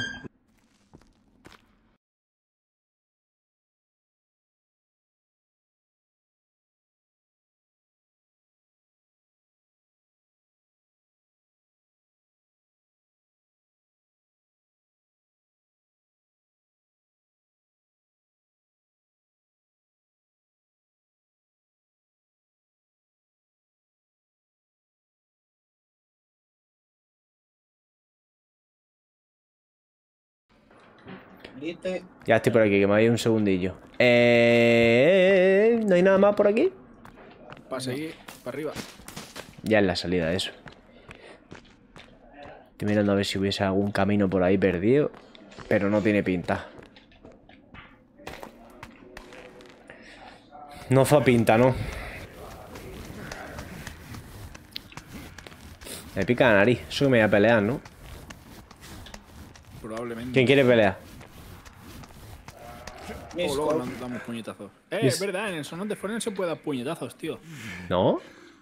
¿Viste? Ya estoy por aquí, que me hay un segundillo. Eh... ¿No hay nada más por aquí? Para seguir, para arriba. Ya es la salida de eso. Estoy mirando a ver si hubiese algún camino por ahí perdido. Pero no tiene pinta. No fa pinta, ¿no? Me pica la nariz. Eso que me voy a pelear, ¿no? Probablemente. ¿Quién quiere pelear? O Mis luego col- nos damos puñetazos. Eh, Mis- es verdad, en el Son of the Fallen se puede dar puñetazos, tío. ¿No?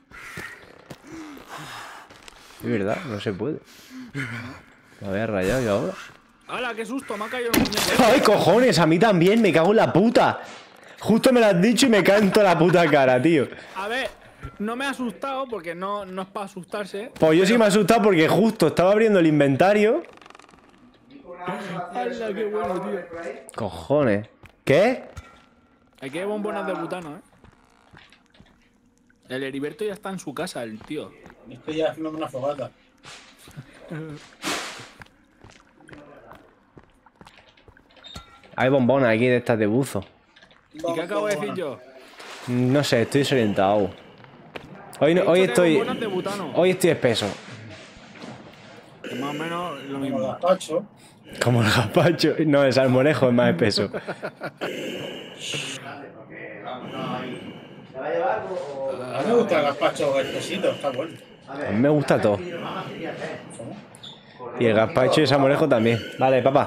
Es verdad, no se puede. Me había rayado yo ahora. ¡Hala, qué susto! Me ha caído el muñeco. ¡Ay, cojones! A mí también, me cago en la puta. Justo me lo has dicho y me cae en toda la puta cara, tío. A ver, no me ha asustado porque no, no es para asustarse. Pues yo sí me he asustado porque justo estaba abriendo el inventario. ¡Hala, qué bueno, tío! Cojones. ¿Qué? Aquí hay bombonas de butano, ¿eh? El Heriberto ya está en su casa, el tío. Estoy ya haciendo una fogata. Hay bombonas aquí de estas de buzo. ¿Y qué acabo de decir yo? No sé, estoy desorientado. Hoy, no, He hoy dicho que hay estoy. bombonas de butano. Hoy estoy espeso. Que más o menos lo Como mismo. gazpacho. Como el gazpacho. No, el salmorejo es más espeso. A mí me gusta el gazpacho espesito, está bueno. A mí me gusta todo. Y el gazpacho y el salmorejo también. Vale, papá.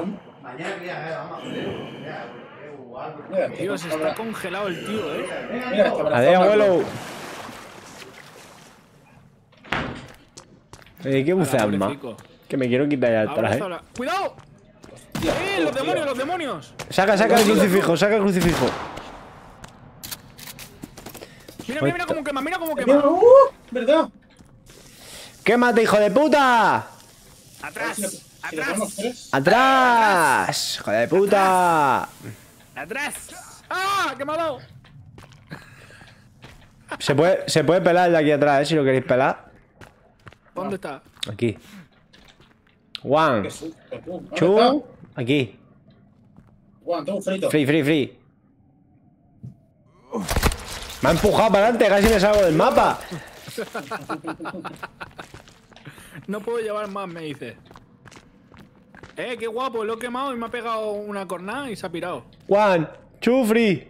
Mira, Tío, se está congelado el tío, eh. Mira, está abrazado Adiós, una abuelo. Eh, ¿Qué buceas más? Pobrecito. Que me quiero quitar ya el traje. Abrazo a la- ¡Cuidado! Hostia, ¡Eh, los demonios, los demonios! Saca, saca el crucifijo, saca el crucifijo. Mira, mira, mira cómo quema, mira cómo Mira, quema. ¡uh! ¿Verdad? ¡Quémate, hijo de puta! ¡Atrás! Si le- si le ¡Atrás! ponemos tres. ¡Atrás! ¡Hijo de puta! ¡Atrás! ¡Ah! ¡Que me ha dado! Se puede, se puede pelar de aquí atrás, ¿eh? Si lo queréis pelar. ¿Dónde está? Aquí. One, Qué susto, tú. ¿Dónde two, está? aquí. Juan, tengo un frito. Free, free, free. Me ha empujado para adelante, casi me salgo del mapa. No puedo llevar más, me dice. Eh, qué guapo, lo he quemado y me ha pegado una cornada y se ha pirado. One, two, free.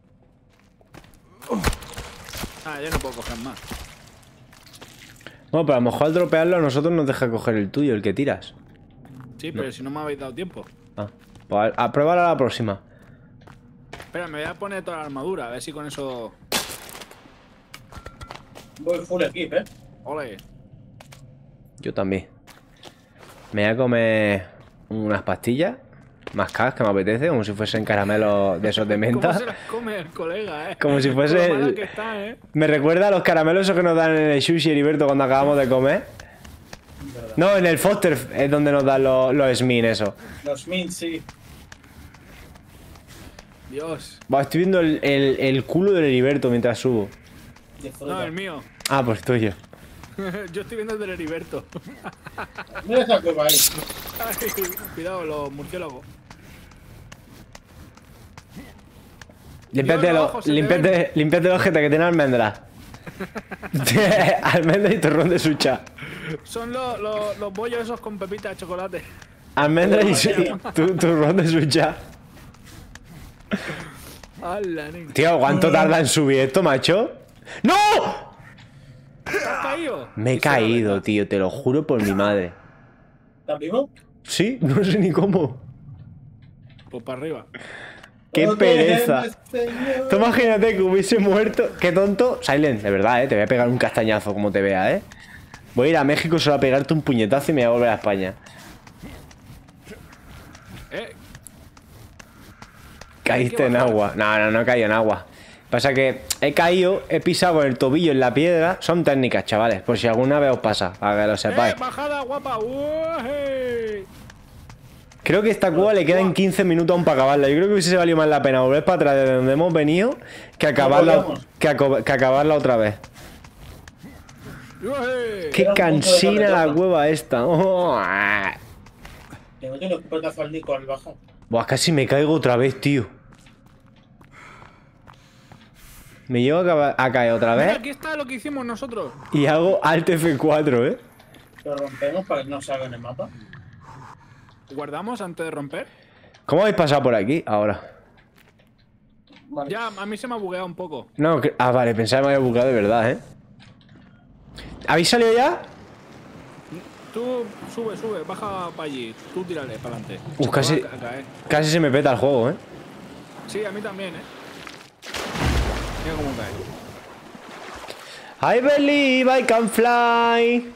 Ah, ya no puedo coger más. Bueno, pero a lo mejor al dropearlo a nosotros nos deja coger el tuyo, el que tiras. Sí, pero si no me habéis dado tiempo. Ah, pues a, a pruébalo a la próxima. Espera, me voy a poner toda la armadura, a ver si con eso... Voy full equip, eh. Ole. Yo también. Me voy a comer unas pastillas. Más cas que me apetece, como si fuesen caramelos de esos de ¿Cómo menta. se las come el colega, eh? Como si fuese Con lo mala el- que está, eh. Me recuerda a los caramelos esos que nos dan en el sushi, Heriberto, cuando acabamos de comer. No, en el Foster es donde nos dan los, los Smin, eso. Los mint, sí. Dios. Va, estoy viendo el, el- el culo del Heriberto mientras subo. Disfruta. No, el mío. Ah, pues tuyo. Yo estoy viendo el del Heriberto. Mira esa cueva ahí. Ay, cuidado, los murciélagos. Límpiate, Dios, lo- abajo se te límpiate, límpiate los ojete que tiene almendras. Tiene almendras y turrón de sucha. Son los, los, los bollos esos con pepitas de chocolate. Almendras y, su- y tu- turrón de sucha. ¡Hala, nen! Tío, ¿cuánto tarda en subir esto, macho? ¡No! ¿Te has caído? Me he Dice la caído, verdad. tío, te lo juro por mi madre. ¿Estás vivo? Sí, no sé ni cómo. Pues para arriba. ¡Qué No te pereza! dejes, señor. Tú imagínate que hubiese muerto. ¡Qué tonto! Silent, de verdad, eh. Te voy a pegar un castañazo como te vea, eh. Voy a ir a México solo a pegarte un puñetazo y me voy a volver a España. Eh, Caíste en bajar. agua. No, no, no he caído en agua. Pasa que he caído, he pisado con el tobillo en la piedra. Son técnicas, chavales, por si alguna vez os pasa, para que lo sepáis. eh, bajada guapa. ¡Uey! Creo que esta cueva le quedan quince minutos aún para acabarla. Yo creo que hubiese valido más la pena volver para atrás de donde hemos venido que acabarla, volvemos. que, aco- que acabarla otra vez. ¡Uey! Qué Era un punto de cansina la retorno. cueva esta. Oh, ah. Te metí un escopetazo al Nico al bajar. Buah, casi me caigo otra vez, tío. Me llevo a, caba- a caer otra Mira, vez aquí está lo que hicimos nosotros. y hago Alt F cuatro, ¿eh? Lo rompemos para que no salga en el mapa. Guardamos antes de romper. ¿Cómo habéis pasado por aquí ahora? Vale. Ya, a mí se me ha bugueado un poco. No, que- ah, vale, pensaba que me había buscado de verdad, ¿eh? ¿Habéis salido ya? Tú sube, sube, baja para allí. Tú tírale para adelante. Uf, casi- Va a ca- caer. Casi se me peta el juego, ¿eh? Sí, a mí también, eh. Mira cómo cae. I believe I can fly.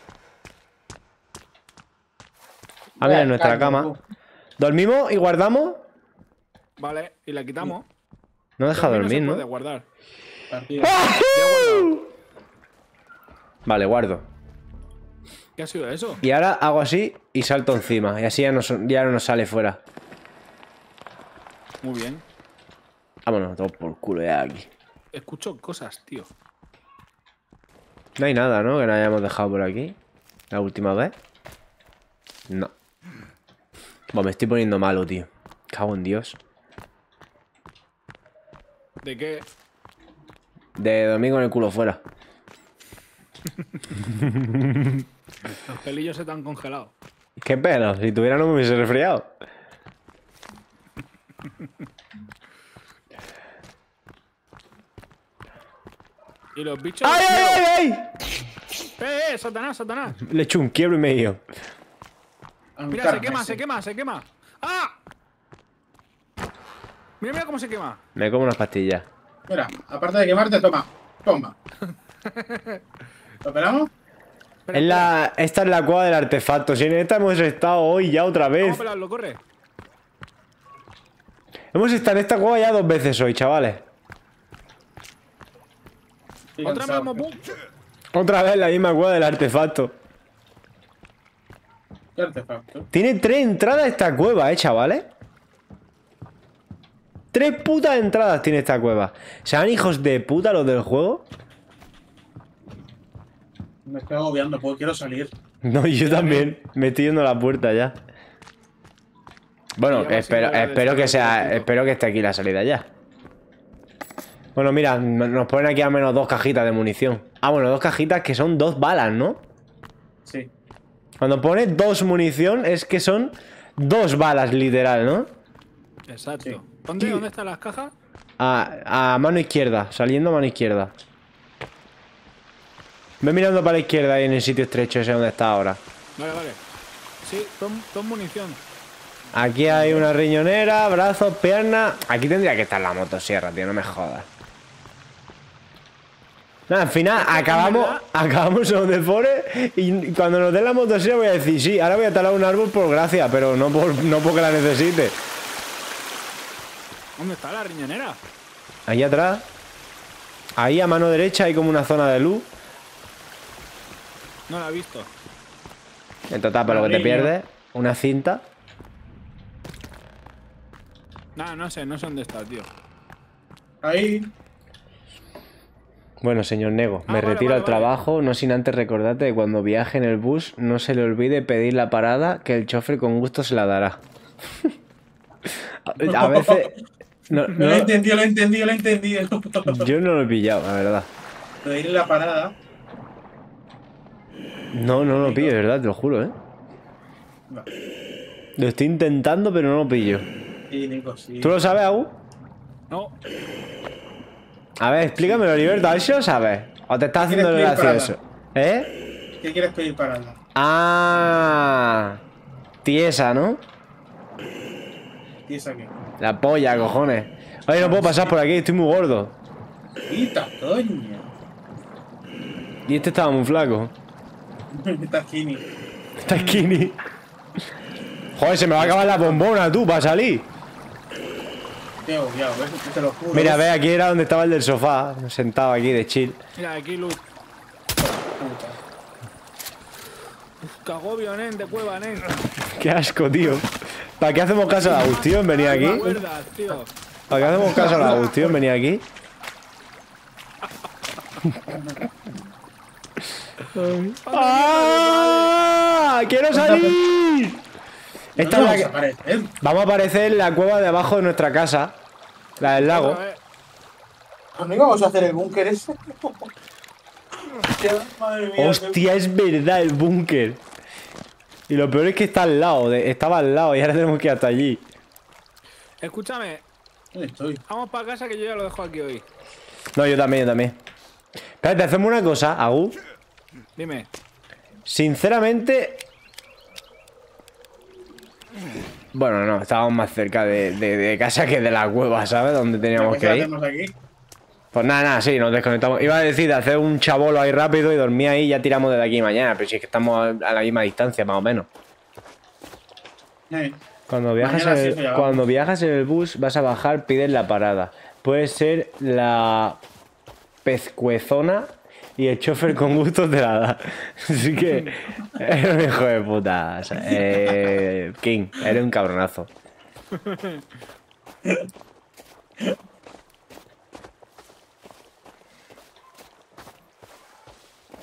Ah, mira, en nuestra cama. ¿Dormimos y guardamos? Vale, y la quitamos. No deja Dormir dormir, se ¿no? puede guardar. Partido. Ya he guardado. Vale, guardo. ¿Qué ha sido eso? Y ahora hago así y salto encima. Y así ya no, son- ya no nos sale fuera. Muy bien. Vámonos, todo por culo ya aquí. Escucho cosas, tío. No hay nada, ¿no? Que nos hayamos dejado por aquí. La última vez. No. Bueno, me estoy poniendo malo, tío. Cago en Dios. ¿De qué? De dormir con el culo fuera. Los pelillos se te han congelado. Qué pena, si tuviera no me hubiese resfriado. Y los bichos. ¡Ay, ay, ay, ay! ¡Eh, eh! ¡Satanás, Satanás! Le echo un quiebro y medio. Mira, se quema, se quema, se quema. ¡Ah! Mira, mira cómo se quema. Me como unas pastillas. Mira, aparte de quemarte, toma. Toma. ¿Lo pelamos? Espera, Es la, esta es la cueva del artefacto. Si en esta hemos estado hoy ya otra Vamos vez. a pelarlo, corre. Hemos estado en esta cueva ya dos veces hoy, chavales. Estoy Otra cansado. mismo. ¡Pum! Otra vez la misma cueva del artefacto. ¿Qué artefacto? Tiene tres entradas esta cueva, eh, chavales. Tres putas entradas tiene esta cueva. ¿Serán hijos de puta los del juego? Me estoy agobiando, pues quiero salir. No, yo también. Me estoy yendo a la puerta ya. Bueno, Y ya va espero, siendo hora de espero que estar sea. tranquilo. Espero que esté aquí la salida ya. Bueno, mira, n- nos ponen aquí al menos dos cajitas de munición. Ah, bueno, dos cajitas que son dos balas, ¿no? Sí. Cuando pone dos munición es que son dos balas, literal, ¿no? Exacto. Sí. ¿Dónde, ¿Dónde están las cajas? A, a mano izquierda, saliendo a mano izquierda. Ve mirando para la izquierda ahí en el sitio estrecho ese donde está ahora. Vale, vale. Sí, ton, ton munición. Aquí hay una riñonera, brazos, piernas. Aquí tendría que estar la motosierra, tío, no me jodas. Nada, al final acabamos, acabamos en donde fore y cuando nos den la motosierra voy a decir, sí, ahora voy a talar un árbol por gracia, pero no, por, no porque la necesite. ¿Dónde está la riñonera? Ahí atrás. Ahí a mano derecha hay como una zona de luz. No la he visto. En total, para lo que te Riño. pierdes, una cinta. Nada, no sé, no sé dónde está, tío. Ahí. Bueno, señor Nego, Ah, me vale, retiro vale, al vale. trabajo, no sin antes recordarte que cuando viaje en el bus no se le olvide pedir la parada, que el chofer con gusto se la dará. A a veces... No, Lo no- he entendido, lo he entendido, lo he entendido. yo no lo he pillado, la verdad. Pedir la parada. No, no lo pillo, de verdad, te lo juro, ¿eh? Va. Lo estoy intentando, pero no lo pillo. Sí, Nico, sí. ¿Tú lo sabes, Agu? No, A ver, explícamelo, Libertad, a ver si lo sabes. O te estás haciendo el ¿Quieres pedir gracioso. ¿Eh? ¿Qué quieres pedir parada? Ah, tiesa, ¿no? Tienes aquí. La polla, cojones. Oye, no puedo pasar por aquí, estoy muy gordo. Quita, coño. Y este estaba muy flaco. Está skinny. Está skinny. Joder, se me va a acabar la bombona, tú, para salir. Qué agobiado, ¿ves? Te lo juro. Mira, ve, aquí era donde estaba el del sofá, sentado aquí de chill. mira, aquí luz. Puta. Uf, qué agobio, nen, de cueva, nen. Qué asco, tío. ¿Para qué hacemos caso a la Agustín en venir No aquí? me acuerdas, tío. ¿Para qué hacemos caso a la Agustín en venir aquí? ¡Ah! ¡Quiero salir! Esta es No la vamos que... a aparecer. Vamos a aparecer en la cueva de abajo de nuestra casa. La del lago. Otra vez. Amigo, vamos a hacer el búnker ese. Madre mía. Hostia, es verdad el búnker. Y lo peor es que está al lado. de- Estaba al lado y ahora tenemos que ir hasta allí. Escúchame, ¿Dónde estoy? vamos para casa que yo ya lo dejo aquí hoy. No, yo también, yo también. Espérate, hacemos una cosa, Agu. Dime. Sinceramente... Bueno, no, estábamos más cerca de, de- de casa que de la cueva, ¿sabes? Donde teníamos ¿Qué que ir. hacemos aquí? Pues nada, nada, sí, nos desconectamos. Iba a decir de hacer un chabolo ahí rápido y dormir ahí y ya tiramos desde aquí mañana. Pero si es que estamos a la misma distancia, más o menos. Eh, Cuando viajas, Mañana en sí el, que ya vamos. cuando viajas en el bus, vas a bajar, pides la parada. Puede ser la pescuezona y el chofer con gusto te la da. Así que eres un hijo de puta. O sea, eh, King, eres un cabronazo.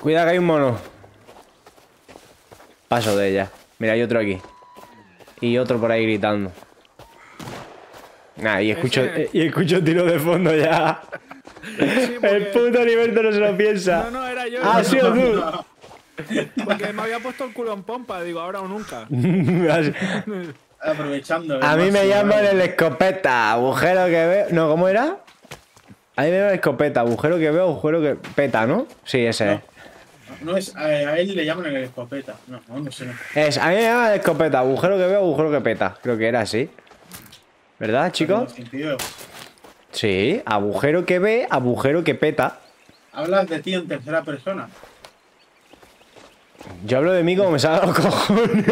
Cuidado que hay un mono. Paso de ella. Mira, hay otro aquí. Y otro por ahí gritando. Nah, y escucho, Ese- y escucho tiro de fondo ya. Sí, porque- El puto Heriberto no se lo piensa. No, no, era yo. Ah, no, sí, o tú. Porque me había puesto el culo en pompa. Digo, ahora o nunca. Aprovechando. el A mí me máximo, llaman ¿no? el escopeta. Agujero que veo. No, ¿cómo era? A mí me llaman escopeta. Agujero que veo, agujero que peta, ¿no? Sí, ese No. es. No es, a, a él le llaman el escopeta. No, no, no sé. No. Es, a mí me llaman escopeta. Agujero que veo, agujero que peta. Creo que era así. ¿Verdad, No chicos? tiene sentido. Sí, agujero que ve, agujero que peta. Hablas de ti en tercera persona. Yo hablo de mí como me salga los cojones.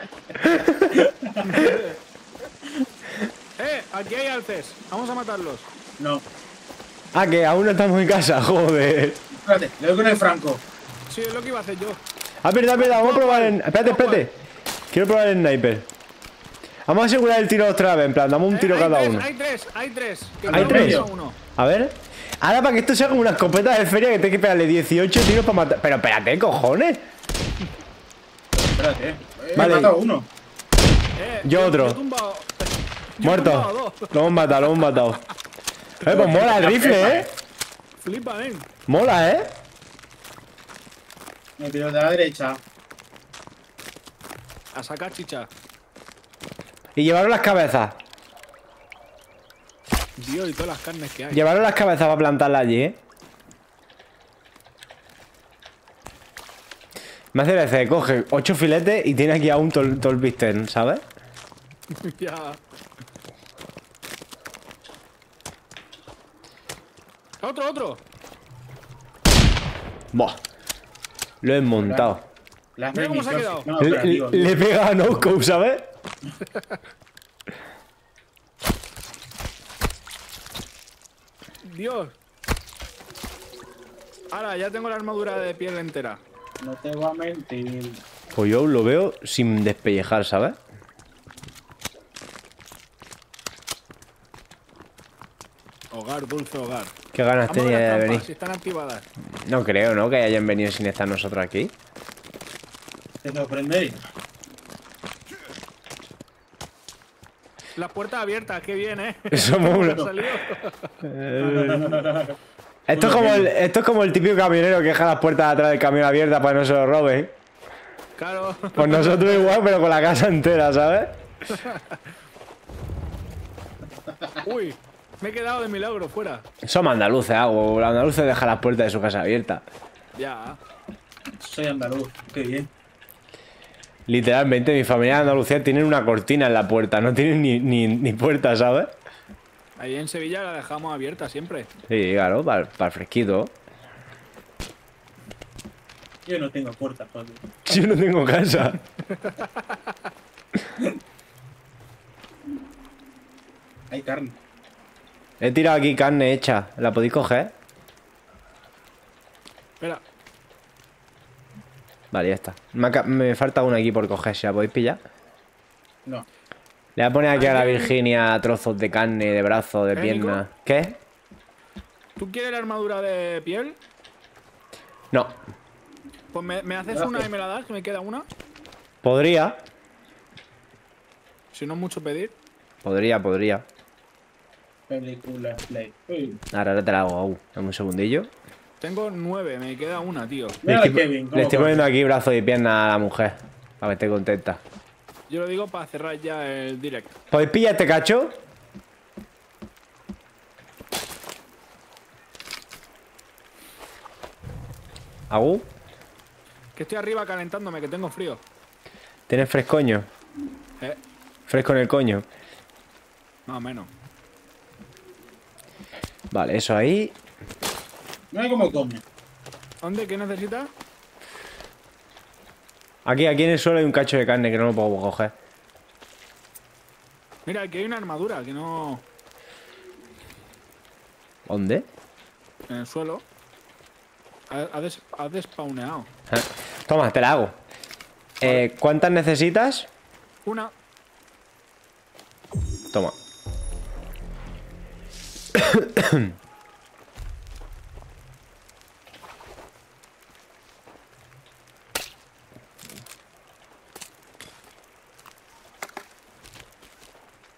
¡Eh! Aquí hay alces. Vamos a matarlos. No. Ah, que aún no estamos en casa, joder. Espérate, le doy con el franco. Sí, es lo que iba a hacer yo. Ah, verdad, verdad, vamos a probar el... Espérate, espérate. Quiero probar el sniper. Vamos a asegurar el tiro otra vez, en plan, damos un tiro Eh, hay cada tres, uno. Hay tres, hay tres. Que ¿Hay yo tres? mato a uno. A ver. Ahora para que esto sea como una escopeta de feria que tengo que pegarle dieciocho tiros para matar. Pero espérate, cojones. Espérate, eh. He Vale. matado uno. Eh, Yo otro. he tumbado- yo he Muerto. tumbado dos. Lo hemos matado, lo hemos matado. Eh, pues mola el rifle, eh. Flipa, eh. Mola, eh. Me tiro de la derecha. A sacar chicha. Y llevaron las cabezas. Dios, y todas las carnes que hay. Llevaron las cabezas para plantarlas allí, eh. Me hace gracia, coge ocho filetes y tiene aquí aún todo el- todo el bistec, ¿sabes? Ya. Otro, otro. Buah. Lo he montado. Las Mira cómo se ha remisiones- quedado. No, Le, operativos. le pega a no ¿sabes? Dios. Ahora, ya tengo la armadura de piel entera. No te voy a mentir. Pues yo lo veo sin despellejar, ¿sabes? Hogar, dulce hogar. Qué ganas Vamos a tenía ver las de trampas, venir. si están activadas. No creo, ¿no? Que hayan venido sin estar nosotros aquí. Te sorprendería. Las puertas abiertas, qué bien, ¿eh? Somos ¿Cómo uno. ha salido? Esto es, como el, esto es como el típico camionero que deja las puertas de atrás del camión abiertas para que no se lo roben. Claro. Pues nosotros igual, pero con la casa entera, ¿sabes? Uy, me he quedado de milagro fuera. Somos andaluces, hago. Los andaluces dejan las puertas de su casa abiertas. Ya. Soy andaluz. Qué bien. Literalmente, mi familia de Andalucía tienen una cortina en la puerta, no tienen ni, ni, ni puerta, ¿sabes? Ahí en Sevilla la dejamos abierta siempre. Sí, claro, para, para el fresquito. Yo no tengo puertas, joder. Yo no tengo casa. Hay carne. He tirado aquí carne hecha. ¿La podéis coger? Espera. Vale, ya está. Me, aca- me falta una aquí por coger, si la podéis pillar. No. Le voy a poner aquí a la Alguien- Virginia trozos de carne, de brazo, de ¿Eh, pierna. Nico? ¿Qué? ¿Tú quieres la armadura de piel? No. Pues me, me haces una y me la das, que me queda una. Podría. Si no es mucho pedir. Podría, podría. Película play. Uy. Ahora, ahora te la hago. Au. Dame un segundillo. Tengo nueve, me queda una, tío. Le Mira a estoy, Kevin. le cómo estoy corre. poniendo aquí brazo y pierna a la mujer. Para que esté contenta. Yo lo digo para cerrar ya el direct. ¿Podéis pillar este cacho? ¿Agu? Que estoy arriba calentándome, que tengo frío. ¿Tienes frescoño? Eh, Fresco en el coño. más o menos. Vale, eso ahí. Mira cómo come. ¿Dónde? ¿Qué necesitas? Aquí, aquí en el suelo hay un cacho de carne que no lo puedo coger. Mira, aquí hay una armadura que no. ¿Dónde? En el suelo. Ha, ha des- ha despawneado. Ah, toma, te la hago. Eh, ¿cuántas necesitas? Una. Toma.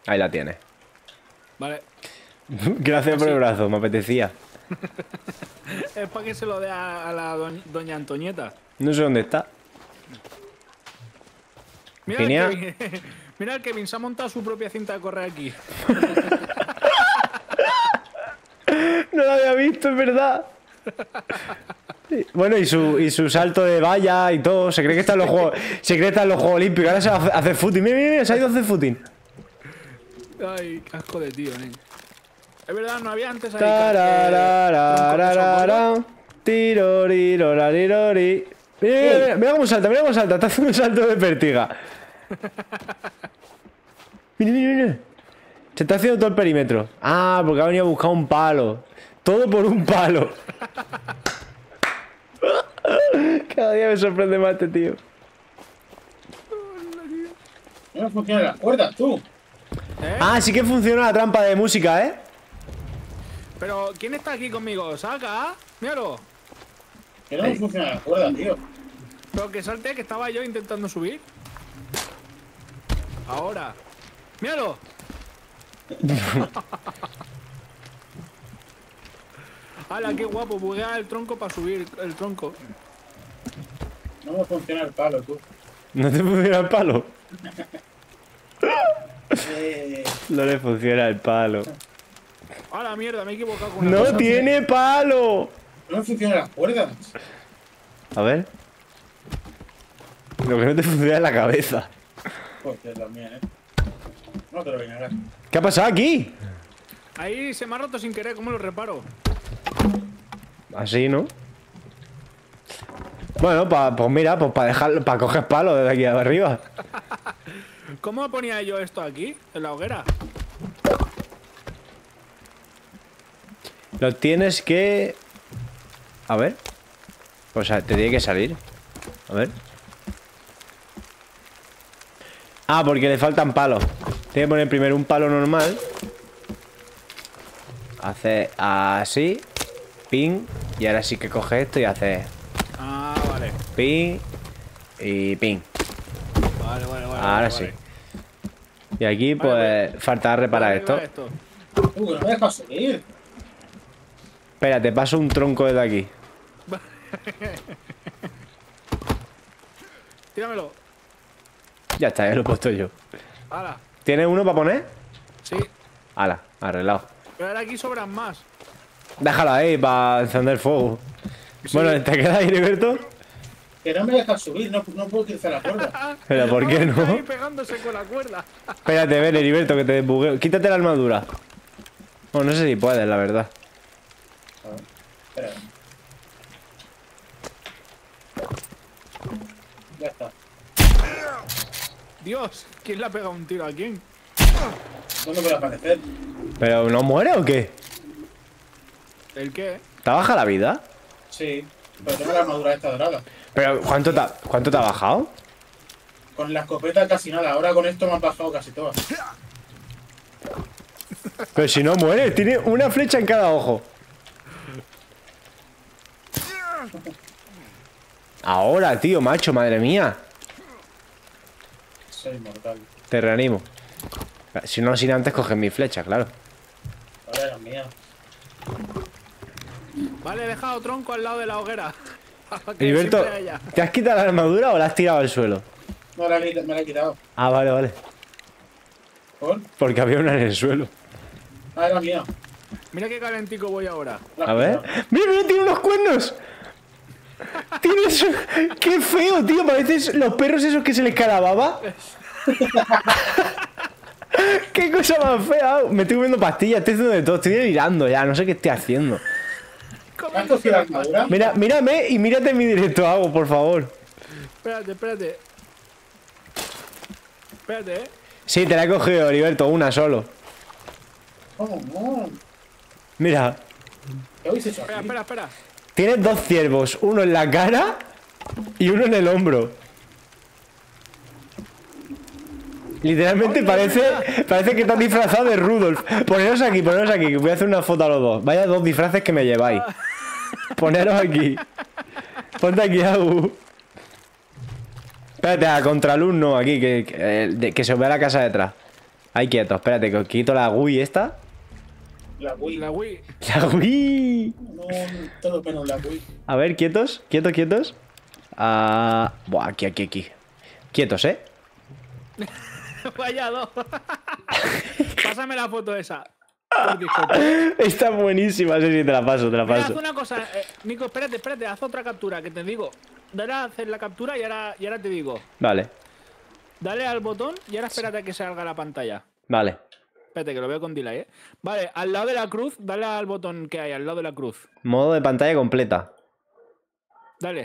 Ahí la tienes. Vale. Gracias por el brazo, me apetecía. Es para que se lo dé a, a la doñ- doña Antonieta. No sé dónde está. Mira Virginia. el Kevin. Mira el Kevin, se ha montado su propia cinta de correr aquí. No lo había visto, es verdad. Sí. Bueno, y su, y su salto de valla y todo. Se cree que está en los juegos. Se cree que está en los Juegos Olímpicos. Ahora se va a hacer- hacer footing. Mira, mira, mira, se ha ido a hacer footing. Ay, qué asco de tío, nen. Es verdad, no había antes ahí. Tarararararara, tirorirorarirori. Mira, mira, mira, mira cómo salta, mira cómo salta. Está haciendo un salto de pértiga. Mira, mira, mira. Se está haciendo todo el perímetro. Ah, porque ha venido a buscar un palo. Todo por un palo. Cada día me sorprende más este tío. No me funcionan las cuerdas, tú. ¿Eh? Ah, sí que funciona la trampa de música, ¿eh? Pero, ¿quién está aquí conmigo? ¡Saca! ¡Míralo! Que no me funcionan las cuerdas, tío. Pero que salte, que estaba yo intentando subir. Ahora. ¡Míralo! ¡Hala, qué guapo! Buguea el tronco para subir el tronco. No me funciona el palo, tú. ¿No te funciona el palo? Eh, No le funciona el palo. ¡Hala, mierda! Me he equivocado con una ¡No cosa. tiene palo! no me funcionan las cuerdas. A ver. Lo que no te funciona es la cabeza. Pues yo también, ¿eh? No te lo voy a negar. ¿Qué ha pasado aquí? Ahí se me ha roto sin querer, ¿cómo lo reparo? Así, ¿no? Bueno, pa, pues mira, pues para dejarlo, para coger palo desde aquí arriba. ¿Cómo ponía yo esto aquí? En la hoguera. Lo tienes que... A ver. O sea, te tiene que salir. A ver. Ah, porque le faltan palos. Tiene que poner primero un palo normal. Hace así. Pin. Y ahora sí que coge esto y hace Ah, vale. pin. Y pin. Vale, vale, vale. Ahora vale, sí. vale. Y aquí pues falta reparar Vale, esto. vale, esto. Tú, que no me dejas subir. Espera, te paso un tronco desde aquí. Tíramelo. Ya está, ya lo he puesto yo. ¡Hala! ¿Tienes uno para poner? Sí. Hala, arreglado. Pero ahora aquí sobran más. Déjalo ahí para encender fuego. Bueno, ¿te queda ahí, Heriberto? Que no me dejas subir, no, no puedo utilizar la cuerda. Pero ¿por qué no? Está ahí pegándose con la cuerda. Espérate, ven, Heriberto, que te desbugueo. Quítate la armadura. Bueno, no sé si puedes, la verdad. A ver, espera. Ya está. Dios, ¿quién le ha pegado un tiro a quién? ¿Dónde puede aparecer? ¿Pero no muere o qué? ¿El qué? ¿Te baja la vida? Sí, pero tengo la armadura esta dorada. ¿Pero cuánto te ha, cuánto te ha bajado? Con la escopeta casi nada, ahora con esto me han bajado casi todas. Pero si no muere, tiene una flecha en cada ojo. Ahora, tío, macho, madre mía. Soy inmortal. Te reanimo. Si no, sin antes coges mi flecha, claro. Ahora era mía. Vale, he dejado tronco al lado de la hoguera. Para que Heriberto, siempre haya. ¿te has quitado la armadura o la has tirado al suelo? No, la he- me la he quitado. Ah, vale, vale. ¿Por? Porque había una en el suelo. Ah, era mía. Mira qué calentico voy ahora. La A he ver. quitado. ¡Mira, mira! ¡Tiene unos cuernos! ¡Tienes... ¡Qué feo, tío! Pareces los perros esos que se les cae la baba. ¡Qué cosa más fea! Me estoy comiendo pastillas, estoy haciendo de todo. Estoy delirando ya, no sé qué estoy haciendo. ¿Cómo ¿Me has cogido la armadura? Mira, mírame y mírate en mi directo, hago, por favor. Espérate, espérate. Espérate, eh. Sí, te la he cogido, Heriberto, una solo. ¿Cómo no? Mira, ¿Qué habéis hecho Espera, aquí? espera, espera. tienes dos ciervos, uno en la cara y uno en el hombro. Literalmente parece, parece que estás disfrazado de Rudolf. Poneros aquí, poneros aquí, que voy a hacer una foto a los dos. Vaya dos disfraces que me lleváis. Poneros aquí. Ponte aquí, Agu. Espérate, a contraluz no, aquí, que, que, de- que se vea la casa detrás. Ahí quieto, espérate, que os quito la Wii esta. La Wii. La Wii. La Wii. No, todo menos la Wii. A ver, quietos, quietos, quietos. Ah, buah, aquí, aquí, aquí. Quietos, ¿eh? Vaya dos. Pásame la foto esa. Por Discord. Está buenísima, sí, sí, te la paso, te la Mira, haz paso. una cosa, eh, Nico, espérate, espérate, haz otra captura que te digo. Dale a hacer la captura y ahora, y ahora te digo. Vale, Dale al botón y ahora espérate a que salga la pantalla. vale. Espérate, que lo veo con delay, ¿eh? Vale, al lado de la cruz, dale al botón que hay, al lado de la cruz. Modo de pantalla completa. Dale.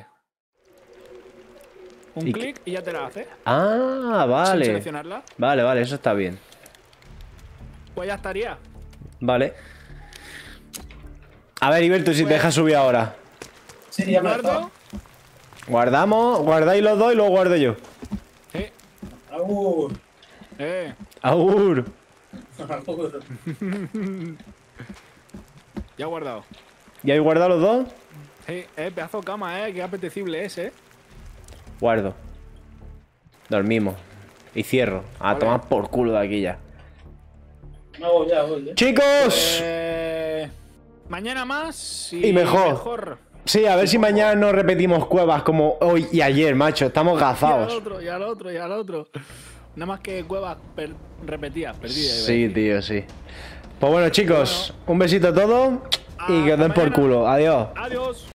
Un ¿Y clic y ya te la hace. Ah, Sin vale. seleccionarla. Vale, vale, eso está bien. Pues ya estaría. Vale. A ver, Ibertu, si te dejas subir ahora. Sí, ya me Guardo. está. Guardamos, guardáis los dos y luego guardo yo. Eh, Agur. eh. Agur. Agur. Ya he guardado. ¿Ya habéis guardado los dos? Sí, eh, pedazo de cama, eh. Qué apetecible es, eh. Guardo. Dormimos. Y cierro. A Vale. tomar por culo de aquí ya. No, voy ya, voy ya. ¡Chicos! Eh, mañana más y, Y mejor. mejor. Sí, a ver si mañana no repetimos cuevas como hoy y ayer, macho. Estamos Y al gazados. otro, y al otro, y al otro. Nada más que cuevas per- repetidas, perdidas. iba a Sí, decir. tío, sí. Pues bueno, chicos, un besito a todos y que os den Hasta por mañana. culo. Adiós. Adiós.